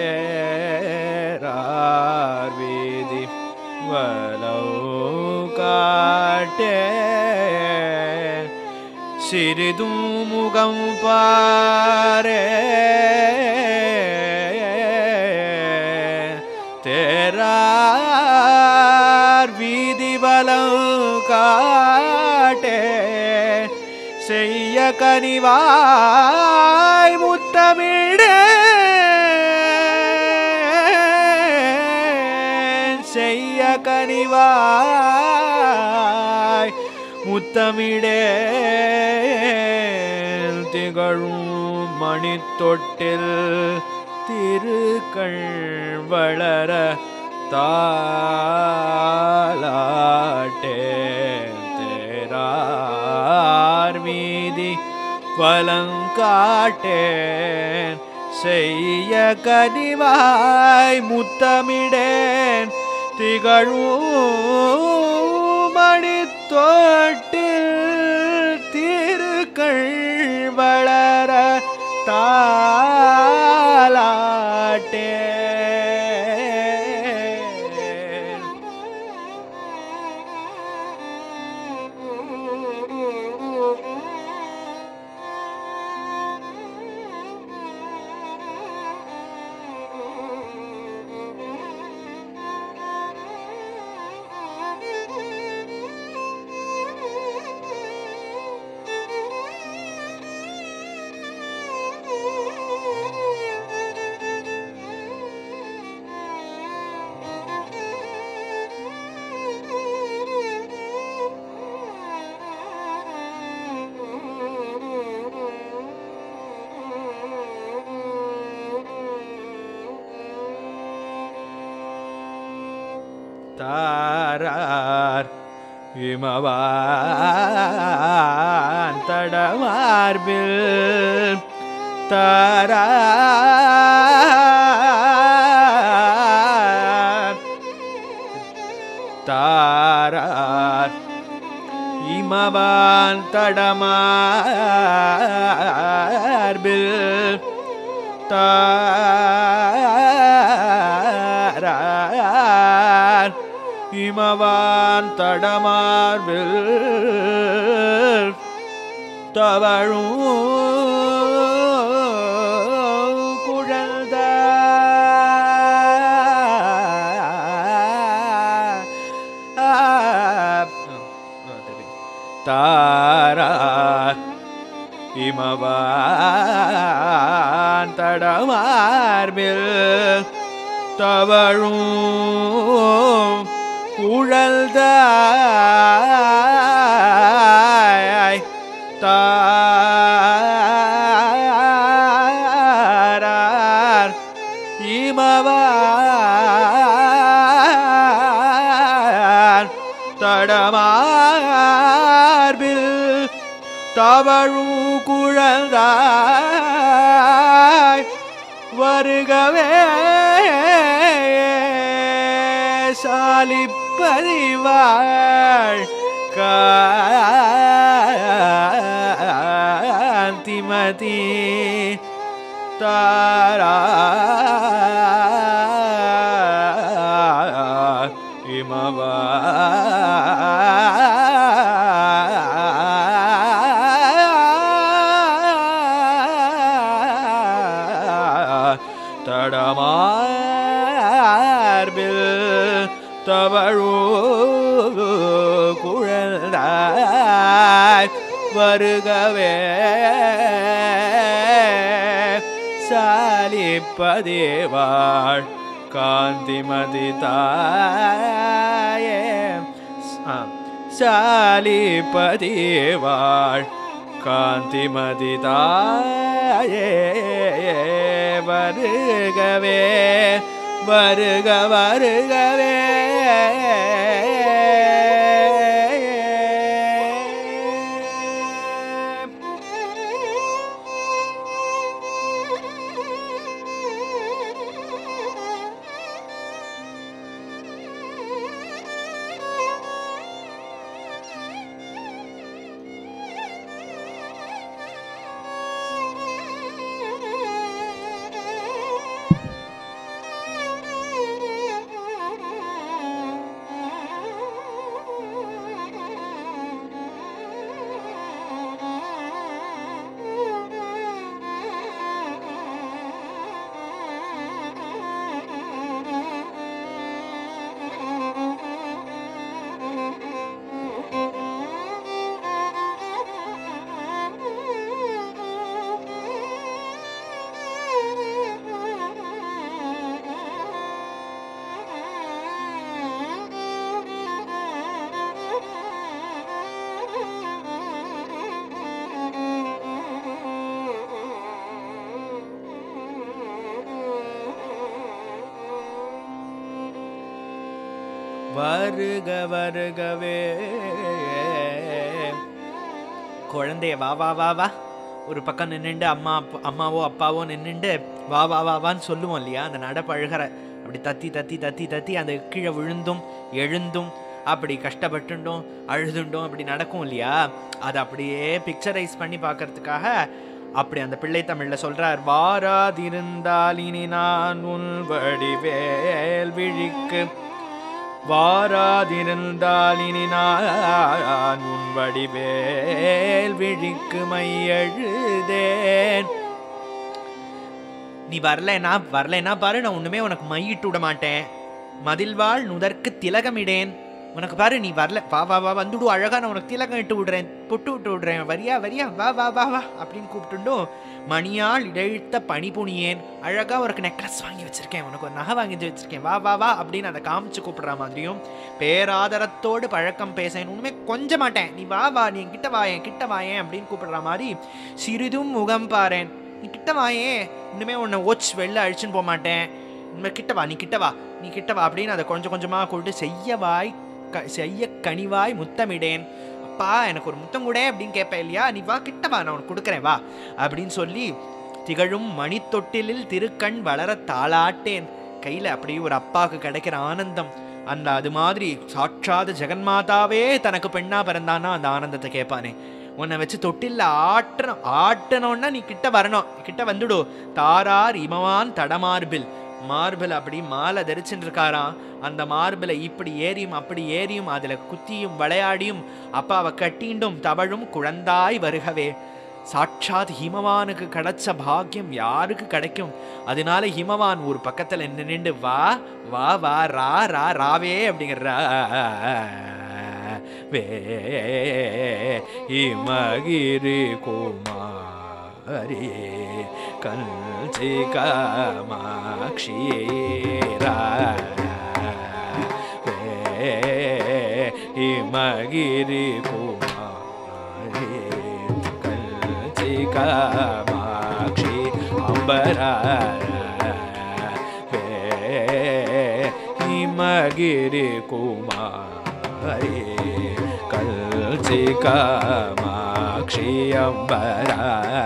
தேரார் வீதி வலவு காட்டே சிறிது முகம் பாரே தேரார் வீதி வலவு காட்டே செய்ய கனிவாய் முத்தமிடே செய்ய கனிவாய் முத்தமிடே திகழும் மணித்தொட்டில் திருக்கள் வளர தாலாட்டே தேரார் மீதி வலங்காட்டேன் செய்ய கனிவாய் முத்தமிடேன் திகழும் மணித்தொட்டில் திருக்கள் வளர தாலாட்டே தாரார் இமவான் தடமார்பில் தாரார் தாரார் இமவான் தடமார்பில் தாரார் இமவான் தடமார்பில் தவழும் தவழும் குழல்தாய் தாரார் இமவார் தடமார்பில் தவழும் குழல்தாய் வருகவே சாலிப்பதிவாள் காந்திமதி தாரா இமவா தடமார்பில் தவழு குழந்தாய் வருகவே சாலிப்பதேவாள் காந்திமதி தாயே சாலிப்பதேவாள் காந்திமதி தாயே வருகவே வருக வருகவே வருக வருகவே குழந்தைய வா வா வா வா ஒரு பக்கம் நின்றுண்டு அம்மா அம்மாவோ அப்பாவோ நின்றுண்டு வா வா வா வான்னு சொல்லுவோம் இல்லையா, அந்த நட பழகிற அப்படி தத்தி தத்தி தத்தி தத்தி அந்த கீழே விழுந்தும் எழுந்தும் அப்படி கஷ்டப்பட்டுண்டும் அழுதுண்டும் அப்படி நடக்கும் இல்லையா, அதை அப்படியே பிக்சரைஸ் பண்ணி பார்க்கறதுக்காக அப்படி அந்த பிள்ளை தமிழ்ல சொல்றார். வாராதிருந்தால் இனி நான் உன் வடிவேல் விழிக்கு, வாராதிருந்தால் இனி நான் உன் வடிவேல் விழிக்கு மையழுதேன். நீ வரலனா வரலனா பாரு, நான் ஒண்ணுமே உனக்கு மையிட்டு விட மாட்டேன். மதில்வாள் நுதற்கு திலகமிடேன். உனக்கு பாரு, நீ வரல, வா வா வா வந்துடு, அழகா நான் உனக்கு திலகம் இட்டு விடுறேன், பொட்டு விட்டு விடுறேன், வரியா வரியா வா வா வா வா அப்படின்னு கூப்பிட்டுண்டும் மணியால் இடைத்த பணிபுனியேன். அழகா உனக்கு நெக்லஸ் வாங்கி வச்சிருக்கேன், உனக்கு ஒரு நகை வாங்கி வச்சிருக்கேன், வா வா வா அப்படின்னு அதை காமிச்சு கூப்பிடுற மாதிரியும் பேராதரத்தோடு பழக்கம் பேசேன். ஒண்ணுமே கொஞ்ச மாட்டேன், நீ வா வா, நீ கிட்ட வாயேன் கிட்ட வாயேன் அப்படின்னு கூப்பிடுற மாதிரி சிறிதும் முகம் பாறேன். நீ கிட்ட வாயேன், இன்னுமே உன்னை ஓச்சு வெளில அழிச்சுன்னு போக மாட்டேன், இனிமேல் கிட்ட வா, நீ கிட்ட வா நீ கிட்ட வா அப்படின்னு அதை கொஞ்சம் கொஞ்சமாக கூப்பிட்டு செய்யவாய் செய்ய கனிவாய் முத்தமிடேன். அப்பா எனக்கு ஒரு முத்தம் கூட அப்படின்னு கேட்பேன் இல்லையா, நீ வா கிட்ட வா, நான் உனக்கு கொடுக்குறேன் வா அப்படின்னு சொல்லி திகழும் மணி தொட்டிலில் திருக்கண் வளர தாளாட்டேன். கையில் அப்படியே ஒரு அப்பாவுக்கு கிடைக்கிற ஆனந்தம், அந்த அது மாதிரி சாட்சாத ஜெகன்மாதாவே தனக்கு பெண்ணா பிறந்தானா அந்த ஆனந்தத்தை கேட்பானே. உன்னை வச்சு தொட்டில்ல ஆட்டணும் ஆட்டணும்னா நீ கிட்ட வரணும், கிட்ட வந்துடு. தாரார் இமவான் தடமார்பில், மார்பில் அப்படி மாலை தரிச்சுட்டு இருக்காராம். அந்த மார்பில் இப்படி ஏறியும் அப்படி ஏறியும் அதில் குத்தியும் விளையாடியும் அப்பாவை கட்டிண்டும் தவழும் குழந்தாய் வருகவே. சாட்சாத் ஹிமவானுக்கு கிடைச்ச பாக்கியம் யாருக்கு கிடைக்கும்? அதனால ஹிமவான் ஒரு பக்கத்தில் நின்று வா வா வா ரா ரா ராவே அப்படிங்கிற வே இமகிரி குமாரி கஞ்சி காமாட்சி ரா हिमगिरि कुमारी कंची कामाक्षी अंबरा हिमगिरि कुमारी कंची कामाक्षी अंबरा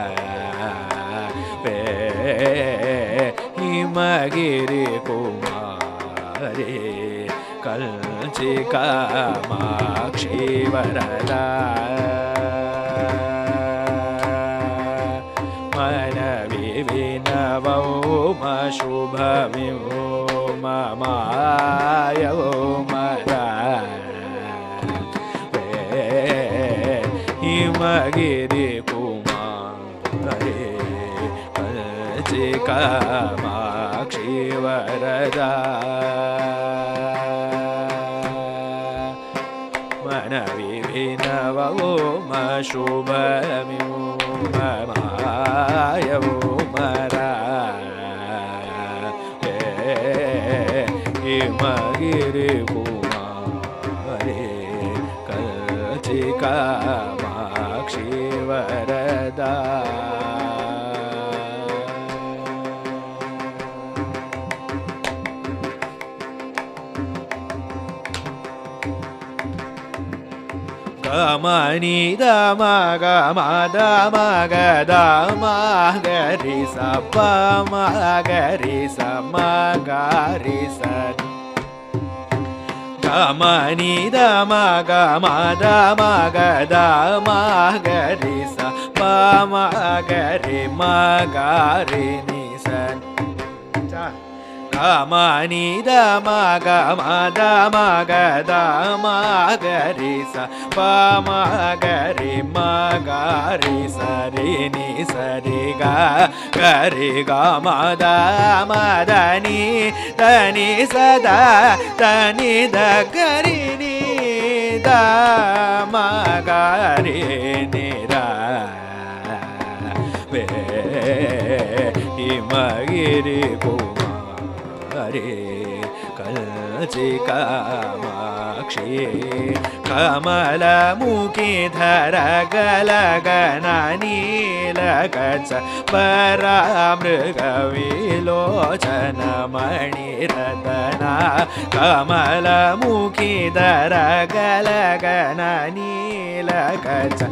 हिमगिरि कुमारी कंची कामाक्षी वरदा मनविविनवौ शुभमिवो ममायौ मरा हिमगिरि कुमारी कंची कामाक्षी वरदा मनविविनवौ शुभमिवो ममायौ मरा हिमगिरि कुमारी कंची कामाक्षी वरदा गमनि दम गम दम गदम गरि स पम गरि स म गरि स गमनि दम गम दम गदम गरि स पम गरि म गरि नि स गमनि दम गम दम गदम गरि स पम गरि म गरि स रि नि स रि ग गरि ग म द म द नि द नि स द द नि द गरि नि द म गरि नि र वे हिमगिरि कुमारी कंची कामाक्षी कमलमुखी धर गलगन नीलकच परामृगविलोचन मणिरत्ना कमलमुखी धर गलगन नीलकच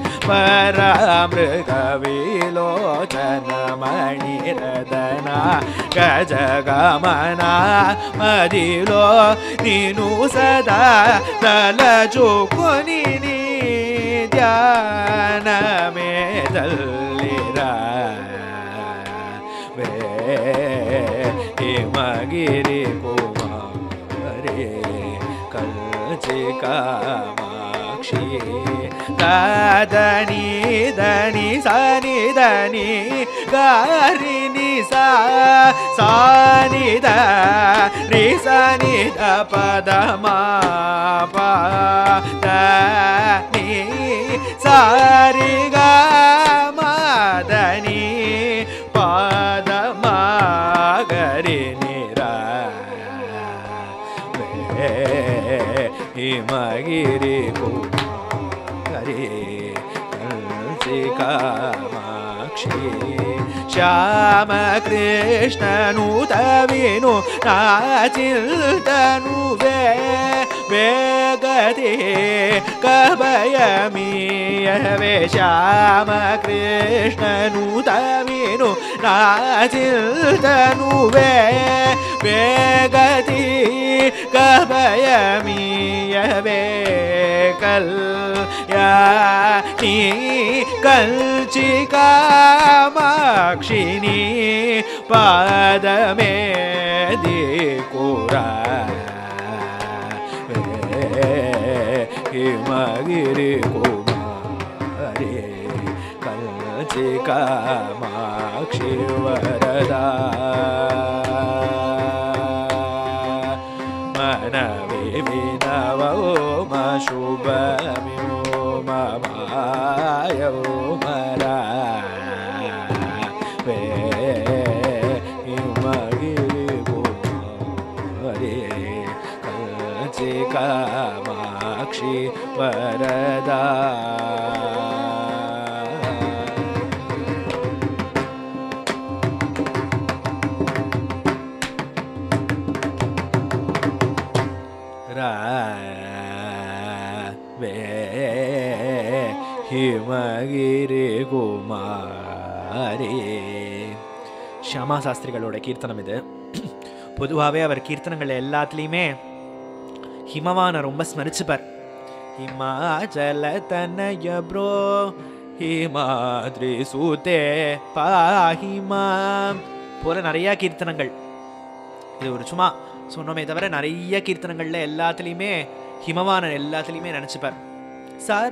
परामृगविलोचन मणिरत्ना गजगमना मदिलो नीनु सदा तलचुकुनि नी ध्यान मेदल्लिरा वे हिमगिरि कुमारी कंची कामाक्षी दनि दनि सनि दनि गरि नि सा सानि द रि सनि द पद म प द नि सा रि ग म द नि पद म गरि नि र हिमगिरि कुमारी कंची कामाक्षी श्याम कृष्ण नुत विनु नाचिल्तनु वे वेगति कभयमीय वे श्याम कृष्ण नुत विनु नाचिल्तनु वे वेगति कभयमीय वे कल्याणी कंची कामाक्षिणी पाद में दिकुरा हिमगिरि कुमारी कंची कामाक्षी वरदा मनविविनवौ शुभमिवो ममायौ मरा वे हिमगिरि कुमारी காஞ்சி காமாட்சி வரதா. வே ஹிமகிரி குமாரி. ஷியாமா சாஸ்திரிகளோட கீர்த்தனம் இது. பொதுவாகவே அவர் கீர்த்தனங்கள் எல்லாத்துலேயுமே ஹிமவானை ரொம்ப ஸ்மரிச்சுப்பார். ஹிமாச்சல தனய ப்ரோ ஹிமாத்ரி சூதே பாஹிமா போல நிறையா கீர்த்தனங்கள். இது ஒரு சும்மா சொன்னோமே தவிர நிறைய கீர்த்தனங்கள்ல எல்லாத்துலேயுமே ஹிமவான எல்லாத்துலேயுமே நினச்சிப்பார் சார்.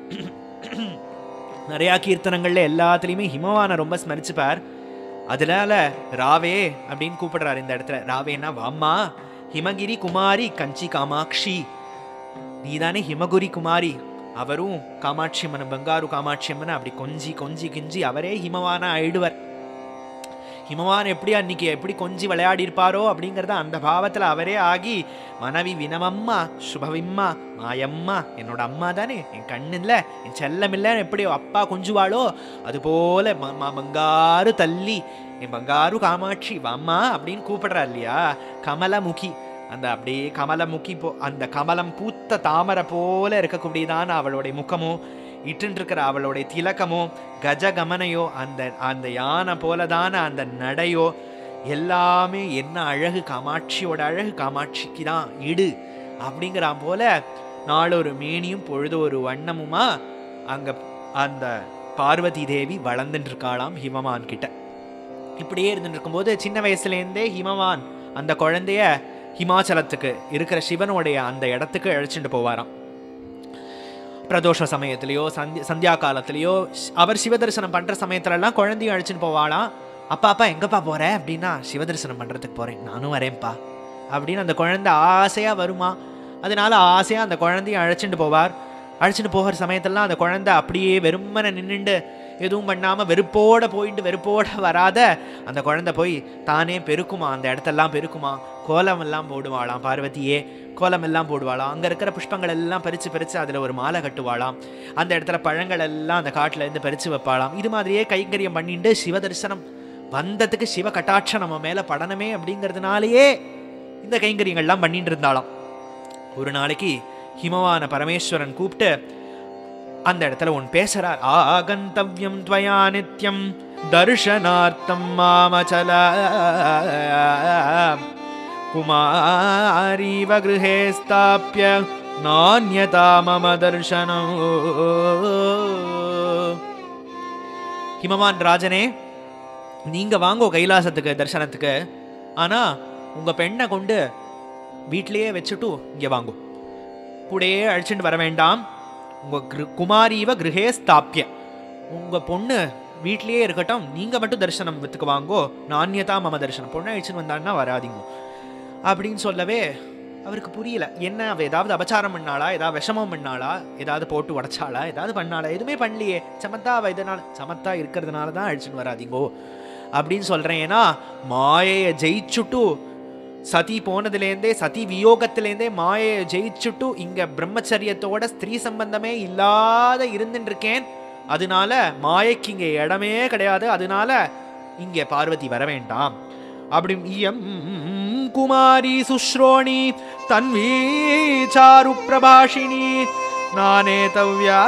நிறையா கீர்த்தனங்கள்ல எல்லாத்துலேயுமே ஹிமவானை ரொம்ப ஸ்மரிச்சுப்பார். அதனால ராவே அப்படின்னு கூப்பிடுறாரு இந்த இடத்துல. ராவேன்னா வாம்மா, ஹிமகிரி குமாரி கஞ்சி காமாட்சி, நீதானே ஹிமகுரி குமாரி. அவரும் காமாட்சி அம்மன், பங்காரு காமாட்சி அம்மன் அப்படி கொஞ்சி கொஞ்சி கிஞ்சி அவரே ஹிமவான ஆயிடுவர். ஹிமவான் எப்படி அன்னைக்கு எப்படி கொஞ்சி விளையாடி இருப்பாரோ அப்படிங்கிறத அந்த பாவத்தில் அவரே ஆகி மனைவி வினமம்மா சுபவிம்மா மாயம்மா, என்னோட அம்மா தானே, என் கண்ணு இல்லை, என் செல்லம் இல்லைன்னு எப்படி அப்பா கொஞ்சுவாளோ அதுபோல பங்காரு தள்ளி என் பங்காரு காமாட்சி வாம்மா அப்படின்னு கூப்பிடுறா இல்லையா. கமலமுகி, அந்த அப்படியே கமலமுகி போ அந்த கமலம் பூத்த தாமரை போல இருக்கக்கூடியதான அவளுடைய முகமோ, இட்டுருக்கிற அவளுடைய திலக்கமோ, கஜகமனையோ, அந்த அந்த யானை போலதான அந்த நடையோ எல்லாமே என்ன அழகு, காமாட்சியோட அழகு காமாட்சிக்கு தான் இடு அப்படிங்கிறா போல நாளொரு மேனியும் பொழுது ஒரு வண்ணமுமா அங்க அந்த பார்வதி தேவி வளர்ந்துட்டு இருக்காளாம் ஹிமவான் கிட்ட. இப்படியே இருந்துட்டு இருக்கும்போது சின்ன வயசுலேருந்தே ஹிமவான் அந்த குழந்தைய ஹிமாச்சலத்துக்கு இருக்கிற சிவனுடைய அந்த இடத்துக்கு அழைச்சிட்டு போவாராம். பிரதோஷ சமயத்திலையோ சந்தி சந்தியா காலத்திலையோ அவர் சிவதரிசனம் பண்ணுற சமயத்துலலாம் குழந்தையும் அழைச்சின்னு போவாளாம். அப்பா அப்பா எங்கப்பா போகிற அப்படின்னா, சிவதரிசனம் பண்ணுறதுக்கு போகிறேன், நானும் வரேன்ப்பா அப்படின்னு அந்த குழந்தை ஆசையாக வருமா. அதனால ஆசையாக அந்த குழந்தையும் அழைச்சிட்டு போவார். அழைச்சிட்டு போகிற சமயத்திலலாம் அந்த குழந்தை அப்படியே வெறுமனை நின்றுண்டு எதுவும் பண்ணாமல் வெறுப்போடு போயிட்டு வெறுப்போடு வராத அந்த குழந்தை போய் தானே பெருக்குமா, அந்த இடத்தெல்லாம் பெருக்குமா, கோலம் எல்லாம் போடுவாளாம் பார்வதியே, கோலம் எல்லாம் போடுவாளாம். அங்கே இருக்கிற புஷ்பங்கள் எல்லாம் பறித்து பறித்து அதில் ஒரு மாலை கட்டுவாளாம். அந்த இடத்துல பழங்கள் எல்லாம் அந்த காட்டில் இருந்து பறித்து வைப்பாளாம். இது மாதிரியே கைங்கரியம் பண்ணிட்டு சிவ தரிசனம் வந்ததுக்கு சிவ கட்டாட்சம் நம்ம மேலே படனமே அப்படிங்கிறதுனாலேயே இந்த கைங்கரியங்கள்லாம் பண்ணிட்டு இருந்தாளாம். ஒரு நாளைக்கு ஹிமவான பரமேஸ்வரன் கூப்பிட்டு அந்த இடத்துல ஒன்று பேசுறார். ஆகந்தவ்யம் த்வயா நித்யம் தர்ஷனார்த்தம் மாமச்சல குமாரீவ கிருஹே ஸ்தாப்ய நான்யதா மம தர்ஷனம். ஹிமவான் ராஜனே, நீங்க வாங்கோ கைலாசத்துக்கு தர்சனத்துக்கு, ஆனா உங்க பெண்ணை கொண்டு வீட்டிலேயே வச்சுட்டு இங்க வாங்கோ, கூடயே அழைச்சிட்டு வர வேண்டாம். உங்க குமாரீவ கிருஹே ஸ்தாப்ய, உங்க பொண்ணு வீட்லேயே இருக்கட்டும், நீங்க மட்டும் தரிசனம் வித்துக்கு வாங்கோ, நான்யதா மம தரிசனம், பொண்ணை அழிச்சுன்னு வந்தான்னா வராதிங்கோ அப்படின்னு சொல்லவே அவருக்கு புரியல. என்ன அவ ஏதாவது அபச்சாரம் பண்ணாளா, ஏதாவது விஷமம் பண்ணாளா, ஏதாவது போட்டு உடைச்சாளா, ஏதாவது பண்ணாளா? எதுவுமே பண்ணலையே, சமத்தா அவ இதனால சமத்தா இருக்கிறதுனால தான் அழிச்சுன்னு வராதிங்கோ அப்படின்னு சொல்றேன். ஏன்னா மாயையை ஜெயிச்சுட்டு சதி போனதுலேருந்தே, சதி வியோகத்திலேருந்தே மாயையை ஜெயிச்சுட்டு இங்க பிரம்மச்சரியத்தோட ஸ்திரீ சம்பந்தமே இல்லாத இருந்துட்டு இருக்கேன். அதனால மாயைக்கு இங்க இடமே கிடையாது, அதனால இங்க பார்வதி வர வேண்டாம் அப்படி. இயம் குமாரி சுஸ்ரோணி தன்வி சாரு பிரபாஷினி நானே தவ்யா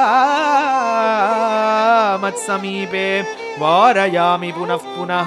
மத் சமீபே வாரயாமி புனః புனஹ.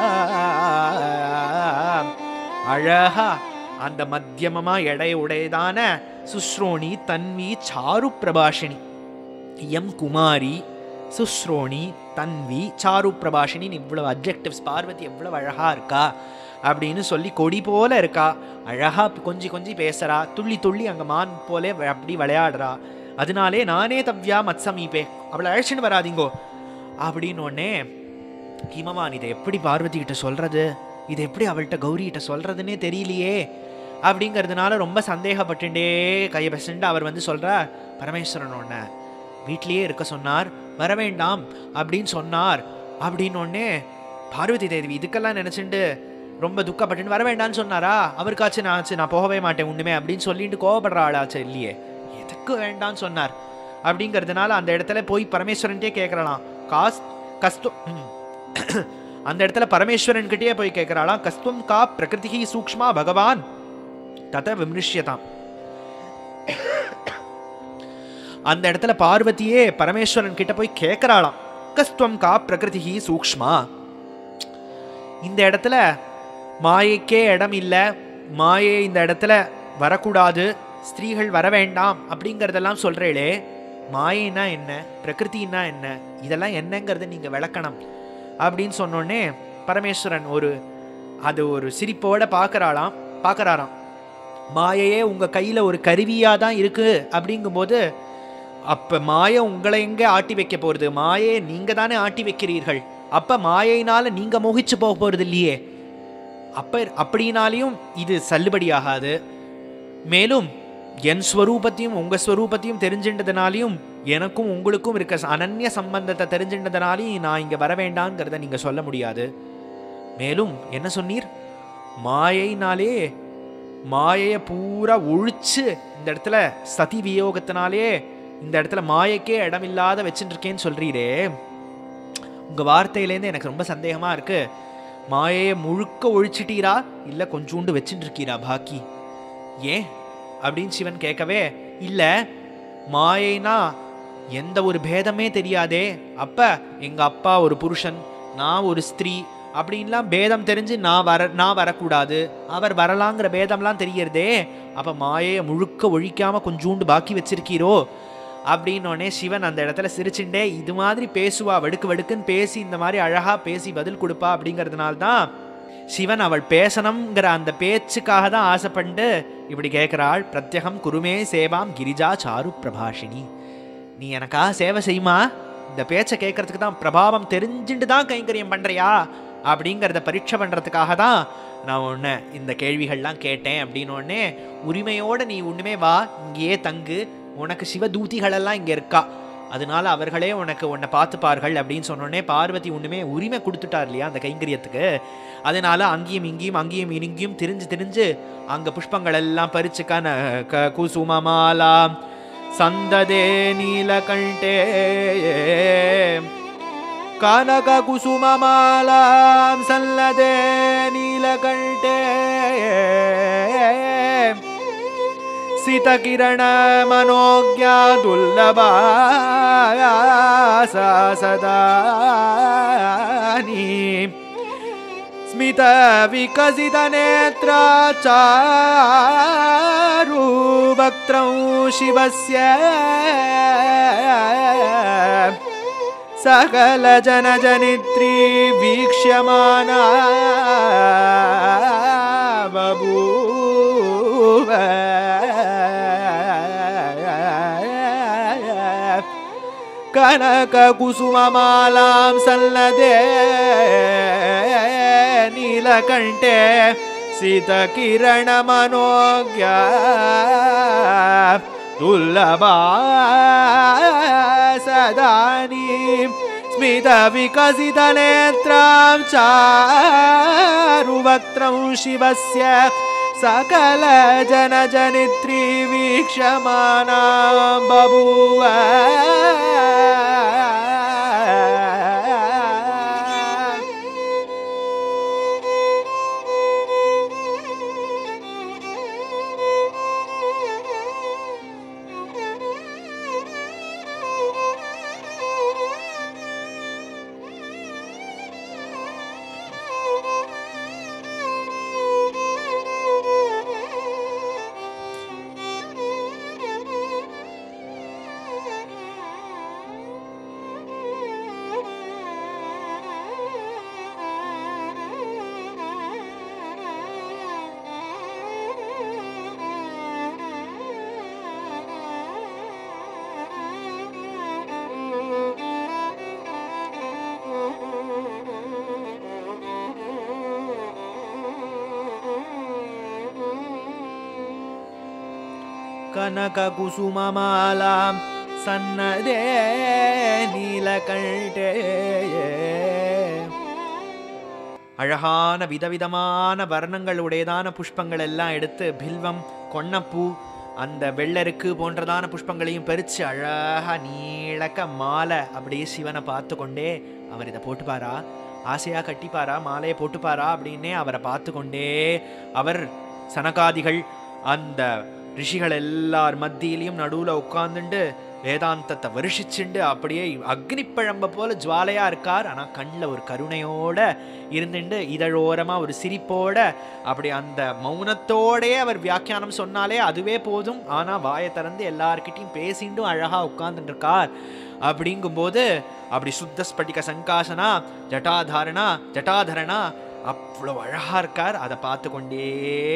அழகா அந்த மத்தியமமா எடை உடையதான சுஸ்ரோணி தன்வி சாரு பிரபாஷினி, எம் குமாரி சுஸ்ரோணி தன்வி சாரு பிரபாஷினி, இவ்வளவு அப்ஜெக்டிவ்ஸ். பார்வதி எவ்வளவு அழகா இருக்கா அப்படின்னு சொல்லி கொடி போல இருக்கா, அழகா கொஞ்சி கொஞ்சி பேசுறா, துள்ளி துள்ளி அங்க மான் போல அப்படி விளையாடுறா. அதனாலே நானே தவ்யா மத் சமீபே, அவளை அழைச்சின்னு வராதிங்கோ அப்படின்னு ஒன்னே ஹிமவான் இதை எப்படி பார்வதி கிட்ட சொல்றது, இதை எப்படி அவள்கிட்ட கௌரி கிட்ட சொல்றதுன்னே தெரியலையே அப்படிங்கிறதுனால ரொம்ப சந்தேகப்பட்டுட்டே கையை பேசிட்டு அவர் வந்து சொல்றார், பரமேஸ்வரன் ஒன்ன வீட்லேயே இருக்க சொன்னார், வர வேண்டாம் அப்படின்னு சொன்னார் அப்படின்னு ஒன்னே பார்வதி தேவி இதுக்கெல்லாம் நினைச்சுட்டு ரொம்ப துக்கப்பட்டு வர வேண்டான்னு சொன்னாரா? அவருக்காச்சு நான் ஆச்சு நான் போகவே மாட்டேன் ஒண்ணுமே அப்படின்னு சொல்லிட்டு கோவப்படுற ஆளாச்சு இல்லையே. எதுக்கு வேண்டான்னு சொன்னார் அப்படிங்கிறதுனால அந்த இடத்துல போய் பரமேஸ்வரன்ட்டே கேட்கறாளாம். காஸ் கஸ்து அந்த இடத்துல பரமேஸ்வரன் கிட்டே போய் கேட்கறாளாம். கஸ்துவம் கா பிரகிருதி சூக்ஷ்மா பகவான் தத விமிருஷ்யதாம். அந்த இடத்துல பார்வதியே பரமேஸ்வரன் கிட்ட போய் கேட்கறாளாம். கஸ்துவம் கா பிரகிருதி சூக்ஷ்மா. இந்த இடத்துல மாயைக்கே இடம் இல்லை, மாயை இந்த இடத்துல வரக்கூடாது, ஸ்திரீகள் வர வேண்டாம் அப்படிங்கிறதெல்லாம் சொல்றேளே, மாயினா என்ன, பிரகிருத்தின்னா என்ன, இதெல்லாம் என்னங்கிறத நீங்க விளக்கணும் அப்படின்னு சொன்னோடனே பரமேஸ்வரன் ஒரு அது ஒரு சிரிப்போட பார்க்கறாளாம் பார்க்கறாராம். மாயையே உங்க கையில ஒரு கருவியா தான் இருக்கு அப்படிங்கும்போது, அப்ப மாயை உங்களை எங்க ஆட்டி வைக்க போறது? மாயை நீங்க தானே ஆட்டி வைக்கிறீர்கள். அப்ப மாயையினால நீங்க மோகிச்சு போக போறது இல்லையே. அப்ப அப்படினாலையும் இது செல்லுபடியாகாது. மேலும் என் ஸ்வரூபத்தையும் உங்க ஸ்வரூபத்தையும் தெரிஞ்சின்றதுனாலையும் எனக்கும் உங்களுக்கும் இருக்க அனன்ய சம்பந்தத்தை தெரிஞ்சின்றதுனாலையும் நான் இங்க வர வேண்டாங்கிறத நீங்க சொல்ல முடியாது. மேலும் என்ன சொன்னீர்? மாயைனாலே மாயையை பூரா ஒழிச்சு இந்த இடத்துல சதி வியோகத்தினாலே இந்த இடத்துல மாயைக்கே இடமில்லாத வச்சுட்டு இருக்கேன்னு சொல்றீரே. உங்க வார்த்தையிலேருந்து எனக்கு ரொம்ப சந்தேகமா இருக்கு. மாயையை முழுக்க ஒழிச்சிட்டீரா இல்ல கொஞ்சோண்டு வச்சுட்டு இருக்கீரா பாக்கி? ஏன் அப்படின்னு சிவன் கேட்கவே, இல்ல மாயைனா எந்த ஒரு பேதமே தெரியாதே. அப்ப எங்க அப்பா ஒரு புருஷன், நான் ஒரு ஸ்திரீ அப்படின்லாம் பேதம் தெரிஞ்சு நான் வர நான் வரக்கூடாது, அவர் வரலாங்கிற பேதம்லாம் தெரியறதே. அப்ப மாயையை முழுக்க ஒழிக்காம கொஞ்சோண்டு பாக்கி வச்சிருக்கீரோ அப்படின்னோடனே சிவன் அந்த இடத்துல சிரிச்சுண்டே, இது மாதிரி பேசுவா, வடுக்கு வடுக்குன்னு பேசி இந்த மாதிரி அழகா பேசி பதில் கொடுப்பா அப்படிங்கிறதுனால்தான் சிவன் அவள் பேசணுங்கிற அந்த பேச்சுக்காக தான் ஆசைப்பட்டு இப்படி கேட்கிறாள். பிரத்யகம் குருமே சேவாம் கிரிஜா சாரு பிரபாஷினி. நீ எனக்கா சேவை செய்யுமா? இந்த பேச்சை கேட்கறதுக்கு தான், பிரபாவம் தெரிஞ்சுட்டு தான் கைங்கரியம் பண்றியா அப்படிங்கிறத பரீட்சை பண்றதுக்காக தான் நான் உன்னை இந்த கேள்விகள்லாம் கேட்டேன் அப்படின்னோடனே, உரிமையோட நீ ஒண்ணுமே வா, இங்கேயே தங்கு, உனக்கு சிவதூதிகளெல்லாம் இங்கே இருக்கா, அதனால அவர்களே உனக்கு உன்னை பார்த்துப்பார்கள் அப்படின்னு சொன்னோடனே பார்வதி ஒண்ணுமே உரிமை கொடுத்துட்டார் இல்லையா அந்த கைங்கரியத்துக்கு. அதனால அங்கேயும் இங்கேயும் அங்கேயும் இங்கேயும் திரிஞ்சு திரிஞ்சு அங்க புஷ்பங்கள் எல்லாம் பறிச்சு கன குசுமமாலா சந்ததே நீலகண்டே கனக குசுமமாலாம் சல்லதே நீலகண்டே சிதகிரண மனோக்யா துல்லபா சதானி ஸ்மித விகசித நேத்ரா சாரு வக்த்ரம் சிவஸ்ய சகல ஜனஜனித்ரி வீக்ஷ்யமானா பபூவ கனக குசுமமாலாம் சல்லதே நீலகண்டே சிதகிரண மனோக்யா துல்லபா சதானி ஸ்மித விகசித நேத்ராம் சாரு வக்த்ரம் சிவஸ்ய சகல ஜனஜனித்ரி வீக்ஷமானா பபூவ. கனக குசுமமாலாம் சன்னதே நீலகண்டே. அழகான விதவிதமான வர்ணங்களுடையதான புஷ்பங்கள் எல்லாம் எடுத்து பில்வம், கொன்னப்பூ, அந்த வெள்ளருக்கு போன்றதான புஷ்பங்களையும் பறித்து அழகா நீளக்க மாலை அப்படியே சிவனை பார்த்து கொண்டே அவர் இதை போட்டுப்பாரா, ஆசையாக கட்டிப்பாரா, மாலையை போட்டுப்பாரா அப்படின்னே அவரை பார்த்து கொண்டே அவர் சனகாதிகள் அந்த ரிஷிகள் எல்லார் மத்தியிலையும் நடுவில் உட்கார்ந்துண்டு வேதாந்தத்தை வருஷிச்சுண்டு அப்படியே அக்னிப்பழம்ப போல ஜுவாலையா இருக்கார். ஆனால் கண்ணில் ஒரு கருணையோட இருந்துட்டு இதழோரமா ஒரு சிரிப்போட அப்படி அந்த மௌனத்தோடே அவர் வியாக்கியானம் சொன்னாலே அதுவே போதும். ஆனால் வாயை திறந்து எல்லார்கிட்டையும் பேசிண்டும் அழகா உட்கார்ந்துட்டு இருக்கார். அப்படிங்கும்போது அப்படி சுத்த ஸ்பட்டிக சங்காசனா ஜட்டாதாரணா ஜட்டாதரணா அவ்வளோ அழகா இருக்கார். அதை பார்த்து கொண்டே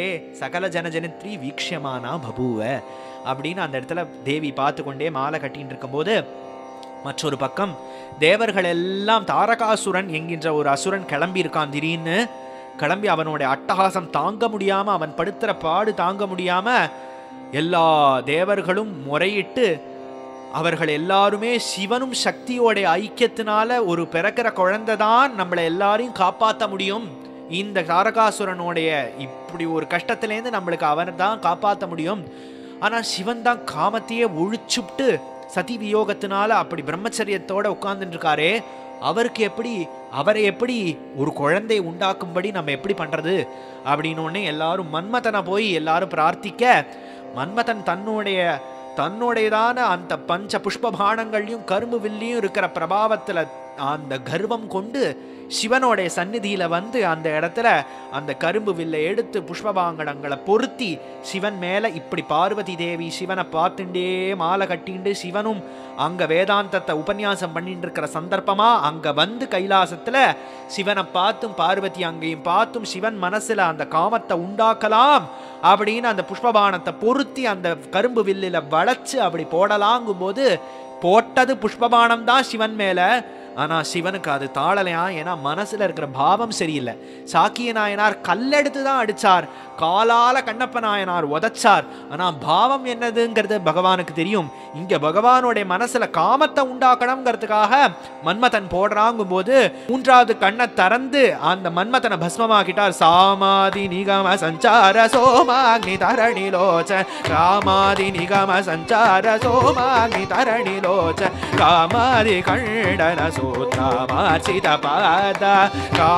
சகல ஜனஜனித்ரி வீக்ஷமானா பபுவ அப்படின்னு அந்த இடத்துல தேவி பார்த்து கொண்டே மாலை கட்டின்னு இருக்கும்போது, மற்றொரு பக்கம் தேவர்கள் எல்லாம் தாரகாசுரன் என்கின்ற ஒரு அசுரன் கிளம்பி இருக்கான். திடீர்னு கிளம்பி அவனுடைய அட்டகாசம் தாங்க முடியாம, அவன் படுத்துற பாடு தாங்க முடியாம எல்லா தேவர்களும் முறையிட்டு அவர்கள் எல்லாருமே சிவனும் சக்தியோட ஐக்கியத்தினால ஒரு பிறக்கிற குழந்தை தான் நம்மளை எல்லாரையும் காப்பாற்ற முடியும், இந்த தாரகாசுரனுடைய இப்படி ஒரு கஷ்டத்திலேருந்து நம்மளுக்கு அவன் தான் காப்பாற்ற முடியும். ஆனால் சிவன் தான் காமத்தையே ஒழிச்சுட்டு சதி வியோகத்தினால அப்படி பிரம்மச்சரியத்தோட உட்கார்ந்துட்டு இருக்காரே, அவருக்கு எப்படி அவரை எப்படி ஒரு குழந்தை உண்டாக்கும்படி நம்ம எப்படி பண்றது அப்படின்னு எல்லாரும் மன்மதனை போய் எல்லாரும் பிரார்த்திக்க, மன்மதன் தன்னுடைய தன்னுடையதான அந்த பஞ்ச புஷ்பபானங்கள்லையும் கரும்பு வில்லையும் இருக்கிற பிரபாவத்தில் அந்த கர்வம் கொண்டு சிவனுடைய சந்நிதியில வந்து அந்த இடத்துல அந்த கரும்பு வில்லை எடுத்து புஷ்பபாங்கடங்களை பொருத்தி சிவன் மேல இப்படி பார்வதி தேவி சிவனை பார்த்துட்டே மாலை கட்டிண்டு சிவனும் அங்க வேதாந்தத்தை உபன்யாசம் பண்ணிட்டு இருக்கிற சந்தர்ப்பமா அங்க வந்து கைலாசத்துல சிவனை பார்த்தும் பார்வதி அங்கேயும் பார்த்தும் சிவன் மனசுல அந்த காமத்தை உண்டாக்கலாம் அப்படின்னு அந்த புஷ்பபானத்தை பொருத்தி அந்த கரும்பு வில்லில வளைச்சு அப்படி போடலாங்கும் போது போட்டது புஷ்பபானம் தான் சிவன் மேல. ஆனா சிவனுக்கு அது தாழலையா, ஏன்னா மனசுல இருக்கிற பாவம் சரியில்லை. சாக்கிய நாயனார் கல்லெடுத்து தான் அடிச்சார், காலால கண்ணப்ப நாயனார் உதச்சார், ஆனா பாவம் என்னதுங்கிறது பகவானுக்கு தெரியும். இங்க பகவானுடைய மனசுல காமத்தை உண்டாக்கணுங்கிறதுக்காக மன்மதன் போடுறாங்கும் போது மூன்றாவது கண்ணை திறந்து அந்த மன்மதனை பஸ்மமாக்கிட்டார். சாமாதி நிகம சஞ்சார சோமாக்னி தரணிலோச்ச, ராமாதி நிகம சஞ்சார சோமாக்னி தரணிலோச்ச, காமாதி கண்டன சூத்ராமார்ச்சித பாத கா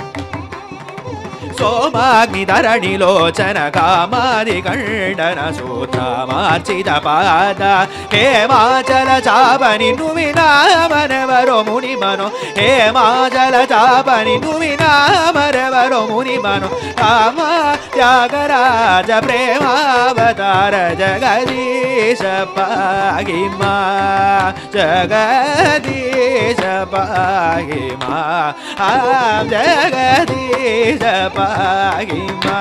சோமாக்னி தரணிலோச்சன காமாதி கண்டன சூத்ராமார்ச்சித பாத ஹேமாச்சல சாபனி நுவினாமரவரோ முனிமனோ, ஹேமாச்சல சாபனி நுவினாமரவரோ முனிமனோ, காமா தியாகராஜ பிரேமாவதார ஜகதீಶ பாகிமா, ஜகதீಶ பாகிமா, ஜகதீಶ பாகிமா.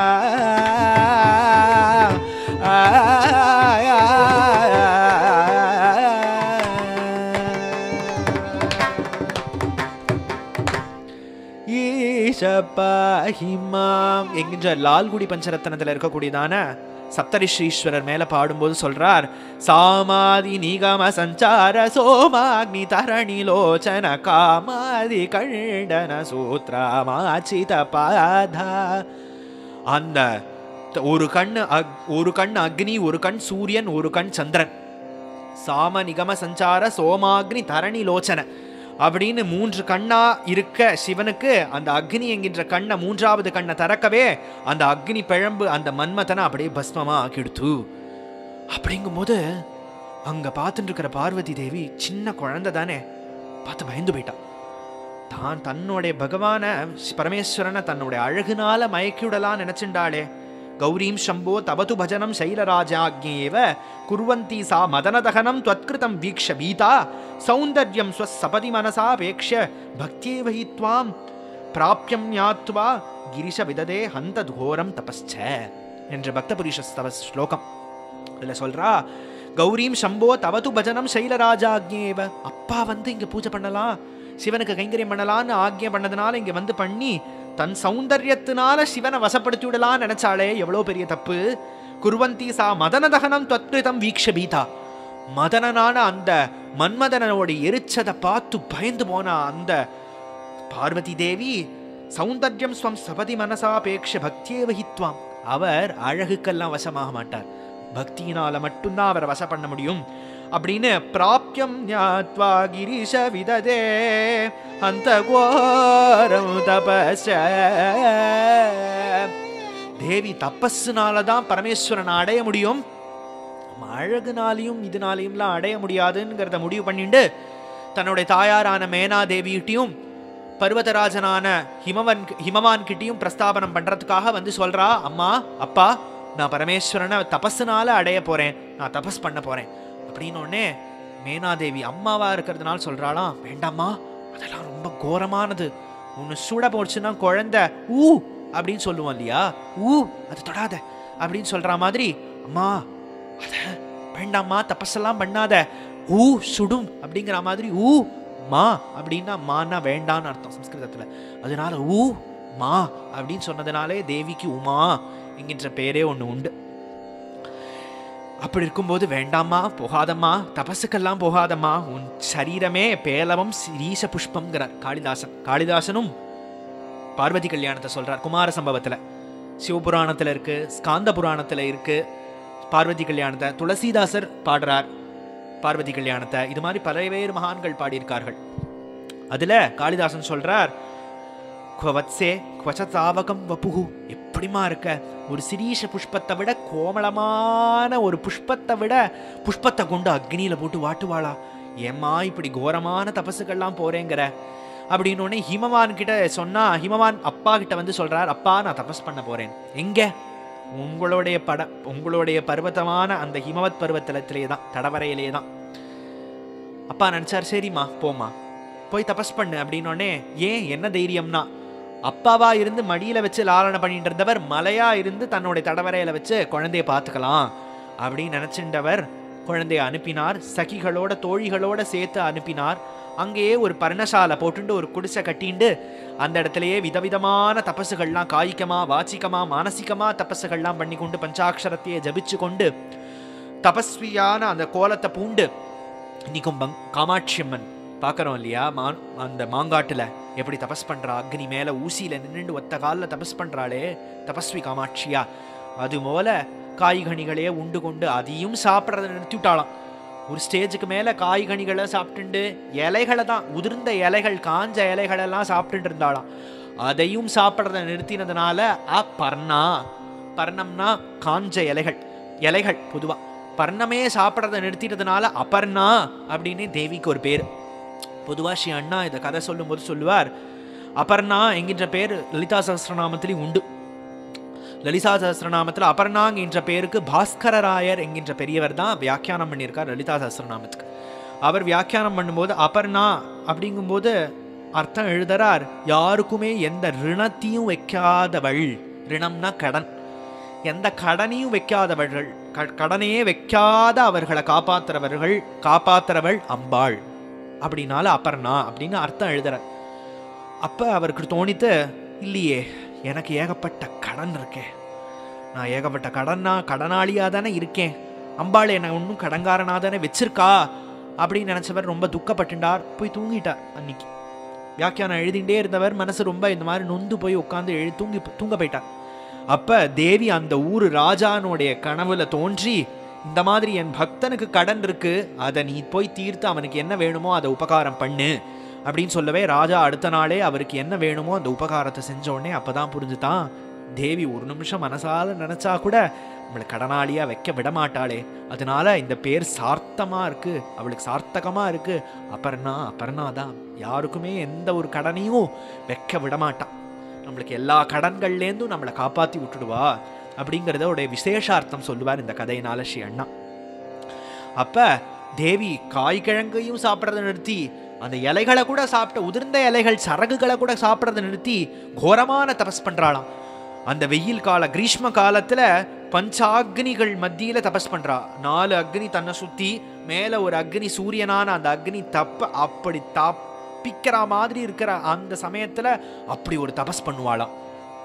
ஈஷபாஹிமாம் என்கின்ற லால்குடி பஞ்சரத்தனத்தில் இருக்கக்கூடியதான சப்தரிஷீஸ்வரர் மேல பாடும்போது சொல்றார், சாமாதி நிகம சஞ்சார சோமாக்னி தரணிலோச்சன காமாதி கண்டன சூத்ராமாச்சித பாதா. அந்த ஒரு கண் ஒரு கண் அக்னி, ஒரு கண் சூரியன், ஒரு கண் சந்திரன், சாம நிகம சஞ்சார சோமாக்னி தரணிலோச்சன அப்படின்னு மூன்று கண்ணா இருக்க சிவனுக்கு அந்த அக்னி என்கின்ற கண்ணை மூன்றாவது கண்ணை திறக்கவே அந்த அக்னி பிழம்பு அந்த மன்மதனை அப்படியே பஸ்மமா ஆக்கிடுத்து. அப்படிங்கும்போது அங்க பார்த்துட்டு இருக்கிற பார்வதி தேவி சின்ன குழந்தை தானே, பார்த்து பயந்து போயிட்டா. தான் தன்னுடைய பகவான பரமேஸ்வரனை தன்னுடைய அழகுனால மயக்கிவிடலாம் நினைச்சுண்டாளே. கௌரீம் சம்போ தவது பஜனம் சைலராஜாக்ஞேவ குர்வந்தி சா மதனதகனம் त्वत्कृतं வீக்ஷ பீதா சௌந்தர்யம் ஸ்வசபதி மனசா வேக்ஷ பக்தியேவ ஹி த்வாம் பிராப்யம் ஞாத்வா கிரிஷ விததே ஹந்த கோரம் தபஸ்ச என்ற பக்தபுருஷ ஸ்தவ ஸ்லோகம். இதுல சொல்றா, கௌரீம் சம்போ தவது பஜனம் சைலராஜாக்ஞேவ, அப்பா வந்து இங்க பூஜை பண்ணலாம், சிவனுக்கு கைங்கரியம் பண்ணலான்னு ஆக்ஞை பண்ணதுனால இங்க வந்து பண்ணி தன் சௌந்தர்யத்தினால சிவனை வசப்படுத்தி விடலான்னு நினைச்சாலே எவ்வளோ பெரிய தப்பு. குர்வந்தி சா மதனதகனம் त्वत्कृतं வீக்ஷ பீதா, மதனனான அந்த மன்மதனோட எரிச்சதை பார்த்து பயந்து போனா அந்த பார்வதி தேவி சௌந்தர்யம் ஸ்வம் சபதி மனசாபேக்ஷ பக்தியே வகித்வாம். அவர் அழகுக்கெல்லாம் வசமாக மாட்டார், பக்தியினால மட்டும்தான் அவரை வசம் பண்ண முடியும் அப்படின்னு பிராப்யம் ஞாத்வா கிரீஷ விததே அந்த கோரம் தபஸ. தேவி தபஸ்னாலதான் பரமேஸ்வரனை அடைய முடியும், அழகுனாலையும் இதனாலையும்லாம் அடைய முடியாதுங்கிறத முடிவு பண்ணிட்டு தன்னுடைய தாயாரான மேனா தேவியிட்டையும் பர்வதராஜனான ஹிமவன் ஹிமவான் கிட்டையும் பிரஸ்தாபனம் பண்றதுக்காக வந்து சொல்றா, அம்மா அப்பா நான் பரமேஸ்வரனை தபஸ்னால அடைய போறேன், நான் தபஸ் பண்ண போறேன் அப்படின்னு. உடனே மேனாதேவி அம்மாவா இருக்கிறதுனால சொல்றாளாம், வேண்டாம்மா அதெல்லாம் ரொம்ப கோரமானது, ஒன்னு சுட போச்சுன்னா குழந்தை ஊ அப்படின்னு சொல்லுவோம் இல்லையா, ஊ அது தொடாத அப்படின்னு சொல்ற மாதிரி, அம்மா அத வேண்டாம்மா தபஸெல்லாம் பண்ணாத, ஊ சுடும் அப்படிங்கிற மாதிரி, ஊ மா அப்படின்னா மானா வேண்டான்னு அர்த்தம் சம்ஸ்கிருதத்துல. அதனால ஊ மா அப்படின்னு சொன்னதுனாலே தேவிக்கு உமா என்கின்ற பேரே ஒண்ணு உண்டு. அப்படி இருக்கும்போது வேண்டாமா போகாதம்மா, தபஸுக்கெல்லாம் போகாதம்மா, உன் சரீரமே பேலவம் சிரீச புஷ்பம்ங்கிறார் காளிதாசன். காளிதாசனும் பார்வதி கல்யாணத்தை சொல்றார் குமார சம்பவத்துல. சிவபுராணத்துல இருக்கு, ஸ்காந்த புராணத்துல இருக்கு பார்வதி கல்யாணத்தை. துளசிதாசர் பாடுறார் பார்வதி கல்யாணத்தை. இது மாதிரி பல்வேறு மகான்கள் பாடியிருக்கார்கள். அதுல காளிதாசன் சொல்றார், குவத்சே குவச்சதாவகம் வபுகு, எப்படிமா இருக்க, ஒரு சிரீஷ புஷ்பத்தை விட கோமளமான ஒரு புஷ்பத்தை விட புஷ்பத்தை கொண்டு அக்னியில போட்டு வாட்டுவாளா, ஏம்மா இப்படி கோரமான தபசுக்கெல்லாம் போறேங்கிற அப்படின்னு ஹிமவான் கிட்ட சொன்னா, ஹிமவான் அப்பா கிட்ட வந்து சொல்றார், அப்பா நான் தபஸ் பண்ண போறேன். எங்க? உங்களுடைய பட உங்களுடைய பர்வதமான அந்த ஹிமவத் பர்வத்தலத்திலே தான், தடவரையிலே தான். அப்பா நினைச்சார், சரிம்மா போமா போய் தபஸ் பண்ணு அப்படின்னோடனே, ஏன் என்ன தைரியம்னா, அப்பாவா இருந்து மடியில வச்சு லாலனை பண்ணிட்டு இருந்தவர் மலையா இருந்து தன்னுடைய தடவரையில வச்சு குழந்தைய பார்த்துக்கலாம் அப்படின்னு நினைச்சின்றவர் குழந்தைய அனுப்பினார். சகிகளோட தோழிகளோட சேர்த்து அனுப்பினார். அங்கேயே ஒரு பர்ணசாலை போட்டுண்டு ஒரு குடிசை கட்டிண்டு அந்த இடத்துலயே விதவிதமான தபசுகள்லாம் காய்கமா வாச்சிக்கமா மானசிகமா தபசுகள்லாம் பண்ணி கொண்டு பஞ்சாட்சரத்தையே ஜபிச்சு கொண்டு தபஸ்வியான அந்த கோலத்தை பூண்டு இன்னைக்கும் காமாட்சி அம்மன் பார்க்கறோம் இல்லையா, மா அந்த மாங்காட்டுல எப்படி தபஸ் பண்றா, அக்னி மேல ஊசியில நின்றுண்டு ஒத்த காலில் தபஸ் பண்றாளே தபஸ்வி காமாட்சியா, அது போல காய்கனிகளே உண்டு கொண்டு அதையும் சாப்பிட்றத நிறுத்தி விட்டாளாம். ஒரு ஸ்டேஜுக்கு மேல காய்கனிகளை சாப்பிட்டுண்டு இலைகளை தான், உதிர்ந்த இலைகள் காஞ்ச இலைகளெல்லாம் சாப்பிட்டு இருந்தாளாம். அதையும் சாப்பிட்றத நிறுத்தினதுனால அப்பர்ணா, பர்ணம்னா காஞ்ச இலைகள், இலைகள் பொதுவா, பர்ணமே சாப்பிட்றத நிறுத்திட்டதுனால அபர்ணா அப்படின்னு தேவிக்கு ஒரு பேர். பொதுவா ஸ்ரீ அண்ணா இதை கதை சொல்லும் போது சொல்லுவார், அபர்ணா என்கின்ற பேர் லலிதா சஹஸ்ரநாமத்திலையும் உண்டு. லலிதா சஹஸ்ரநாமத்தில் அபர்ணாங் என்ற பேருக்கு பாஸ்கரராயர் என்கின்ற பெரியவர் தான் வியாக்கியானம் பண்ணியிருக்கார் லலிதா சஹஸ்ரநாமத்துக்கு. அவர் வியாக்கியானம் பண்ணும்போது அபர்ணா அப்படிங்கும்போது அர்த்தம் எழுதுறார், யாருக்குமே எந்த ரிணத்தையும் வைக்காதவள், ரிணம்னா கடன், எந்த கடனையும் வைக்காதவர்கள், கடனையே வைக்காத அவர்களை காப்பாத்துறவர்கள், காப்பாத்துறவள் அம்பாள் அப்படின்னால அபர்ணா அப்படின்னு அர்த்தம் எழுதுறார். அப்ப அவருக்கு தோணித்து, இல்லையே எனக்கு ஏகப்பட்ட கடன் இருக்கேன், நான் ஏகப்பட்ட கடன்னா கடனாளியா தானே இருக்கேன், அம்பாள் என்னை ஒன்றும் கடங்காரனா தானே வச்சிருக்கா அப்படின்னு நினைச்சவர் ரொம்ப துக்கப்பட்டுட்டார். போய் தூங்கிட்டார். அன்னைக்கு வியாக்கியானம் எழுதிண்டே இருந்தவர் மனசு ரொம்ப இந்த மாதிரி நொந்து போய் உட்காந்து எழு தூங்கி தூங்க போயிட்டார். அப்ப தேவி அந்த ஊரு ராஜானுடைய கனவுல தோன்றி, இந்த மாதிரி என் பக்தனுக்கு கடன் இருக்கு, அதை நீ போய் தீர்த்து அவனுக்கு என்ன வேணுமோ அதை உபகாரம் பண்ணு அப்படின்னு சொல்லவே, ராஜா அடுத்த நாளே அவருக்கு என்ன வேணுமோ அந்த உபகாரத்தை செஞ்ச உடனே அப்பதான் புரிஞ்சுதான், தேவி ஒரு நிமிஷம் மனசால நினைச்சா கூட நம்மளை கடனாளியா வைக்க விட மாட்டாளே, அதனால இந்த பேர் சார்த்தமா இருக்கு, அவளுக்கு சார்த்தகமா இருக்கு, அபர்ணா அபர்ணா தான், யாருக்குமே எந்த ஒரு கடனையும் வைக்க விட மாட்டான், நம்மளுக்கு எல்லா கடன்கள்லேருந்தும் நம்மளை காப்பாத்தி விட்டுடுவா அப்படிங்கிறத உடைய விசேஷார்த்தம் சொல்லுவார் இந்த கதையினால ஸ்ரீ அண்ணா. அப்ப தேவி காய்கிழங்கையும் சாப்பிட்றத நிறுத்தி, அந்த இலைகளை கூட சாப்பிட்ட உதிர்ந்த இலைகள் சரகுகளை கூட சாப்பிட்றத நிறுத்தி கோரமான தபஸ் பண்றாளாம். அந்த வெயில் கால கிரீஷ்ம காலத்துல பஞ்சாக்னிகள் மத்தியில தபஸ் பண்றா. நாலு அக்னி தன்னை சுத்தி, மேல ஒரு அக்னி சூரியனான அந்த அக்னி தப்ப அப்படி தப்பிக்கிற மாதிரி இருக்கிற அந்த சமயத்துல அப்படி ஒரு தபஸ் பண்ணுவாளாம்.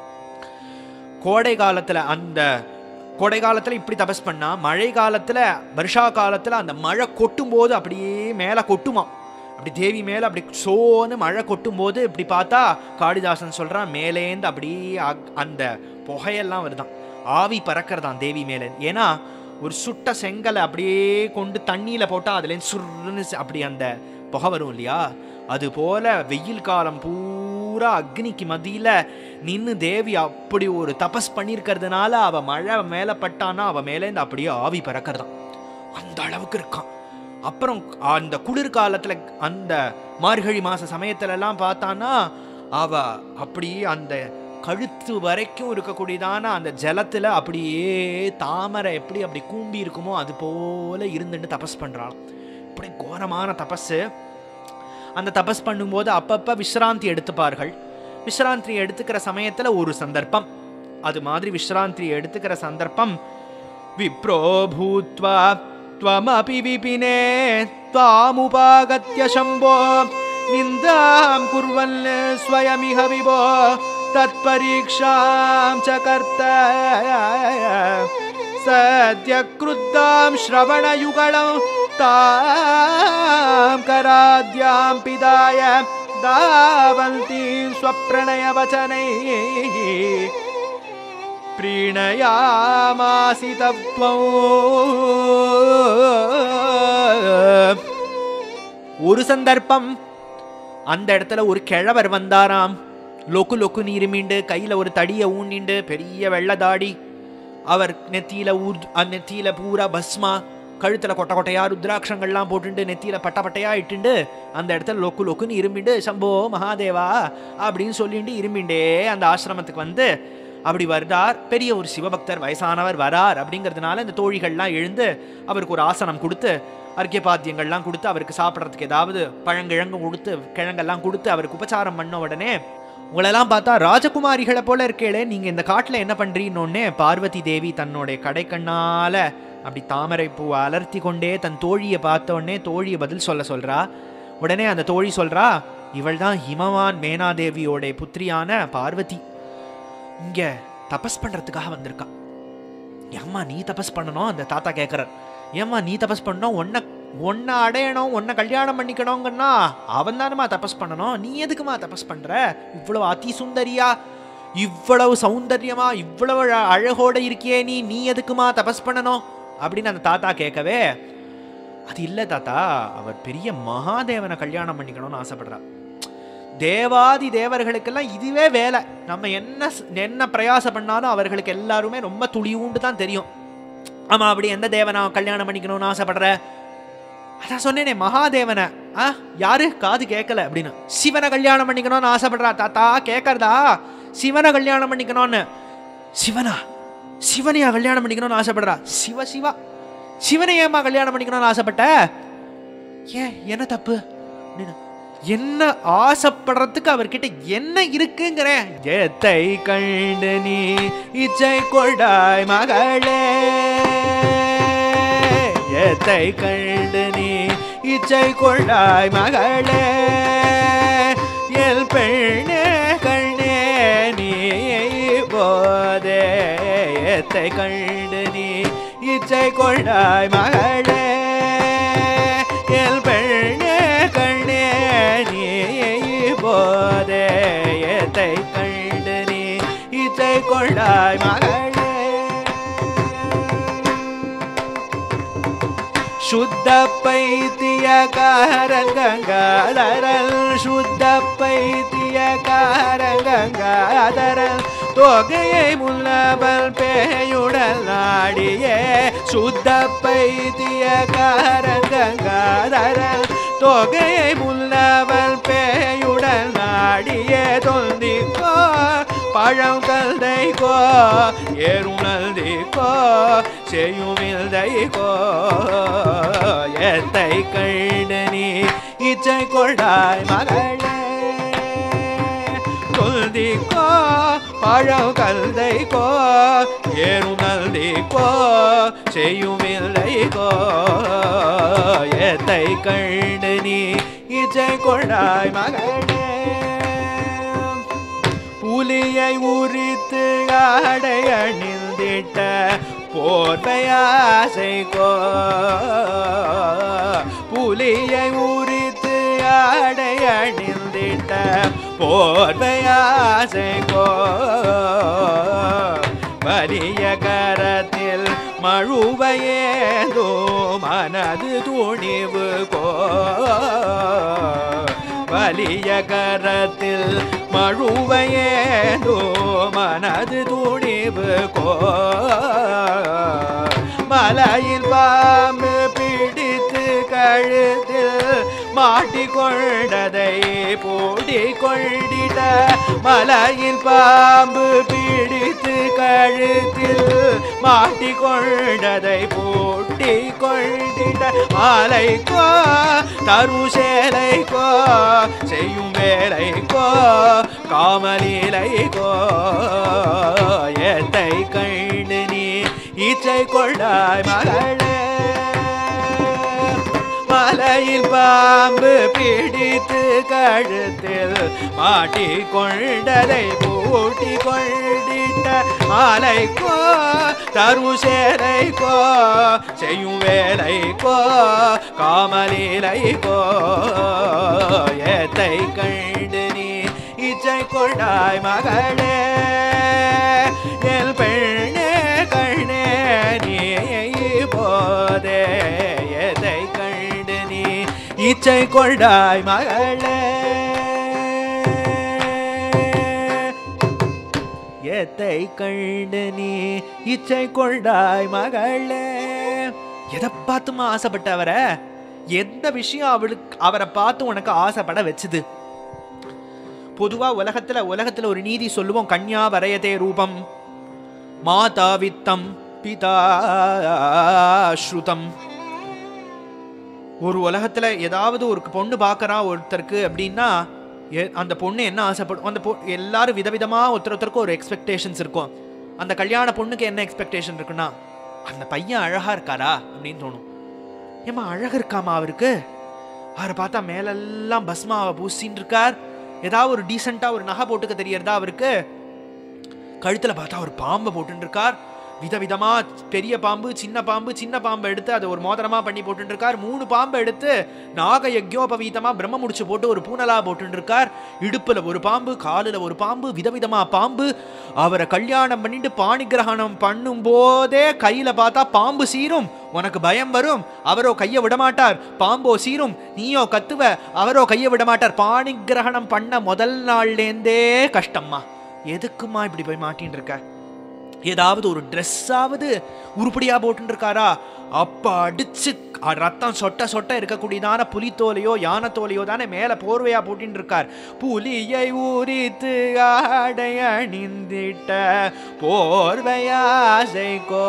கோடை காலத்துல அந்த கோடை காலத்துல இப்படி தபஸ் பண்ணா, மழை காலத்துல வருஷா காலத்துல அந்த மழை கொட்டும் போது அப்படியே மேல கொட்டுமா, அப்படி தேவி மேலே அப்படி சோன்னு மழை கொட்டும் போது இப்படி பார்த்தா காளிதாசன் சொல்கிறான் மேலேந்து அப்படியே அந்த புகையெல்லாம் வருதான், ஆவி பறக்கிறதான் தேவி மேலே. ஏன்னா ஒரு சுட்ட செங்கலை அப்படியே கொண்டு தண்ணியில் போட்டால் அதுலேருந்து சுருன்னு அப்படி அந்த புகை வரும் இல்லையா, அது போல வெயில் காலம் பூரா அக்னிக்கு மத்தியில் நின்று தேவி அப்படி ஒரு தபஸ் பண்ணியிருக்கிறதுனால அவள் மழை மேலே பட்டானா அவள் மேலேருந்து அப்படியே ஆவி பறக்கிறதான், அந்த அளவுக்கு இருக்கான். அப்புறம் அந்த குளிர்காலத்தில் அந்த மார்கழி மாத சமயத்துலலாம் பார்த்தான்னா அவள் அப்படியே அந்த கழுத்து வரைக்கும் இருக்கக்கூடியதான அந்த ஜலத்தில் அப்படியே தாமரை எப்படி அப்படி கூம்பி இருக்குமோ அது போல இருந்துட்டு தபஸ் பண்ணுறாள். இப்படி கோரமான தபஸு. அந்த தபஸ் பண்ணும்போது அப்பப்போ விஸ்ராந்தி எடுத்துப்பார்கள். விஸ்ராந்தி எடுத்துக்கிற சமயத்தில் ஒரு சந்தர்ப்பம், அது மாதிரி விஸ்ராந்தி எடுத்துக்கிற சந்தர்ப்பம், விப்ரோ பூத்வா த்வமபி விபினே த்வாமுபாகத்ய சம்போ நிந்தாம் குர்வன் ஸ்வயமிஹ விபோ தத் பரீக்ஷாம் ச கர்த்த சத்ய க்ருத்தாம் ஸ்ரவணயுகலம் தாம் கராத்யாம் பிதாய தாவந்தீம் ஸ்வப்ரணய வசனைः प्रीणयामासि तत्त्वम्. ஒரு சந்தர்ப்பம் அந்த இடத்துல ஒரு கிழவர் வந்தாராம். லொக்கு லொக்கு நீருமீண்டு கையில் ஒரு தடியை ஊண்டிண்டு பெரிய வெள்ளதாடி, அவர் நெத்தியில ஊர் நெத்தியில பூரா பஸ்மா, கழுத்தில் கொட்டை கொட்டையா ருத்ராட்சங்கள்லாம் போட்டுண்டு நெத்தியில் பட்ட பட்டையா இட்டுண்டு அந்த இடத்துல லொக்கு லொக்குன்னு இரும்பிண்டு சம்போ மகாதேவா அப்படின்னு சொல்லிட்டு இரும்பிண்டே அந்த ஆசிரமத்துக்கு வந்து அப்படி வருதார். பெரிய ஒரு சிவபக்தர், வயசானவர் வரார் அப்படிங்கிறதுனால இந்த தோழிகள்லாம் எழுந்து அவருக்கு ஒரு ஆசனம் கொடுத்து அர்க்கிய பாத்தியங்கள்லாம் கொடுத்து அவருக்கு சாப்பிட்றதுக்கு ஏதாவது பழங்கிழங்கு கொடுத்து கிழங்கெல்லாம் கொடுத்து அவருக்கு உபச்சாரம் பண்ண உடனே, உங்களெல்லாம் பார்த்தா ராஜகுமாரிகளை போல இருக்கேளே, நீங்கள் இந்த காட்டில் என்ன பண்ணுறீன்னொன்னே பார்வதி தேவி தன்னுடைய கடைக்கண்ணால் அப்படி தாமரை பூவை அலர்த்தி கொண்டே தன் தோழியை பார்த்த உடனே தோழியை பதில் சொல்ல சொல்கிறா. உடனே அந்த தோழி சொல்கிறா, இவள் தான் ஹிமவான் மேனாதேவியோடைய புத்திரியான பார்வதி, இங்கே தபஸ் பண்ணுறதுக்காக வந்திருக்கா. ஏம்மா நீ தபஸ் பண்ணணும்? அந்த தாத்தா கேட்குறார். ஏம்மா நீ தபஸ் பண்ணணும், ஒன்றை ஒன்றை அடையணும், ஒன்றை கல்யாணம் பண்ணிக்கணுங்கன்னா அவன் தானம்மா தபஸ் பண்ணணும், நீ எதுக்குமா தபஸ் பண்ணுற? இவ்வளவு அதி சுந்தரியா, இவ்வளவு சௌந்தர்யமா, இவ்வளவு அழகோடு இருக்கியே நீ, நீ எதுக்குமா தபஸ் பண்ணணும் அப்படின்னு அந்த தாத்தா கேட்கவே, அது இல்லை தாத்தா, அவர் பெரிய மகாதேவனை கல்யாணம் பண்ணிக்கணும்னு ஆசைப்படுறா. தேவாதி தேவர்களுக்கெல்லாம் இதுவே வேலை. நம்ம என்ன என்ன பிரயாசம் பண்ணாலும் அவர்களுக்கு எல்லாருமே ரொம்ப துளிவுண்டு தான் தெரியும். ஆமாம், அப்படி எந்த தேவனை கல்யாணம் பண்ணிக்கணும்னு ஆசைப்படுற? அதான் சொன்னேனே மகாதேவனை. ஆ யாரு காது கேட்கல அப்படின்னு. சிவனை கல்யாணம் பண்ணிக்கணும்னு ஆசைப்படுறா தாத்தா. கேட்கறதா? சிவனை கல்யாணம் பண்ணிக்கணும்னு. சிவனா? சிவனையா கல்யாணம் பண்ணிக்கணும்னு ஆசைப்படுறா? சிவ சிவா சிவனை ஏமா கல்யாணம் பண்ணிக்கணும்னு ஆசைப்பட்ட? ஏன் என்ன தப்பு அப்படின்னு. என்ன ஆசைப்படுறதுக்கு அவர்கிட்ட என்ன இருக்குங்கிற? எத்தை கண்டு நீ இச்சை கொண்டாய் மகளே, எத்தை கண்டு நீ இச்சை கொண்டாய் மகளே, எல் பெண்ணே கண்ணே நீ போதே, எத்தை கண்டு நீ இச்சை கொண்டாய் மகளே, எல் பெண்ணே கண்ணே நீ போதே, எத்தை கண்டு நீ இச்சை கொண்டாய் மகளே. சுத்த பைத்தியக்காரன் கங்காதரன், சுத்த பைத்தியக்காரன் கங்காதரன், தொகையை முன்னபல் பேயுடல் நாடியே, சுத்த பைத்தியக்காரன் கங்காதரன், தொகையை முன்னபல் பேயுடல் நாடியே, தொந்திக்கோ பழம் கல்தைக்கோ ஏறுணல்திக்கோ செய்யுமில்தைக்கோ, எத்தை கண்டு நீ இச்சை கொண்டாய் மகளே, தொந்திக்கோ பழம் கல்தைக்கோ ஏறுணல்திக்கோ செய்யுமில்தைக்கோ, எத்தை கண்டு நீ இச்சை கொண்டாய் மகளே. புலியை உரித்து ஆடை அணிந்திட்ட போர்வையாசைக்கோ, புலியை உரித்து போர்வையாசைக்கோ வலிய கரத்தில் மழுவையேதோ மனது துணிவு கோ வலிய கரத்தில் மழுவையேதோ மனது துணிவு கோ மலையில் பாம்பு பிடித்து கழுத்தில் மாட்டிக்கொண்டதை போடி கொண்டிட மலையில் பாம்பு பிடித்து கழுத்தில் மாட்டிக்கொண்டதை போட்டி கொண்டிட மாலைக்கோ தருசேலைக்கோ செய்யும் வேலைக்கோ காமலீலைக்கோ எத்தை கண்டு நீ ஈச்சை கொண்டாய் மகளே மலையில் பாம்பு பிடித்து கழுத்தில் மாட்டி கொண்டதை பூட்டி கொண்டிட்ட மாலைக்கோ தருசேலைக்கோ செய்யும் வேலைக்கோ காமலீலைக்கோ எத்தை கண்டு நீ இச்சை கொண்டாய் மகளே எல் பெண்ணே கண்ணே நீ போதே எதை கண்டு நீ இச்சை கொண்டாய் மகளே எதை கண்டு நீ இச்சை கொண்டாய் மகளே எதை பார்த்துமா ஆசைப்பட்ட அவரை எந்த விஷயம் அவளுக்கு அவரை பார்த்து உனக்கு ஆசைப்பட வச்சுது பொதுவா உலகத்துல உலகத்துல ஒரு நீதி சொல்லுவோம் கன்யா வரையதே ரூபம் மாதா வித்தம் பிதா ஸ்ருதம் ஒரு உலகத்துல ஏதாவது ஒரு பொண்ணு பார்க்கறா ஒருத்தருக்கு அப்படின்னா அந்த பொண்ணு என்ன ஆசைப்படும் அந்த பொ எல்லாரும் விதவிதமா ஒருத்தர் ஒருத்தருக்கு ஒரு எக்ஸ்பெக்டேஷன்ஸ் இருக்கும் அந்த கல்யாண பொண்ணுக்கு என்ன எக்ஸ்பெக்டேஷன் இருக்குன்னா அந்த பையன் அழகா இருக்காரா அப்படின்னு தோணும் ஏமா அழகு இருக்காமா அவருக்கு அவரை பார்த்தா மேலெல்லாம் பஸ்மாவை பூசின்னு இருக்கார் ஏதாவது ஒரு டீசெண்டா ஒரு நகை போட்டுக்க தெரியறதா அவருக்கு கழுத்துல பார்த்தா ஒரு பாம்பை போட்டு இருக்கார் விதவிதமா பெரிய பாம்பு சின்ன பாம்பு சின்ன பாம்பை எடுத்து அதை ஒரு மோதிரமா பண்ணி போட்டு இருக்கார் மூணு பாம்பை எடுத்து நாக யக்யோபவீதமா பிரம்ம முடிச்சு போட்டு ஒரு பூனலா போட்டு இருக்கார் இடுப்புல ஒரு பாம்பு காலில் ஒரு பாம்பு விதவிதமா பாம்பு அவரை கல்யாணம் பண்ணிட்டு பாணி கிரகணம் பண்ணும் போதே கையில பார்த்தா பாம்பு சீரும் உனக்கு பயம் வரும் அவரோ கையை விடமாட்டார் பாம்போ சீரும் நீயோ கத்துவ அவரோ கையை விடமாட்டார் பாணி கிரகணம் பண்ண முதல் நாள்லேருந்தே கஷ்டம்மா எதுக்குமா இப்படி போய் மாட்டின்னு இருக்க ஏதாவது ஒரு ட்ரெஸ்ஸாவது உருப்படியா போட்டு இருக்காரா அப்ப அடிச்சு ரத்தம் சொட்ட சொட்ட இருக்கக்கூடியதான புலித்தோலையோ யானை தோலையோ தானே மேல போர்வையா போட்டின்னு இருக்கார் புலியை ஊரித்து ஆடை அணிந்திட்ட போர்வையாசைக்கோ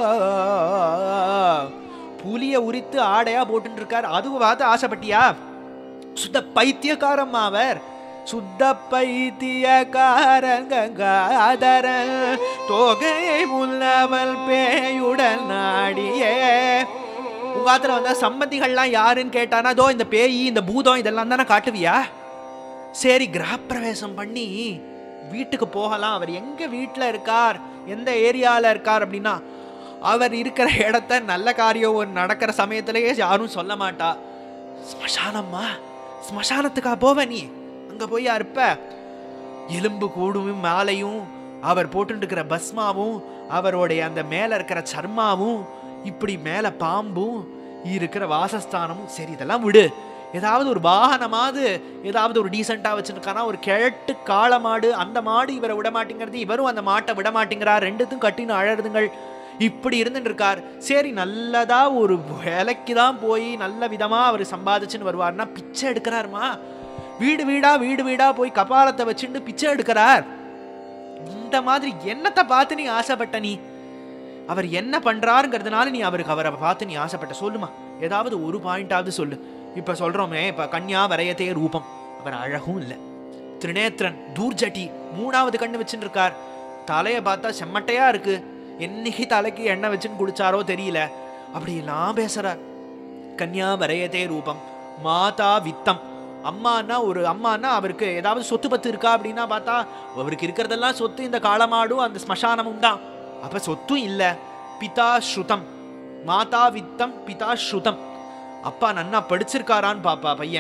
புலிய உரித்து ஆடையா போட்டு இருக்கார் அதுவும் பார்த்து ஆசைப்பட்டியா சுத்த பைத்தியக்காரம் அவர் சுத்த பைத்தியக்காரன் கங்காதரன் தொகை முல்லவல் பேயுடன் நாடியே உங்க ஆத்துல வந்தா சம்பந்திகள்லாம் யாருன்னு கேட்டானா தோ இந்த பேய் இந்த பூதம் இதெல்லாம் தானே காட்டுவியா சரி கிரகப்பிரவேசம் பண்ணி வீட்டுக்கு போகலாம் அவர் எங்க வீட்டுல இருக்கார் எந்த ஏரியால இருக்கார் அப்படின்னா அவர் இருக்கிற இடத்த நல்ல காரியம் நடக்கிற சமயத்திலேயே யாரும் சொல்ல மாட்டா ஸ்மசானம்மா ஸ்மசானத்துக்கா போவ நீ அங்க போய் இருப்ப எலும்பு கூடும் மாலையும் அவர் போட்டு இருக்கிற பஸ்மாவும் அவருடைய அந்த மேல இருக்கிற சர்மாவும் இப்படி மேல பாம்பும் இருக்கிற வாசஸ்தானமும் சரி இதெல்லாம் விடு ஏதாவது ஒரு வாகனமாவது ஏதாவது ஒரு டீசெண்டா வச்சிருக்கானா ஒரு கிழட்டு காளை மாடு அந்த மாடு இவரை விட மாட்டேங்கிறது இவரும் அந்த மாட்டை விட மாட்டேங்கிறார் ரெண்டுத்தும் கட்டின்னு அழறதுங்கள் இப்படி இருந்துட்டு இருக்கார் சரி நல்லதா ஒரு வேலைக்கு தான் போய் நல்ல விதமா அவர் சம்பாதிச்சுன்னு வருவார்னா பிச்சை எடுக்கிறாருமா வீடு வீடா வீடு வீடா போய் கபாலத்தை வச்சுட்டு பிச்சை எடுக்கிறார் இந்த மாதிரி என்னத்தை பார்த்து நீ ஆசைப்பட்ட நீ அவர் என்ன பண்றாருங்கிறதுனால நீ அவருக்கு அவரை பார்த்து நீ ஆசைப்பட்ட சொல்லுமா ஏதாவது ஒரு பாயிண்டாவது சொல்லு இப்ப சொல்றோமே இப்ப கன்யா வரையதே ரூபம் அவர் அழகும் இல்லை திரிநேத்திரன் தூர்ஜட்டி மூணாவது கண்ணு வச்சுட்டு இருக்கார் தலையை பார்த்தா செம்மட்டையா இருக்கு என்னைக்கு தலைக்கு எண்ணெய் வச்சுன்னு குடிச்சாரோ தெரியல அப்படி எல்லாம் பேசுறார் கன்யா வரையதே ரூபம் மாதா வித்தம் அம்மானா ஒரு அம்மானா அவருக்கு ஏதாவது சொத்து பத்து இருக்கா அப்படின்னா பார்த்தா அவருக்கு இருக்கிறதெல்லாம் சொத்து இந்த காளமாடும் அந்த ஸ்மசானமும் தான் அப்ப சொத்தும் இல்ல பிதா ஸ்ருதம் மாதா வித்தம் பிதா ஸ்ருதம் அப்பா நன்னா படிச்சிருக்காரான்னு பாப்பா பையன்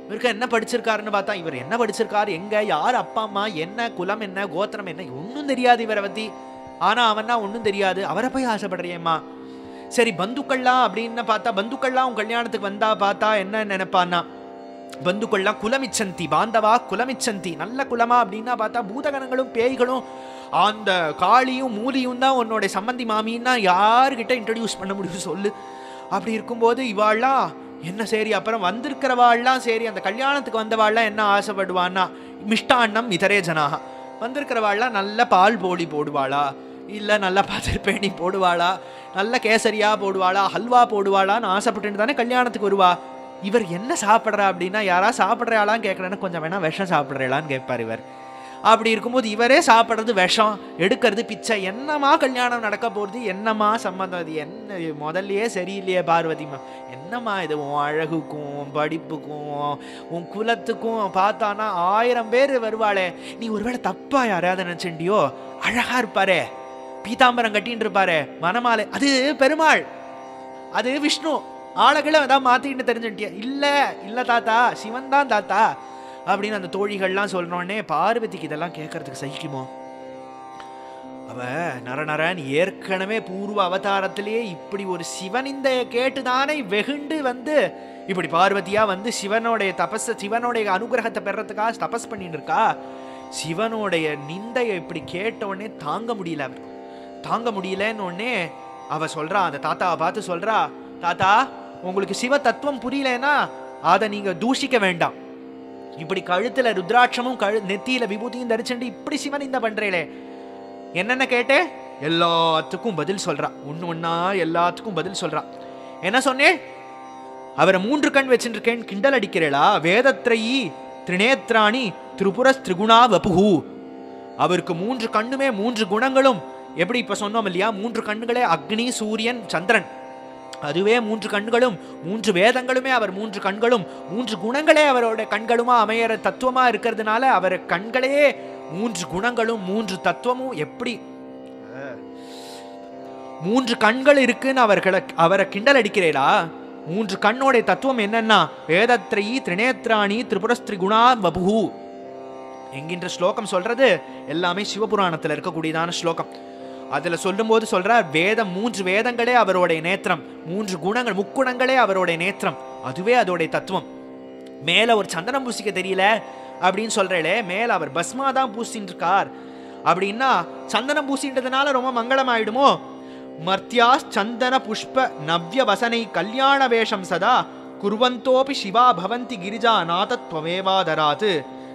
இவருக்கு என்ன படிச்சிருக்காருன்னு பார்த்தா இவர் என்ன படிச்சிருக்காரு, எங்க யார் அப்பா அம்மா என்ன குலம் என்ன கோத்திரம் என்ன ஒன்றும் தெரியாது இவரை பத்தி. ஆனா அவன்னா ஒன்றும் தெரியாது, அவரை போய் ஆசைப்படுறியம்மா. சரி பந்துக்கள்லாம் அப்படின்னு பார்த்தா பந்துக்கள்லாம் உன் கல்யாணத்துக்கு வந்தா பார்த்தா என்ன நினைப்பான்னா, பந்துக்கள்லாம் குலமிச்சந்தி பாந்தவா குலமிச்சந்தி, நல்ல குலமா அப்படின்னா பார்த்தா பூதகணங்களும் பேய்களும் அந்த காளியும் மூலியும் தான் உன்னோட சம்பந்தி மாமின்னா யாருக்கிட்ட இன்ட்ரடியூஸ் பண்ண முடியும் சொல்லு. அப்படி இருக்கும்போது இவாள்லாம் என்ன சரி, அப்புறம் வந்திருக்கிறவாள்லாம் சரி அந்த கல்யாணத்துக்கு வந்தவாள்லாம் என்ன ஆசைப்படுவான்னா மிஷ்டாண்ணம் இதரே ஜனாக, வந்திருக்கிறவாள்லாம் நல்ல பால் போடி போடுவாளா, இல்லை நல்லா பாத்திருப்பேணி போடுவாளா, நல்ல கேசரியா போடுவாளா, ஹல்வா போடுவாளான்னு ஆசைப்பட்டு தானே கல்யாணத்துக்கு வருவா. இவர் என்ன சாப்பிட்றா அப்படின்னா யாரா சாப்பிட்றாளான்னு கேட்குறேன்னு கொஞ்சம் வேணா விஷம் சாப்பிட்றாளான்னு கேட்பார் இவர். அப்படி இருக்கும்போது இவரே சாப்பிட்றது விஷம், எடுக்கிறது பிச்சை. என்னமா கல்யாணம் நடக்க போகிறது, என்னமா சம்மந்தம், அது என்ன முதல்லையே சரியில்லையே பார்வதிமா, என்னம்மா இது உன் அழகுக்கும் உன் படிப்புக்கும் உன் குலத்துக்கும் பார்த்தானா ஆயிரம் பேர் வருவாளே, நீ ஒருவேளை தப்பா யாரையாவது நினச்சிண்டியோ, அழகா இருப்பாரே பீதாம்பரம் கட்டின்னு இருப்பாரு மனமாலை, அது பெருமாள், அது விஷ்ணு, ஆளுகளை அதான் மாத்திக்கிட்டு தெரிஞ்சுட்டியா, இல்ல இல்ல தாத்தா சிவன் தான் தாத்தா அப்படின்னு அந்த தோழிகள்லாம் சொல்றோன்னே பார்வதிக்கு இதெல்லாம் கேட்கறதுக்கு சகிக்குமோ? அவ நர நரன் ஏற்கனவே பூர்வ அவதாரத்திலேயே இப்படி ஒரு சிவனிந்தைய கேட்டுதானே வெகுண்டு வந்து இப்படி பார்வதியா வந்து சிவனுடைய தபஸ் சிவனுடைய அனுகிரகத்தை பெறறதுக்காக தபஸ் பண்ணிட்டு இருக்கா. சிவனுடைய நிந்தையை இப்படி கேட்ட உடனே தாங்க முடியல, அவர் தாங்க முடியலன்னு உடனே அவ சொல்றா, அந்த தாத்தாவை பார்த்து சொல்றா, தாத்தா உங்களுக்கு சிவ தத்துவம் புரியலன்னா அதை நீங்க தூஷிக்க வேண்டாம், இப்படி கழுத்துல ருத்ராட்சமும் கழு நெத்தியில விபூதியும் தரிச்சுட்டு இப்படி சிவன் இந்த பண்றேளே என்னென்ன கேட்டே எல்லாத்துக்கும் பதில் சொல்றா, ஒன்னு ஒன்னா எல்லாத்துக்கும் பதில் சொல்றா. என்ன சொன்னேன், அவரை மூன்று கண் வச்சுருக்கேன் கிண்டல் அடிக்கிறேளா, வேதத்ரயி திரிநேத்ராணி திரிபுரஸ் திரிகுணா வபுஹு, அவருக்கு மூன்று கண்ணுமே மூன்று குணங்களும், எப்படி இப்ப சொன்னோம் இல்லையா மூன்று கண்ணுகளே அக்னி சூரியன் சந்திரன், அதுவே மூன்று கண்களும் மூன்று வேதங்களுமே அவர் மூன்று கண்களும் மூன்று குணங்களே அவரோட கண்களுமா அமையற தத்துவமா இருக்கிறதுனால அவர் கண்களே மூன்று குணங்களும் மூன்று தத்துவமும், எப்படி மூன்று கண்கள் இருக்குன்னு அவர்களை அவரை கிண்டல் அடிக்கிறேடா. மூன்று கண்ணோட தத்துவம் என்னன்னா வேதத்ரயி திரிநேத்ராணி திரிபுரஸ்திரி குணா வபுஹு என்கின்ற ஸ்லோகம் சொல்றது எல்லாமே சிவபுராணத்தில் இருக்கக்கூடியதான ஸ்லோகம். அதுல சொல்லும் போது சொல்றார், வேதம் மூன்று வேதங்களே அவருடைய நேத்திரம், மூன்று குணங்கள் முக்குணங்களே அவருடைய நேத்திரம், அதுவே அதோடைய தத்துவம். மேல ஒரு சந்தனம் பூசிக்க தெரியல அப்படின்னு சொல்றேளே, மேல அவர் பஸ்மாதான் பூசிட்டு இருக்கார் அப்படின்னா சந்தனம் பூசின்றதுனால ரொம்ப மங்களம் ஆயிடுமோ? மர்த்தியாஸ் சந்தன புஷ்ப நவ்ய வசனை கல்யாண வேஷம் சதா குர்வந்தோபி சிவா பவந்தி கிரிஜா நாதத்வமேவாதராது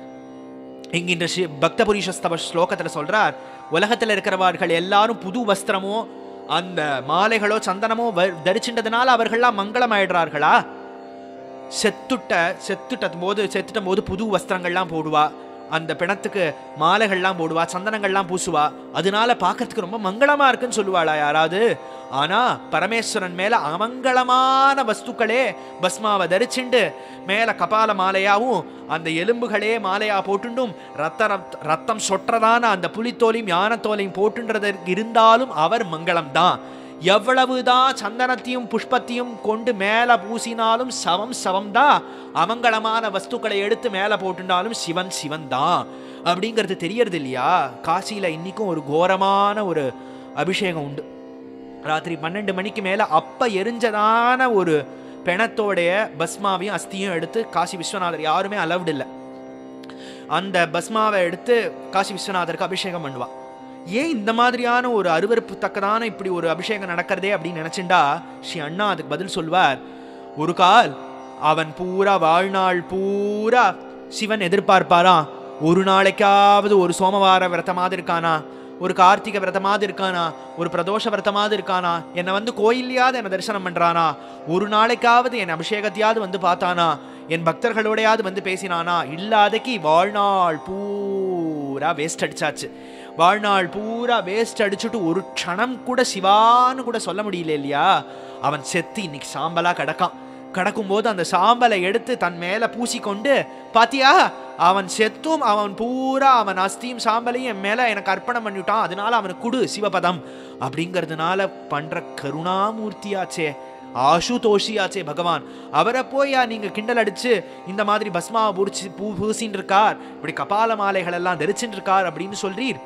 என்கின்ற பக்தபுரீஷஸ்தவ ஸ்லோகத்தில் சொல்றார், உலகத்தில் இருக்கிறவர்கள் எல்லாரும் புது வஸ்திரமோ அந்த மாலைகளோ சந்தனமோ தரிச்சுட்டதுனால அவர்கள்லாம் மங்களம் ஆயிடுறார்களா? செத்துட்ட செத்துட்ட போது செத்துட்ட போது புது வஸ்திரங்கள்லாம் போடுவா, அந்த பிணத்துக்கு மாலைகள்லாம் போடுவா, சந்தனங்கள்லாம் பூசுவா, அதனால பார்க்கறதுக்கு ரொம்ப மங்களமா இருக்குன்னு சொல்லுவாளா யாராவது? ஆனா பரமேஸ்வரன் மேல அமங்கலமான வஸ்துக்களே பஸ்மாவை தரிச்சுண்டு மேல கபால மாலையாவும் அந்த எலும்புகளே மாலையா போட்டுண்டும் ரத்த ரத்தம் சொற்றதான அந்த புலித்தோலையும் யானத்தோலையும் போட்டுன்றது இருந்தாலும் அவர் மங்களம் தான். எவ்வளவுதான் சந்தனத்தையும் புஷ்பத்தையும் கொண்டு மேல பூசினாலும் சவம் சவம் தான், அமங்கலமான வஸ்துக்களை எடுத்து மேல போட்டுண்டாலும் சிவன் சிவன் தான் அப்படிங்கிறது தெரியறது இல்லையா? காசியில இன்னைக்கும் ஒரு கோரமான ஒரு அபிஷேகம் உண்டு. ராத்திரி பன்னெண்டு மணிக்கு மேல அப்ப எரிஞ்சதான ஒரு பிணத்தோடைய பஸ்மாவையும் அஸ்தியும் எடுத்து காசி விஸ்வநாதர் யாருமே அலவுட் இல்லை, அந்த பஸ்மாவை எடுத்து காசி விஸ்வநாதருக்கு அபிஷேகம் பண்ணுவா. ஏன் இந்த மாதிரியான ஒரு அருவருப்பு தக்கதான இப்படி ஒரு அபிஷேகம் நடக்கிறதே அப்படின்னு நினைச்சுண்டா ஸ்ரீ அண்ணா அதுக்கு பதில் சொல்வார், ஒரு கால் அவன் பூரா வாழ்நாள் பூரா சிவன் எதிர்பார்ப்பாரா, ஒரு நாளைக்காவது ஒரு சோமவார விரதமாவது இருக்கானா, ஒரு கார்த்திகை விரதமாவது இருக்கானா, ஒரு பிரதோஷ விரதமாவது இருக்கானா, என்னை வந்து கோயிலையாவது என்னை தரிசனம் பண்றானா, ஒரு நாளைக்காவது என் அபிஷேகத்தையாவது வந்து பார்த்தானா, என் பக்தர்களோடையாவது வந்து பேசினானா, இல்லாதக்கு வாழ்நாள் பூரா வேஸ்ட் அடிச்சாச்சு. வாழ்நாள் பூரா வேஸ்ட் அடிச்சுட்டு ஒரு க்ஷணம் கூட சிவான்னு கூட சொல்ல முடியல இல்லையா? அவன் செத்து இன்னைக்கு சாம்பலா கிடக்கான். கிடக்கும் போது அந்த சாம்பலை எடுத்து தன் மேல பூசிக்கொண்டு, பாத்தியா அவன் செத்தும் அவன் பூரா அவன் அஸ்தியும் சாம்பலையும் என் மேல எனக்கு அர்ப்பணம் பண்ணிவிட்டான், அதனால அவனுக்கு குடு சிவபதம் அப்படிங்கிறதுனால பண்ற கருணாமூர்த்தியாச்சே ஆசுதோஷியாச்சே பகவான், அவரை போயா நீங்க கிண்டல் அடிச்சு இந்த மாதிரி பஸ்மாவை பூடிச்சு பூ பூசின்னு இருக்கார், இப்படி கபால மாலைகள் எல்லாம் தரிச்சுட்டு இருக்கார் அப்படின்னு சொல்றீர்.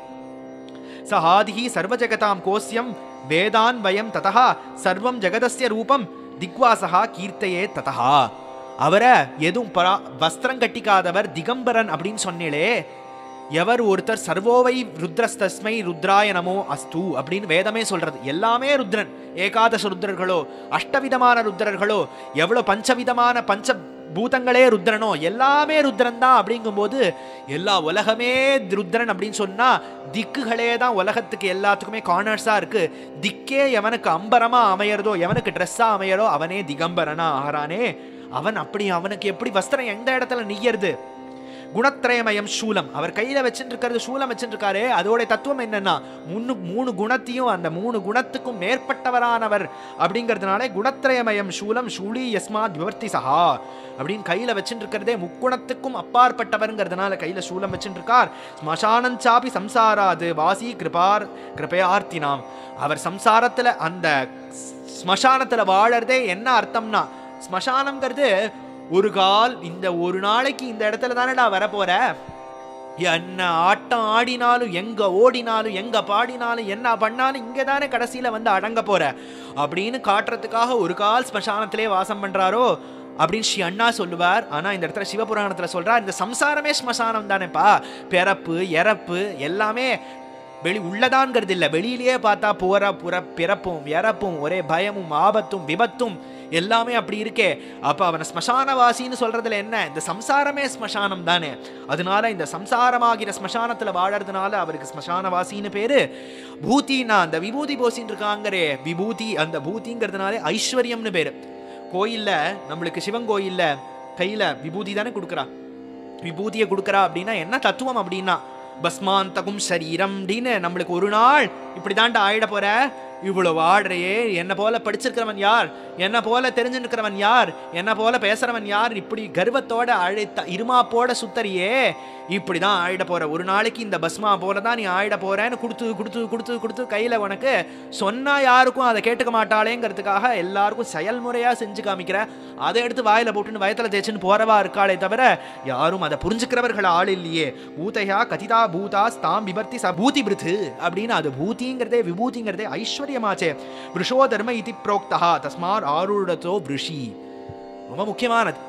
சஹாதிஹி சர்வ ஜெகதாம் கோஸ்யம் வேதான் வயம் ததா சர்வம் ஜெகதஸ்ய ரூபம் திக்வாசகா கீர்த்தையே ததா. அவரை எதுவும் பரா வஸ்திரம் கட்டிக்காதவர் திகம்பரன் அப்படின்னு சொன்னீங்களே, எவர் ஒருத்தர் சர்வோவை ருத்ரஸ்தஸ்மை ருத்ராய நமோ அஸ்து அப்படின்னு வேதமே சொல்றது. எல்லாமே ருத்ரன், ஏகாதச ருத்ரர்களோ அஷ்டவிதமான ருத்ரர்களோ எவ்வளோ பஞ்சவிதமான பஞ்ச பூதங்களே ருத்ரனோ எல்லாமே ருத்ரன் தான். அப்படிங்கும்போது எல்லா உலகமே ருத்ரன் அப்படின்னு சொன்னா திக்குகளே தான் உலகத்துக்கு எல்லாத்துக்குமே கார்னர்ஸா இருக்கு. திக்கே எவனுக்கு அம்பரமா அமையறதோ, எவனுக்கு ட்ரெஸ்ஸா அமையறோ அவனே திகம்பரனா ஆகிறானே. அவன் அப்படி அவனுக்கு எப்படி வஸ்திரம் எந்த இடத்துல நெய்யறது? குணத்ரயமயம் சூலம், அவர் கையில வச்சுட்டு இருக்கிறது சூலம் வச்சுட்டு இருக்காரு. அதோட தத்துவம் என்னன்னா மூணு மூணு குணத்தையும் அந்த மூணு குணத்துக்கும் மேற்பட்டவரானவர் அப்படிங்கிறதுனால குணத்ரயமயம் சூலம் சூலி யஸ்மாத் விவர்த்தி சஹா அப்படின்னு கையில வச்சுட்டு இருக்கிறதே முக்குணத்துக்கும் அப்பாற்பட்டவர்ங்கிறதுனால கையில சூலம் வச்சுட்டு இருக்கார். ஸ்மசானஞ்சாபி சம்சாராது வாசி கிருபார் கிருபையார்த்தினாம், அவர் சம்சாரத்துல அந்த ஸ்மசானத்துல வாழறதே என்ன அர்த்தம்னா, ஸ்மசானம்ங்கிறது ஒரு கால் இந்த ஒரு நாளைக்கு இந்த இடத்துல தானடா வரப்போற, என்ன ஆட்டம் ஆடினாலும் எங்க ஓடினாலும் எங்க பாடினாலும் என்ன பண்ணாலும் இங்கே தானே கடைசியில வந்து அடங்க போற அப்படின்னு காட்டுறதுக்காக ஒரு கால் ஸ்மசானத்திலே வாசம் பண்றாரோ அப்படின்னு ஸ்ரீ அண்ணா சொல்லுவார். ஆனா இந்த இடத்துல சிவபுராணத்துல சொல்றார், இந்த சம்சாரமே ஸ்மசானம் தானேப்பா, பிறப்பு இறப்பு எல்லாமே வெளி உள்ளதான்ங்கிறது இல்லை, வெளியிலேயே பார்த்தா போற புற பிறப்பும் இறப்பும் ஒரே பயமும் ஆபத்தும் விபத்தும் எல்லாமே அப்படி இருக்கே. அப்ப அவனை ஸ்மசானவாசின்னு சொல்றதுல என்ன, இந்த சம்சாரமே ஸ்மசானம் தானே. அதனால இந்த சம்சாரமாகிற ஸ்மசானத்துல வாழறதுனால அவருக்கு ஸ்மசானவாசின்னு பேரு. பூத்தினா அந்த விபூதி போசின்னு இருக்காங்கரே விபூதி, அந்த பூத்திங்கிறதுனாலே ஐஸ்வர்யம்னு பேரு. கோயில்ல நம்மளுக்கு சிவன் கோயில்ல கையில விபூதி தானே கொடுக்குறா, விபூதியை கொடுக்குறா அப்படின்னா என்ன தத்துவம் அப்படின்னா, பஸ்மாந்தகும் சரீரம் அப்படின்னு நம்மளுக்கு ஒரு நாள் இப்படிதான்டா ஆயிட போற, இவ்வளவு ஆடுறையே, என்ன போல படிச்சிருக்கிறவன் யார், என்ன போல தெரிஞ்சுருக்கிறவன் யார், என்ன போல பேசுறவன் யார், இப்படி கர்வத்தோட அழைத்த இருமாப்போட சுத்தரியே, இப்படிதான் ஆயிட போற, ஒரு நாளைக்கு இந்த பஸ்மா போலதான் நீ ஆயிட போறேன்னு கொடுத்து கொடுத்து கொடுத்து கொடுத்து கையில உனக்கு சொன்னா யாருக்கும் அதை கேட்டுக்க மாட்டாளேங்கிறதுக்காக எல்லாருக்கும் செயல்முறையா செஞ்சு காமிக்கிற, அதை எடுத்து வாயில போட்டுன்னு வயத்துல தேய்ச்சின்னு போறவா இருக்காளே தவிர யாரும் அதை புரிஞ்சுக்கிறவர்கள் ஆள் இல்லையே. பூதையா கதிதா பூதா ஸ்தாம் விபர்த்தி ச பூதி பிருத்து அப்படின்னு, அது பூதிங்கிறதே விபூதிங்கிறதே ஐஸ்வர்யமாச்சே. விருஷோ தர்ம இதி புரோக்தா தஸ்மார் ஆரூடத்தோ விருஷி, ரொம்ப முக்கியமானது.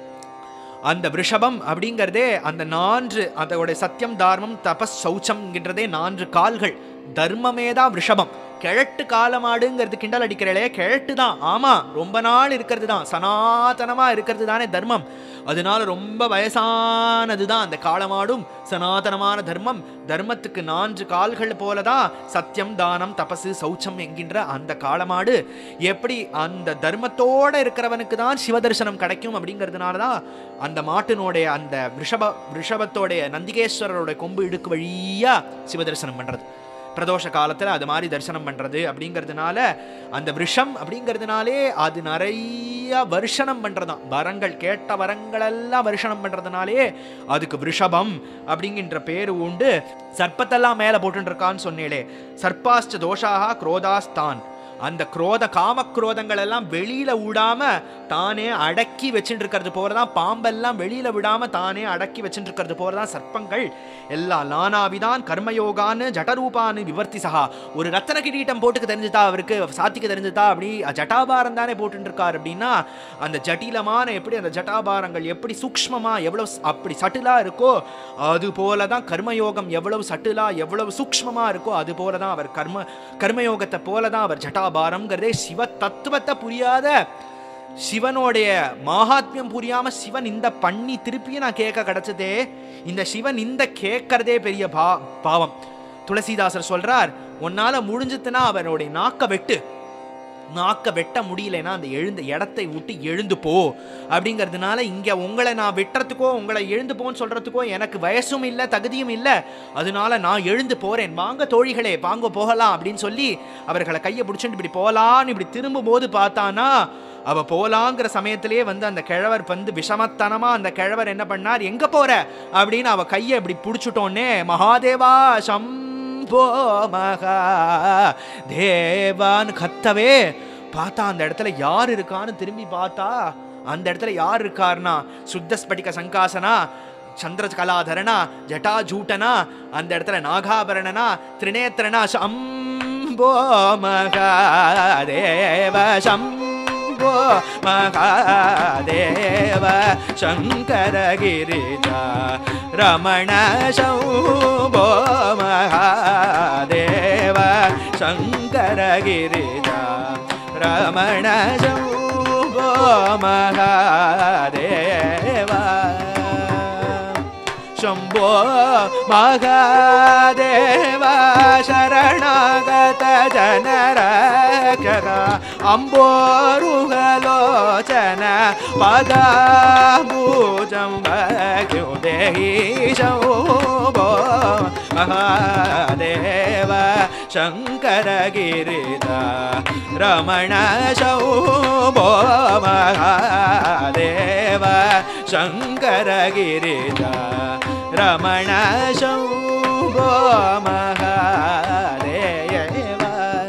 அந்த ரிஷபம் அப்படிங்கிறதே அந்த நான்கு, அதோட சத்தியம் தார்மம் தபஸ் சௌச்சம்ங்கிறதே நான்கு கால்கள், தர்மமே தான் ரிஷபம். கிழட்டு காலமாடுங்கிறது கிண்டல் அடிக்கிறே, கிழட்டு தான், ஆமா ரொம்ப நாள் இருக்கிறது தான், சனாதனமா இருக்கிறது தானே தர்மம். அதனால ரொம்ப வயசானது தான் அந்த காலமாடும் சனாதனமான தர்மம். தர்மத்துக்கு நான்கு கால்கள் போலதான் சத்தியம் தானம் தபசு சௌச்சம் என்கின்ற அந்த காலமாடு. எப்படி அந்த தர்மத்தோட இருக்கிறவனுக்கு தான் சிவதர்சனம் கிடைக்கும் அப்படிங்கிறதுனாலதான் அந்த மாட்டினோடைய அந்த ரிஷப ரிஷபத்தோடைய நந்திகேஸ்வரரோட கொம்பு இடுக்கு வழியா சிவதர்சனம் பண்றது, பிரதோஷ காலத்துல அது மாதிரி தரிசனம் பண்றது அப்படிங்கிறதுனால அந்த விஷம் அப்படிங்கிறதுனாலே அது நிறைய வருஷனம் பண்றதுதான், வரங்கள் கேட்ட வரங்கள் எல்லாம் வருஷனம் பண்றதுனாலே அதுக்கு ரிஷபம் அப்படிங்கிற பேரு உண்டு. சர்ப்பத்தெல்லாம் மேல போட்டு இருக்கான்னு சொன்னேலே, சர்ப்பாஸ்ட தோஷாக குரோதாஸ்தான், அந்த குரோத காம குரோதங்கள் எல்லாம் வெளியில விடாம தானே அடக்கி வச்சுட்டு இருக்கிறது போலதான், பாம்பெல்லாம் வெளியில விடாம தானே அடக்கி வச்சுட்டு இருக்கிறது போலதான் சர்ப்பங்கள் எல்லா லானாவிதான் கர்மயோகான்னு ஜடரூபான்னு விவர்த்தி சகா. ஒரு ரத்தன கிரீட்டம் போட்டுக்கு தெரிஞ்சுதா அவருக்கு, சாத்திக்கு தெரிஞ்சுதா, அப்படி ஜட்டாபாரம் தானே போட்டு இருக்காரு அப்படின்னா அந்த ஜட்டிலமான எப்படி அந்த ஜட்டாபாரங்கள் எப்படி சூக்ஷ்மமா எவ்வளவு அப்படி சட்டிலா இருக்கோ அது போலதான் கர்மயோகம் எவ்வளவு சட்டிலா எவ்வளவு சூக்ஷ்மமா இருக்கோ அது போலதான் அவர் கர்ம கர்மயோகத்தை போலதான் அவர் ஜட்டா பாரம்ங்கிறதே. சிவ தத்துவத்தை புரியாத, சிவனுடைய மகாத்மியம் புரியாம சிவன் இந்த பண்ணி திருப்பியும் நான் கேட்க கிடைச்சதே, இந்த சிவன் இந்த கேட்கறதே பெரிய பா பாவம். துளசிதாசர் சொல்றார், உன்னால முடிஞ்சதுன்னா அவனுடைய நாக்க வெட்டு, நாக்க வெட்ட முடியலன்னா அந்த எழுந்த இடத்தை விட்டு எழுந்து போ அப்படிங்கிறதுனால இங்க உங்களை நான் வெட்டுறதுக்கோ உங்களை எழுந்து போன்னு சொல்றதுக்கோ எனக்கு வயசும் இல்லை தகுதியும் இல்லை, அதனால நான் எழுந்து போறேன், வாங்க தோழிகளே வாங்க போகலாம் அப்படின்னு சொல்லி அவர்களை கையை பிடிச்சிட்டு இப்படி போகலான்னு இப்படி திரும்பும் போது பார்த்தானா அவ போலாங்கிற சமயத்திலேயே வந்து அந்த கிழவர் வந்து விஷமத்தனமா அந்த கிழவர் என்ன பண்ணார், எங்க போற அப்படின்னு அவ கையை இப்படி பிடிச்சிட்டோன்னே மகாதேவா சம்போ மகா தேவான்னு கத்தவே பார்த்தா அந்த இடத்துல யார் இருக்கான்னு திரும்பி பார்த்தா அந்த இடத்துல யார் இருக்காருனா சுத்தஸ்படிக சங்காசனா, சந்திரகலாதரனா, ஜட்டாஜூட்டனா, அந்த இடத்துல நாகாபரணனா, திரிநேத்திரனா, சம்போ மகாதேவ சம்போ மகாதேவ சங்கரகிரிஜா ரமண சம்போ மகாதேவ சங்கரகிரிஜா ரமண சம்போ மகாதேவ शंभो महादेव शरणागत जनरक्षक अंबोरुहलोचन पदाम्बुजं भक्त्युं देहि शंभो महादेव शंकरगिरिजा रमण शंभो महादेव शंकरगिरिजा रमण शंभो महादेव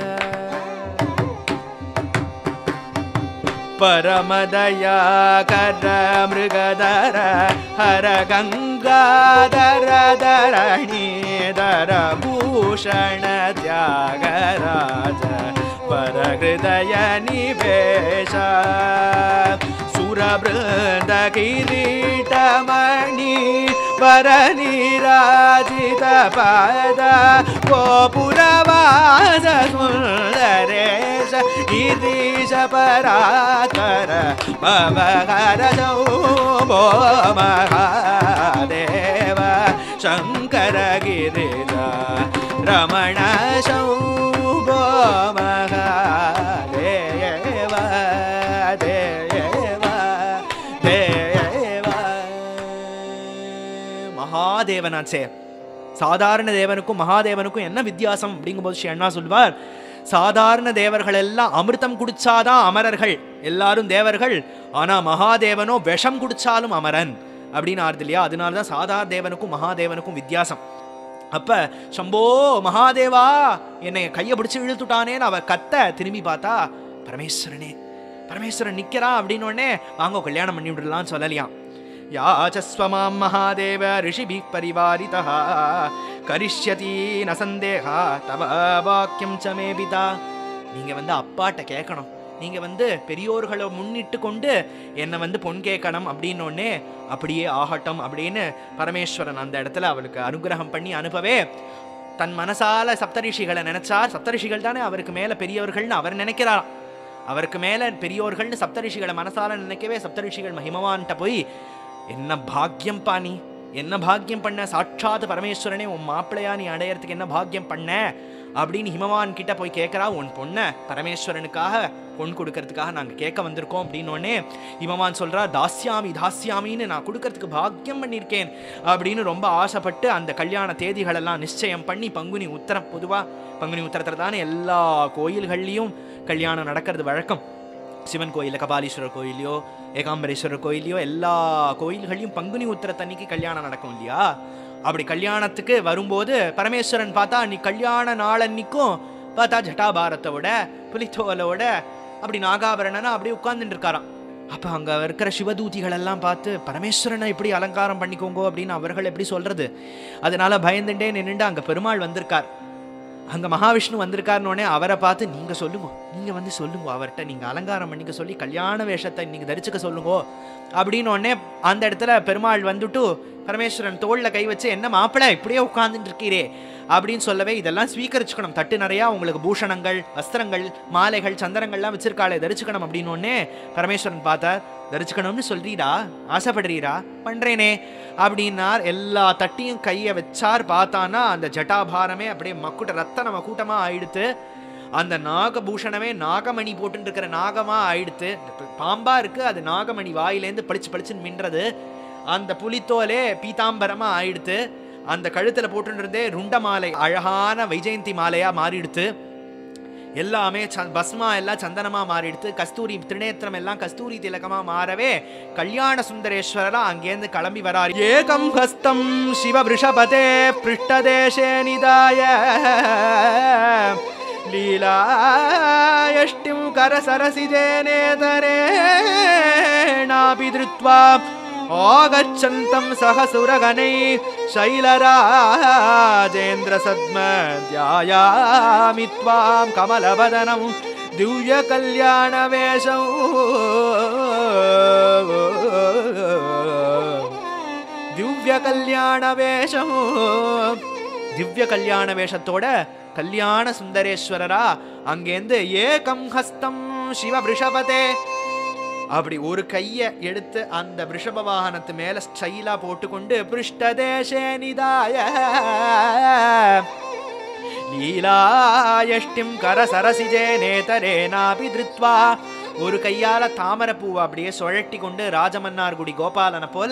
परमदयाकर मृगधर हर गंगाधर धरणीधर भूषण त्यागराज परहृदय निवेश सुरवृंद किरीटमणि वरनिराजित पद गोपुरवास सुंदरेश गिरीश परात्पर भवहर शंभो महादेव शंकरगिरिजा रमण शंभो महादेव देव देव மகாதேவனாச்சே. சாதாரண தேவனுக்கும் மகாதேவனுக்கும் என்ன வித்தியாசம் அப்படிங்கும்போது ஸ்ரீ அண்ணா சொல்வார், சாதாரண தேவர்கள் எல்லாம் அமிர்தம் குடிச்சாதான் அமரர்கள், எல்லாரும் தேவர்கள். ஆனா மகாதேவனோ விஷம் குடிச்சாலும் அமரன் அப்படின்னு ஆறுது இல்லையா? அதனாலதான் சாதாரண தேவனுக்கும் மகாதேவனுக்கும் வித்தியாசம். அப்ப சம்போ மகாதேவா என்னை கையை பிடிச்சு இழுத்துட்டானேன்னு அவ கத்த திரும்பி பார்த்தா பரமேஸ்வரனே, பரமேஸ்வரன் நிக்கிறா அப்படின்னு உடனே வாங்க கல்யாணம் பண்ணி விடலான்னு சொல்லலையாம். யாச்சஸ்வமாம் மகாதேவ ரிஷிபி பரிவாரிதः கரிஷ்யதி ந சந்தேகா தவ வாக்கியம் ச மே பிதா. நீங்க வந்து அப்பாட்ட கேட்கணும், நீங்க வந்து பெரியோர்களை முன்னிட்டு கொண்டு என்னை வந்து பொன் கேட்கணும் அப்படின்னோடனே அப்படியே ஆகட்டும் அப்படின்னு பரமேஸ்வரன் அந்த இடத்துல அவளுக்கு அனுகிரகம் பண்ணி அனுப்பவே தன் மனசால சப்தரிஷிகளை நினைச்சார். சப்தரிஷிகள் தானே அவருக்கு மேல பெரியவர்கள்னு அவர் நினைக்கிறாராம். அவருக்கு மேல பெரியோர்கள்னு சப்தரிஷிகளை மனசால நினைக்கவே சப்தரிஷிகள் மகிமவான்கிட்ட போய், என்ன பாக்கியம் பாணி, என்ன பாக்கியம் பண்ண, சாட்சாத் பரமேஸ்வரனே உன் மாப்பிள்ளையா நீ அடையறதுக்கு என்ன பாக்கியம் பண்ண அப்படின்னு ஹிமவான் கிட்ட போய் கேட்கறா. உன் பொண்ணை பரமேஸ்வரனுக்காக பொன் கொடுக்கறதுக்காக நாங்க கேட்க வந்திருக்கோம் அப்படின்னோடனே ஹிமவான் சொல்றா, தாஸ்யாமி தாஸ்யாமின்னு நான் கொடுக்கறதுக்கு பாக்கியம் பண்ணியிருக்கேன் அப்படின்னு ரொம்ப ஆசைப்பட்டு அந்த கல்யாண தேதிகளெல்லாம் நிச்சயம் பண்ணி பங்குனி உத்தரம், பொதுவா பங்குனி உத்தரத்துல தானே எல்லா கோயில்கள்லையும் கல்யாணம் நடக்கிறது வழக்கம். சிவன் கோயிலில் கபாலீஸ்வரர் கோயிலையோ ஏகாம்பரேஸ்வரர் கோயிலையோ எல்லா கோயில்களையும் பங்குனி உத்தரத்தன்னைக்கு கல்யாணம் நடக்கும் இல்லையா? அப்படி கல்யாணத்துக்கு வரும்போது பரமேஸ்வரன் பார்த்தா நீ கல்யாண நாளன்னைக்கும் பார்த்தா ஜட்டாபாரத்தோட புலித்தோலோட அப்படி நாகாபரணனா அப்படி உட்கார்ந்துட்டு இருக்காராம். அப்போ அங்கே இருக்கிற சிவதூதிகள் எல்லாம் பார்த்து பரமேஸ்வரனை எப்படி அலங்காரம் பண்ணிக்கோங்க அப்படின்னு அவர்கள் எப்படி சொல்றது? அதனால பயந்துட்டே நின்றுட்டு அங்கே பெருமாள் வந்திருக்கார், அங்கே மகாவிஷ்ணு வந்திருக்காருன்னொடனே அவரை பார்த்து நீங்கள் சொல்லுங்க, நீங்கள் வந்து சொல்லுங்க அவர்கிட்ட, நீங்கள் அலங்காரம் பண்ணிக்க சொல்லி கல்யாண வேஷத்தை நீங்கள் தரிச்சுக்க சொல்லுங்க அப்படின்னு உடனே அந்த இடத்துல பெருமாள் வந்துட்டு பரமேஸ்வரன் தோளில் கை வச்சு, என்ன மாப்பிள்ளை இப்படியே உட்கார்ந்துட்டு இருக்கீரே அப்படின்னு சொல்லவே, இதெல்லாம் ஸ்வீகரிச்சுக்கணும், தட்டு நிறையா உங்களுக்கு பூஷணங்கள் வஸ்திரங்கள் மாலைகள் சந்திரங்கள்லாம் வச்சிருக்காளே தரிச்சுக்கணும் அப்படின்னு உடனே பரமேஸ்வரன் பார்த்தார். தரிச்சுக்கணும்னு சொல்றீரா, ஆசைப்படுறீரா, பண்றேனே அப்படின்னார். எல்லா தட்டியும் கையை வச்சார். பார்த்தானா அந்த ஜட்டாபாரமே அப்படியே மக்குட்ட ரத்தனம கூட்டமா ஆயிடுத்து. அந்த நாகபூஷணமே நாகமணி போட்டு இருக்கிற நாகமா ஆயிடுத்து. பாம்பா இருக்கு, அது நாகமணி வாயிலேருந்து பளிச்சு பளிச்சுன்னு மின்றது. அந்த புலித்தோலே பீதாம்பரமா ஆயிடுத்து. அந்த கழுத்துல போட்டுருந்தே ருண்ட மாலை அழகான வைஜெயந்தி மாலையா மாறிடுத்து. எல்லாமே பஸ்மா எல்லாம் சந்தனமா மாறிடுத்து. கஸ்தூரி திரிநேத்திரம் எல்லாம் கஸ்தூரி திலகமா மாறவே கல்யாண சுந்தரேஸ்வரரா அங்கேருந்து கிளம்பி வரார். ஏகம் ஹஸ்தம் சிவ விருஷபதே பிருஷ்டதேசே நிதாய லீலாயஷ்டிம் கரசரசிஜேனேதரேணாபி திருத்வா ஆகச்சந்தம் சகசுரகணை சைலராஜேந்திர சத்ம தியாயாமி த்வாம் கமலவதனம் திவ்ய கல்யாண வேஷம் திவ்ய கல்யாண வேஷம். திவ்ய கல்யாண வேஷத்தோட கல்யாண சுந்தரேஸ்வரரா அங்கேருந்து ஏகம் ஹஸ்தம் சிவ விஷபதே அப்படி ஒரு கைய எடுத்து அந்த ரிஷப வாகனத்து மேல ஸ்டைலா போட்டுக்கொண்டு பிருஷ்டதேசே நிதாய லீலாயஷ்டிம் கரசரசிஜே நேதரேனாபி திருத்வா ஒரு கையால தாமரை பூவை அப்படியே சுழட்டி கொண்டு ராஜமன்னார்குடி கோபாலனை போல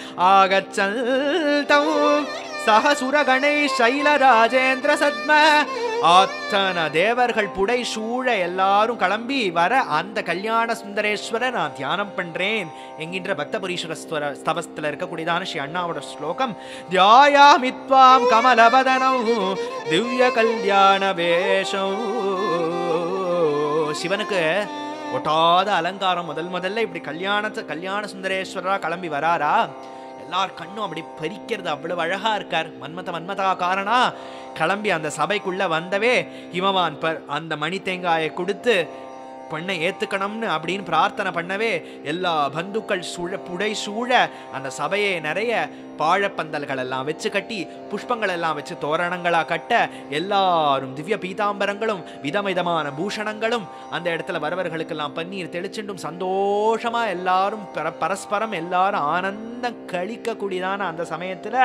ஆகச்சந்தம் சகசுரகணை சைல ராஜேந்திர சத்ம அத்தனை தேவர்கள் புடை சூழ எல்லாரும் கிளம்பி வர அந்த கல்யாண சுந்தரேஸ்வர நான் தியானம் பண்றேன் என்கின்ற பக்தபுரீஸ்வர ஸ்தவஸ்தில் இருக்கக்கூடியதான ஸ்ரீ அண்ணாவோட ஸ்லோகம். தியாயாமித்வாம் கமலபதனம் திவ்ய கல்யாண வேஷம். சிவனுக்கு ஒட்டாத அலங்காரம். முதல் முதல்ல இப்படி கல்யாணத்தை கல்யாண சுந்தரேஸ்வரரா கிளம்பி வராரா, எல்லார் கண்ணும் அப்படி பறிக்கிறது, அவ்வளவு அழகா இருக்கார். மன்மத மன்மதா காரணா கிளம்பி அந்த சபைக்குள்ள வந்தவே ஹிமவான் பர் அந்த மணி தேங்காயை கொடுத்து பெண்ணை ஏத்துக்கணும்னு அப்படின்னு பிரார்த்தனை பண்ணவே எல்லா பந்துக்கள் சூழ புடை சூழ அந்த சபையை நிறைய பாழப்பந்தல்கள் எல்லாம் வச்சு கட்டி புஷ்பங்கள் எல்லாம் வச்சு தோரணங்களா கட்ட எல்லாரும் திவ்ய பீதாம்பரங்களும் விதவிதமான பூஷணங்களும் அந்த இடத்துல வரவர்களுக்கெல்லாம் பன்னீர் தெளிச்சுண்டும் சந்தோஷமா எல்லாரும் பரஸ்பரம் எல்லாரும் ஆனந்தம் கழிக்க கூடியதான அந்த சமயத்துல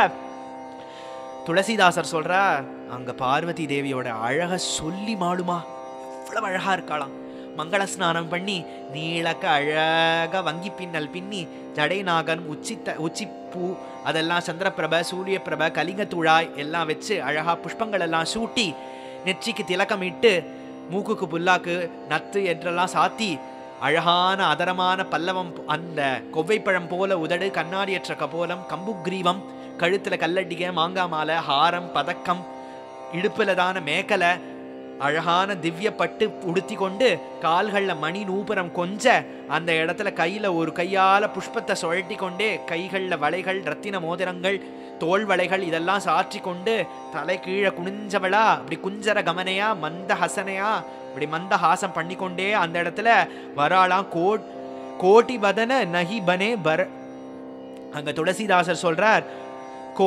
துளசிதாசர் சொல்றா, அங்க பார்வதி தேவியோட அழக சொல்லி மாடுமா, எவ்வளவு அழகா இருக்காளாம். மங்கள ஸ்நானம் பண்ணி நீளக்க அழகா வங்கி பின்னல் பின்னி ஜடை நாகன் உச்சித்த உச்சிப்பூ அதெல்லாம் சந்திரபிரப சூரிய பிரப கலிங்க துழாய் எல்லாம் வச்சு அழகா புஷ்பங்கள் எல்லாம் சூட்டி நெற்றிக்கு திலக்கம் இட்டு மூக்குக்கு புல்லாக்கு நத்து என்றெல்லாம் சாத்தி அழகான அதரமான பல்லவம் அந்த கொவ்வைப்பழம் போல உதடு கண்ணாடியற்ற கபோலம் கம்புக்ரீவம் கழுத்துல கல்லடிக மாங்காய் மாலை ஹாரம் பதக்கம் இடுப்புல தான மேக்கலை அழகான திவ்ய பட்டு உடுத்தி கொண்டு கால்கள்ல மணி நூபுரம் கொஞ்ச அந்த இடத்துல கையில ஒரு கையால புஷ்பத்தை சுழட்டி கொண்டே கைகள்ல வளைகள் ரத்தின மோதிரங்கள் தோல் வளைகள் இதெல்லாம் சாற்றி கொண்டு தலை கீழே குனிஞ்சவளா அப்படி குஞ்சர கமனையா மந்த ஹசனையா இப்படி மந்த ஹாசம் பண்ணி கொண்டே அந்த இடத்துல வராளாம். கோட் கோட்டி வதன நகி பனே பர அங்க துளசிதாசர் சொல்றார் கோ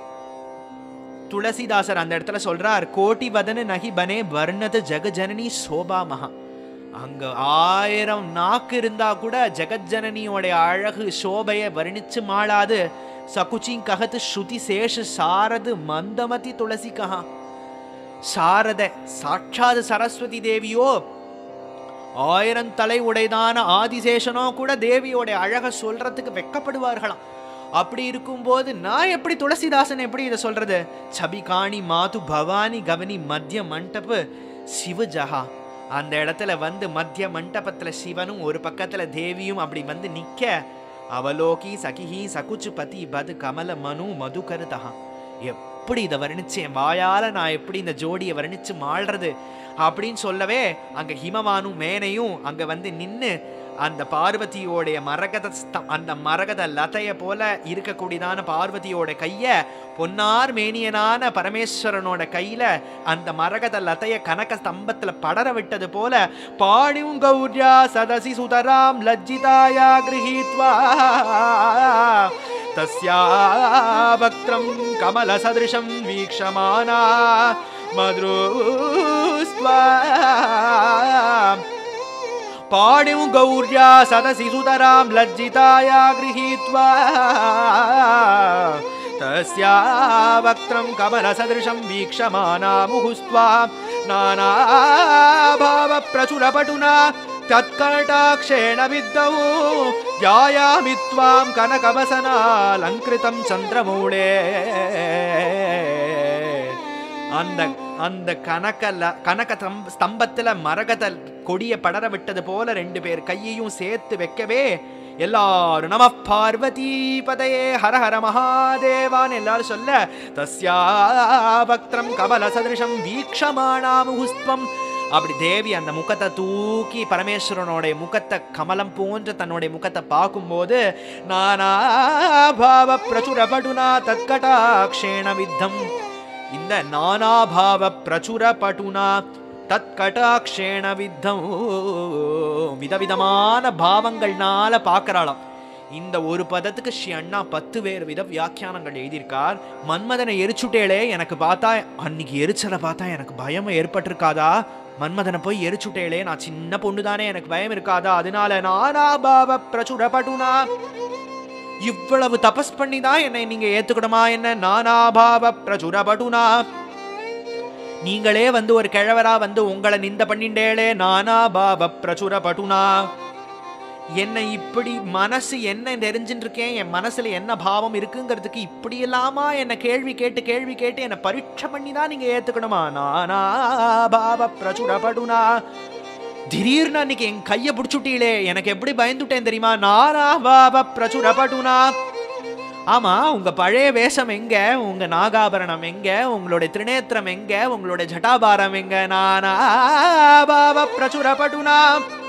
துளசிதாசர் அந்த இடத்துல சொல்றார், கோட்டி வதன நகி பனே வர்ணது ஜெகஜனனி சோபா மகா. அங்க ஆயிரம் நாக்கு இருந்தா கூட ஜெகஜனனியோட அழகு சோபைய வர்ணிச்சு மாளாது. சகுச்சிங் ககத்து ஸ்ருதி சேஷ சாரது மந்தமதி துளசி கஹா. சாரத சாட்சாது சரஸ்வதி தேவியோ ஆயிரம் தலை உடைதான ஆதிசேஷனோ கூட தேவியோட அழக சொல்றதுக்கு வெக்கப்படுவார்களாம். அப்படி இருக்கும்போது நான் எப்படி துளசிதாசன் எப்படி இதை சொல்றது? சபி காணி மாது பவானி கவனி மத்திய மண்டப சிவஜஹா. அந்த இடத்துல வந்து மத்திய மண்டபத்துல சிவனும் ஒரு பக்கத்துல தேவியும் அப்படி வந்து நிக்க அவலோகி சகிஹி சகுச்சு பதி பது கமல மனு மதுகருதஹா. எப்படி இதை வர்ணிச்சேன் வாயால நான் எப்படி இந்த ஜோடியை வர்ணிச்சு மாள்றது அப்படின்னு சொல்லவே அங்க ஹிமவானும் மேனையும் அங்க வந்து நின்னு அந்த பார்வதியோடைய மரகத அந்த மரகத லதைய போல இருக்கக்கூடியதான பார்வதியோட கைய பொன்னார் மேனியனான பரமேஸ்வரனோட கையில அந்த மரகத லதைய கனக ஸ்தம்பத்துல படர விட்டது போல பாணியும் கௌர்யா சதசி சுதராம் லஜ்ஜிதாயா கிரஹீத்வா தஸ்யா வக்த்ரம் கமல சதிருஷம் வீக்ஷமானா மதுஸ்வா. பாணியும் கௌர்யா சதசி சுதராம் லஜ்ஜிதாயா கிரஹீத்வா தஸ்யா வக்த்ரம் கமல சதிருஷம் வீக்ஷமானா முஹுஸ்த்வா நானாபாவ பிரச்சுர பட்டுனா தத்கட்டாக்ஷேண வித்தௌ ஜாயாமி த்வாம் கனகவசனாலங்கிருதம் சந்திரமூலே. அந்த அந்த கனகல கனக ஸ்தம்பத்துல மரகத கொடிய படர விட்டது போல ரெண்டு பேர் கையையும் சேர்த்து வைக்கவே எல்லாரும் நம பார்வதி பதையே ஹர ஹர மகாதேவான் எல்லாரும் சொல்ல தஸ்யா பக்திரம் கமல சதிருஷம் வீக்ஷமானா முஹுஸ்த்வம் அப்படி தேவி அந்த முகத்தை தூக்கி பரமேஸ்வரனுடைய முகத்தை கமலம் போன்ற தன்னுடைய முகத்தை பார்க்கும்போது நானாபாவ பிரச்சுரபடுனா தத்கடாக்ஷேண வித்தம், இந்த நானாபாவ பிரச்சுரபடுனா தத்கடாக்ஷேண வித்தம், விதவிதமான பாவங்கள்னால பார்க்கறாளாம். இந்த ஒரு பதத்துக்கு ஸ்ரீ அண்ணா பத்து வேறு வித வியாக்கியானங்கள் எழுதியிருக்கார். மன்மதனை எரிச்சுட்டேளே, எனக்கு பார்த்தா அன்னைக்கு எரிச்சலை பார்த்தா எனக்கு பயம் ஏற்பட்டிருக்காதா? மன்மதனை போய் எரிச்சுட்டேளே, நான் சின்ன பொண்ணு தானே, எனக்கு பயம் இருக்காதா? அதனால நானாபாவ பிரச்சுரபடுனா, இவ்வளவு தபஸ் பண்ணி தான் என்னை நீங்க ஏத்துக்கணுமா என்ன? நானாபாவ பிரச்சுரபடுனா, நீங்களே வந்து ஒரு கிழவரா வந்து உங்களை நிந்த பண்ணிண்டேளே, நானாபாவ பிரச்சுரபடுனா, என்னை இப்படி மனசு என்ன தெரிஞ்சுட்டு இருக்கேன், என் மனசுல என்ன பாவம் இருக்குங்கிறதுக்கு இப்படி இல்லாமா என்ன கேள்வி கேட்டு கேள்வி கேட்டு என்ன பரீட்சை பண்ணி தான் நீங்க ஏத்துக்கணுமா? நானாபாவ பிரச்சுரபடுனா, திடீர்னு அன்னைக்கு என் கையை பிடிச்சுட்டீங்களே, எனக்கு எப்படி பயந்துட்டேன் தெரியுமா? நானாபாவ பிரச்சுரபடுனா, ஆமா உங்க பழைய வேஷம் எங்க, உங்க நாகாபரணம் எங்க, உங்களுடைய திரிநேத்திரம் எங்க, உங்களுடைய ஜட்டாபாரம் எங்க? நானாபாவ பிரச்சுரபடுனா,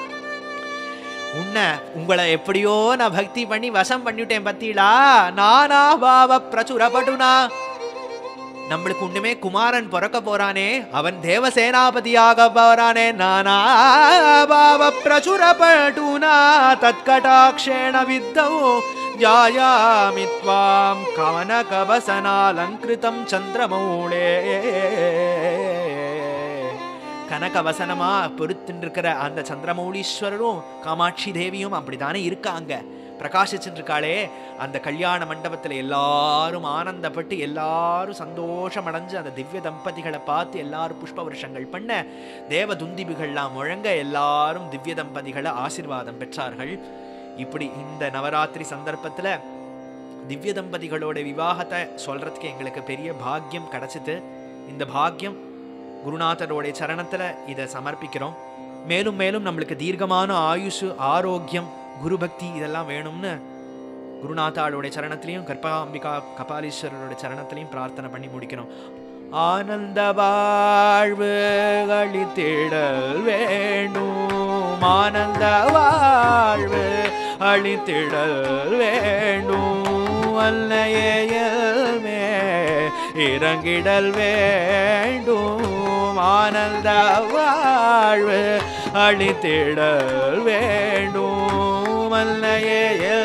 உன்னை உங்களை எப்படியோ நான் பக்தி பண்ணி வசம் பண்ணிவிட்டேன் பத்தீளா? நானாபாவ பிரச்சுரபடுனா, நம்மளுக்கு ஒண்ணுமே குமாரன் பிறக்க போறானே, அவன் தேவசேனாபதியாக போறானே. நானாபாவ பிரச்சுரபடுனா தத்கடாக்ஷேண வித்தம் ஜாயாமி த்வாம் கவனகவசனாலங்கிருதம் சந்திரமௌளே. கனகவசனமா பொறுத்துருக்கிற அந்த சந்திரமௌலீஸ்வரரும் காமாட்சி தேவியும் அப்படித்தானே இருக்காங்க, பிரகாசிச்சுட்டு இருக்காளே. அந்த கல்யாண மண்டபத்துல எல்லாரும் ஆனந்தப்பட்டு எல்லாரும் சந்தோஷம் அடைஞ்சு அந்த திவ்ய தம்பதிகளை பார்த்து எல்லாரும் புஷ்ப வருஷங்கள் பண்ண, தேவ துந்திபிகள்லாம் முழங்க எல்லாரும் திவ்ய தம்பதிகளை ஆசீர்வாதம் பெற்றார்கள். இப்படி இந்த நவராத்திரி சந்தர்ப்பத்துல திவ்ய தம்பதிகளோட விவாகத்தை சொல்றதுக்கு எங்களுக்கு பெரிய பாக்கியம் கிடைச்சிது. இந்த பாக்கியம் குருநாதரோடைய சரணத்துல இதை சமர்ப்பிக்கிறோம். மேலும் மேலும் நம்மளுக்கு தீர்க்கமான ஆயுசு, ஆரோக்கியம், குரு பக்தி இதெல்லாம் வேணும்னு குருநாதாவோடைய சரணத்திலையும் கர்ப்பாம்பிகா கபாலீஸ்வரரோட சரணத்திலையும் பிரார்த்தனை பண்ணி முடிக்கிறோம். ஆனந்த வாழ்வு அளித்திடல் வேண்டும், ஆனந்த வாழ்வு அளித்திடல் வேண்டும், அல்லையே இறங்கிடல் வேண்டும், ஆனந்த வாழ்வு அளித்திடல் வேண்டும், அல்லையே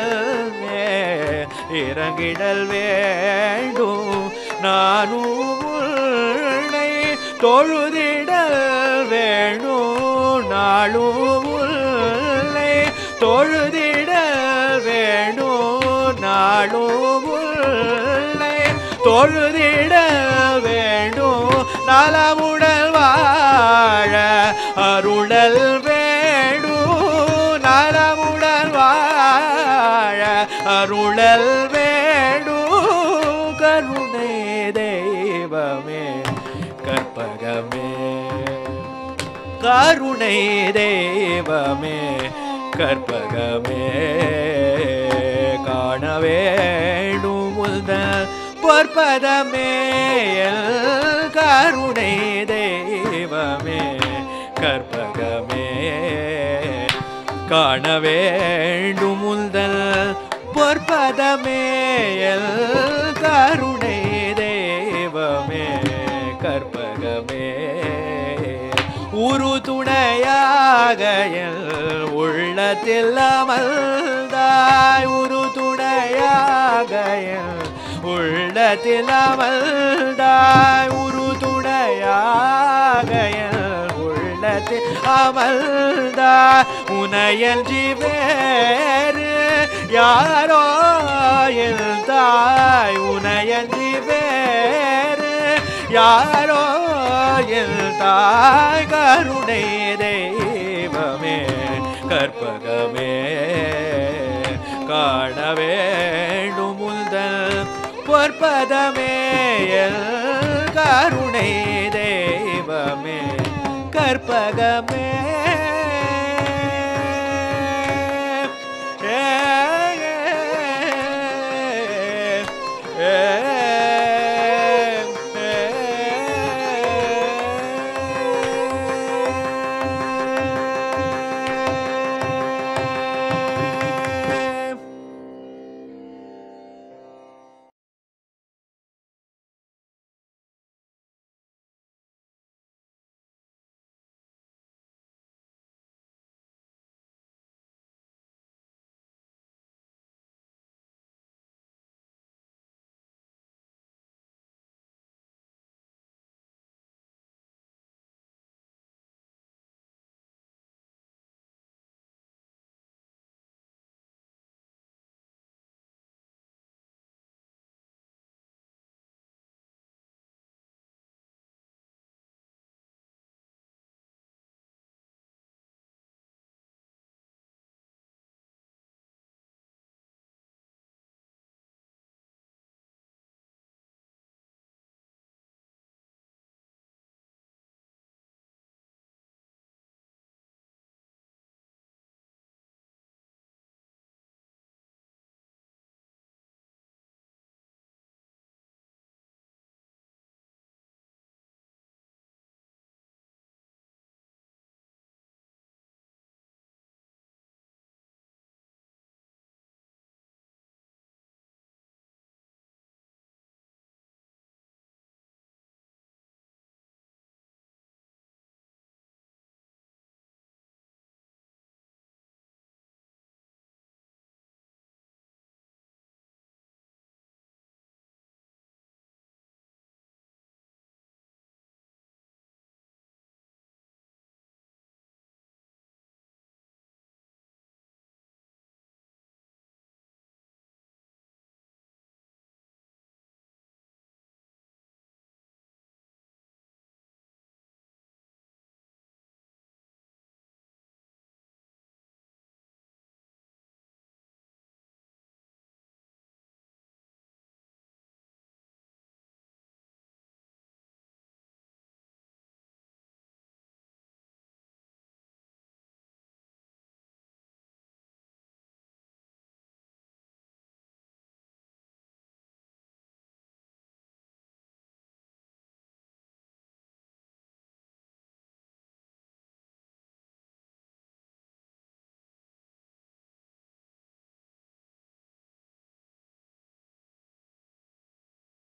இறங்கிடல் வேண்டும், நானும் உன்னை தொழுதிடல் வேண்டும், நாளும் உன்னை தொழுதிடல் வேண்டும், நாளும் உன்னை தொழுதிடல் வேண்டும், நலமுடல் வாழ அருளல் வேண்டும், நலமுடல் வாழ அருளல் வேண்டும், கருணை தெய்வமே கற்பகமே, கருணை தெய்வமே கற்பகமே, காண வேண்டும் முதல் பொற்பதமே, கருணை தெய்வமே கற்பகமே, காண வேண்டும் முதல் பொற்பதமே, கருணை தெய்வமே கற்பகமே, உரு துணையாக உள்ளத்தில் அமர்ந்தாய், உரு துணையாக உள்ளத்தில் அமர்ந்தாய், உரு துணையாக உள்ளத்தில் அமர்ந்தாய், உனையன்றி வேறு யாரோ என் தாய், உனையன்றி வேறு யாரோ என் தாய், கருணை தெய்வமே கற்பகமே, காண வேண்டும் முதல் பொற்பதமே, கருணை தெய்வமே கற்பகமே.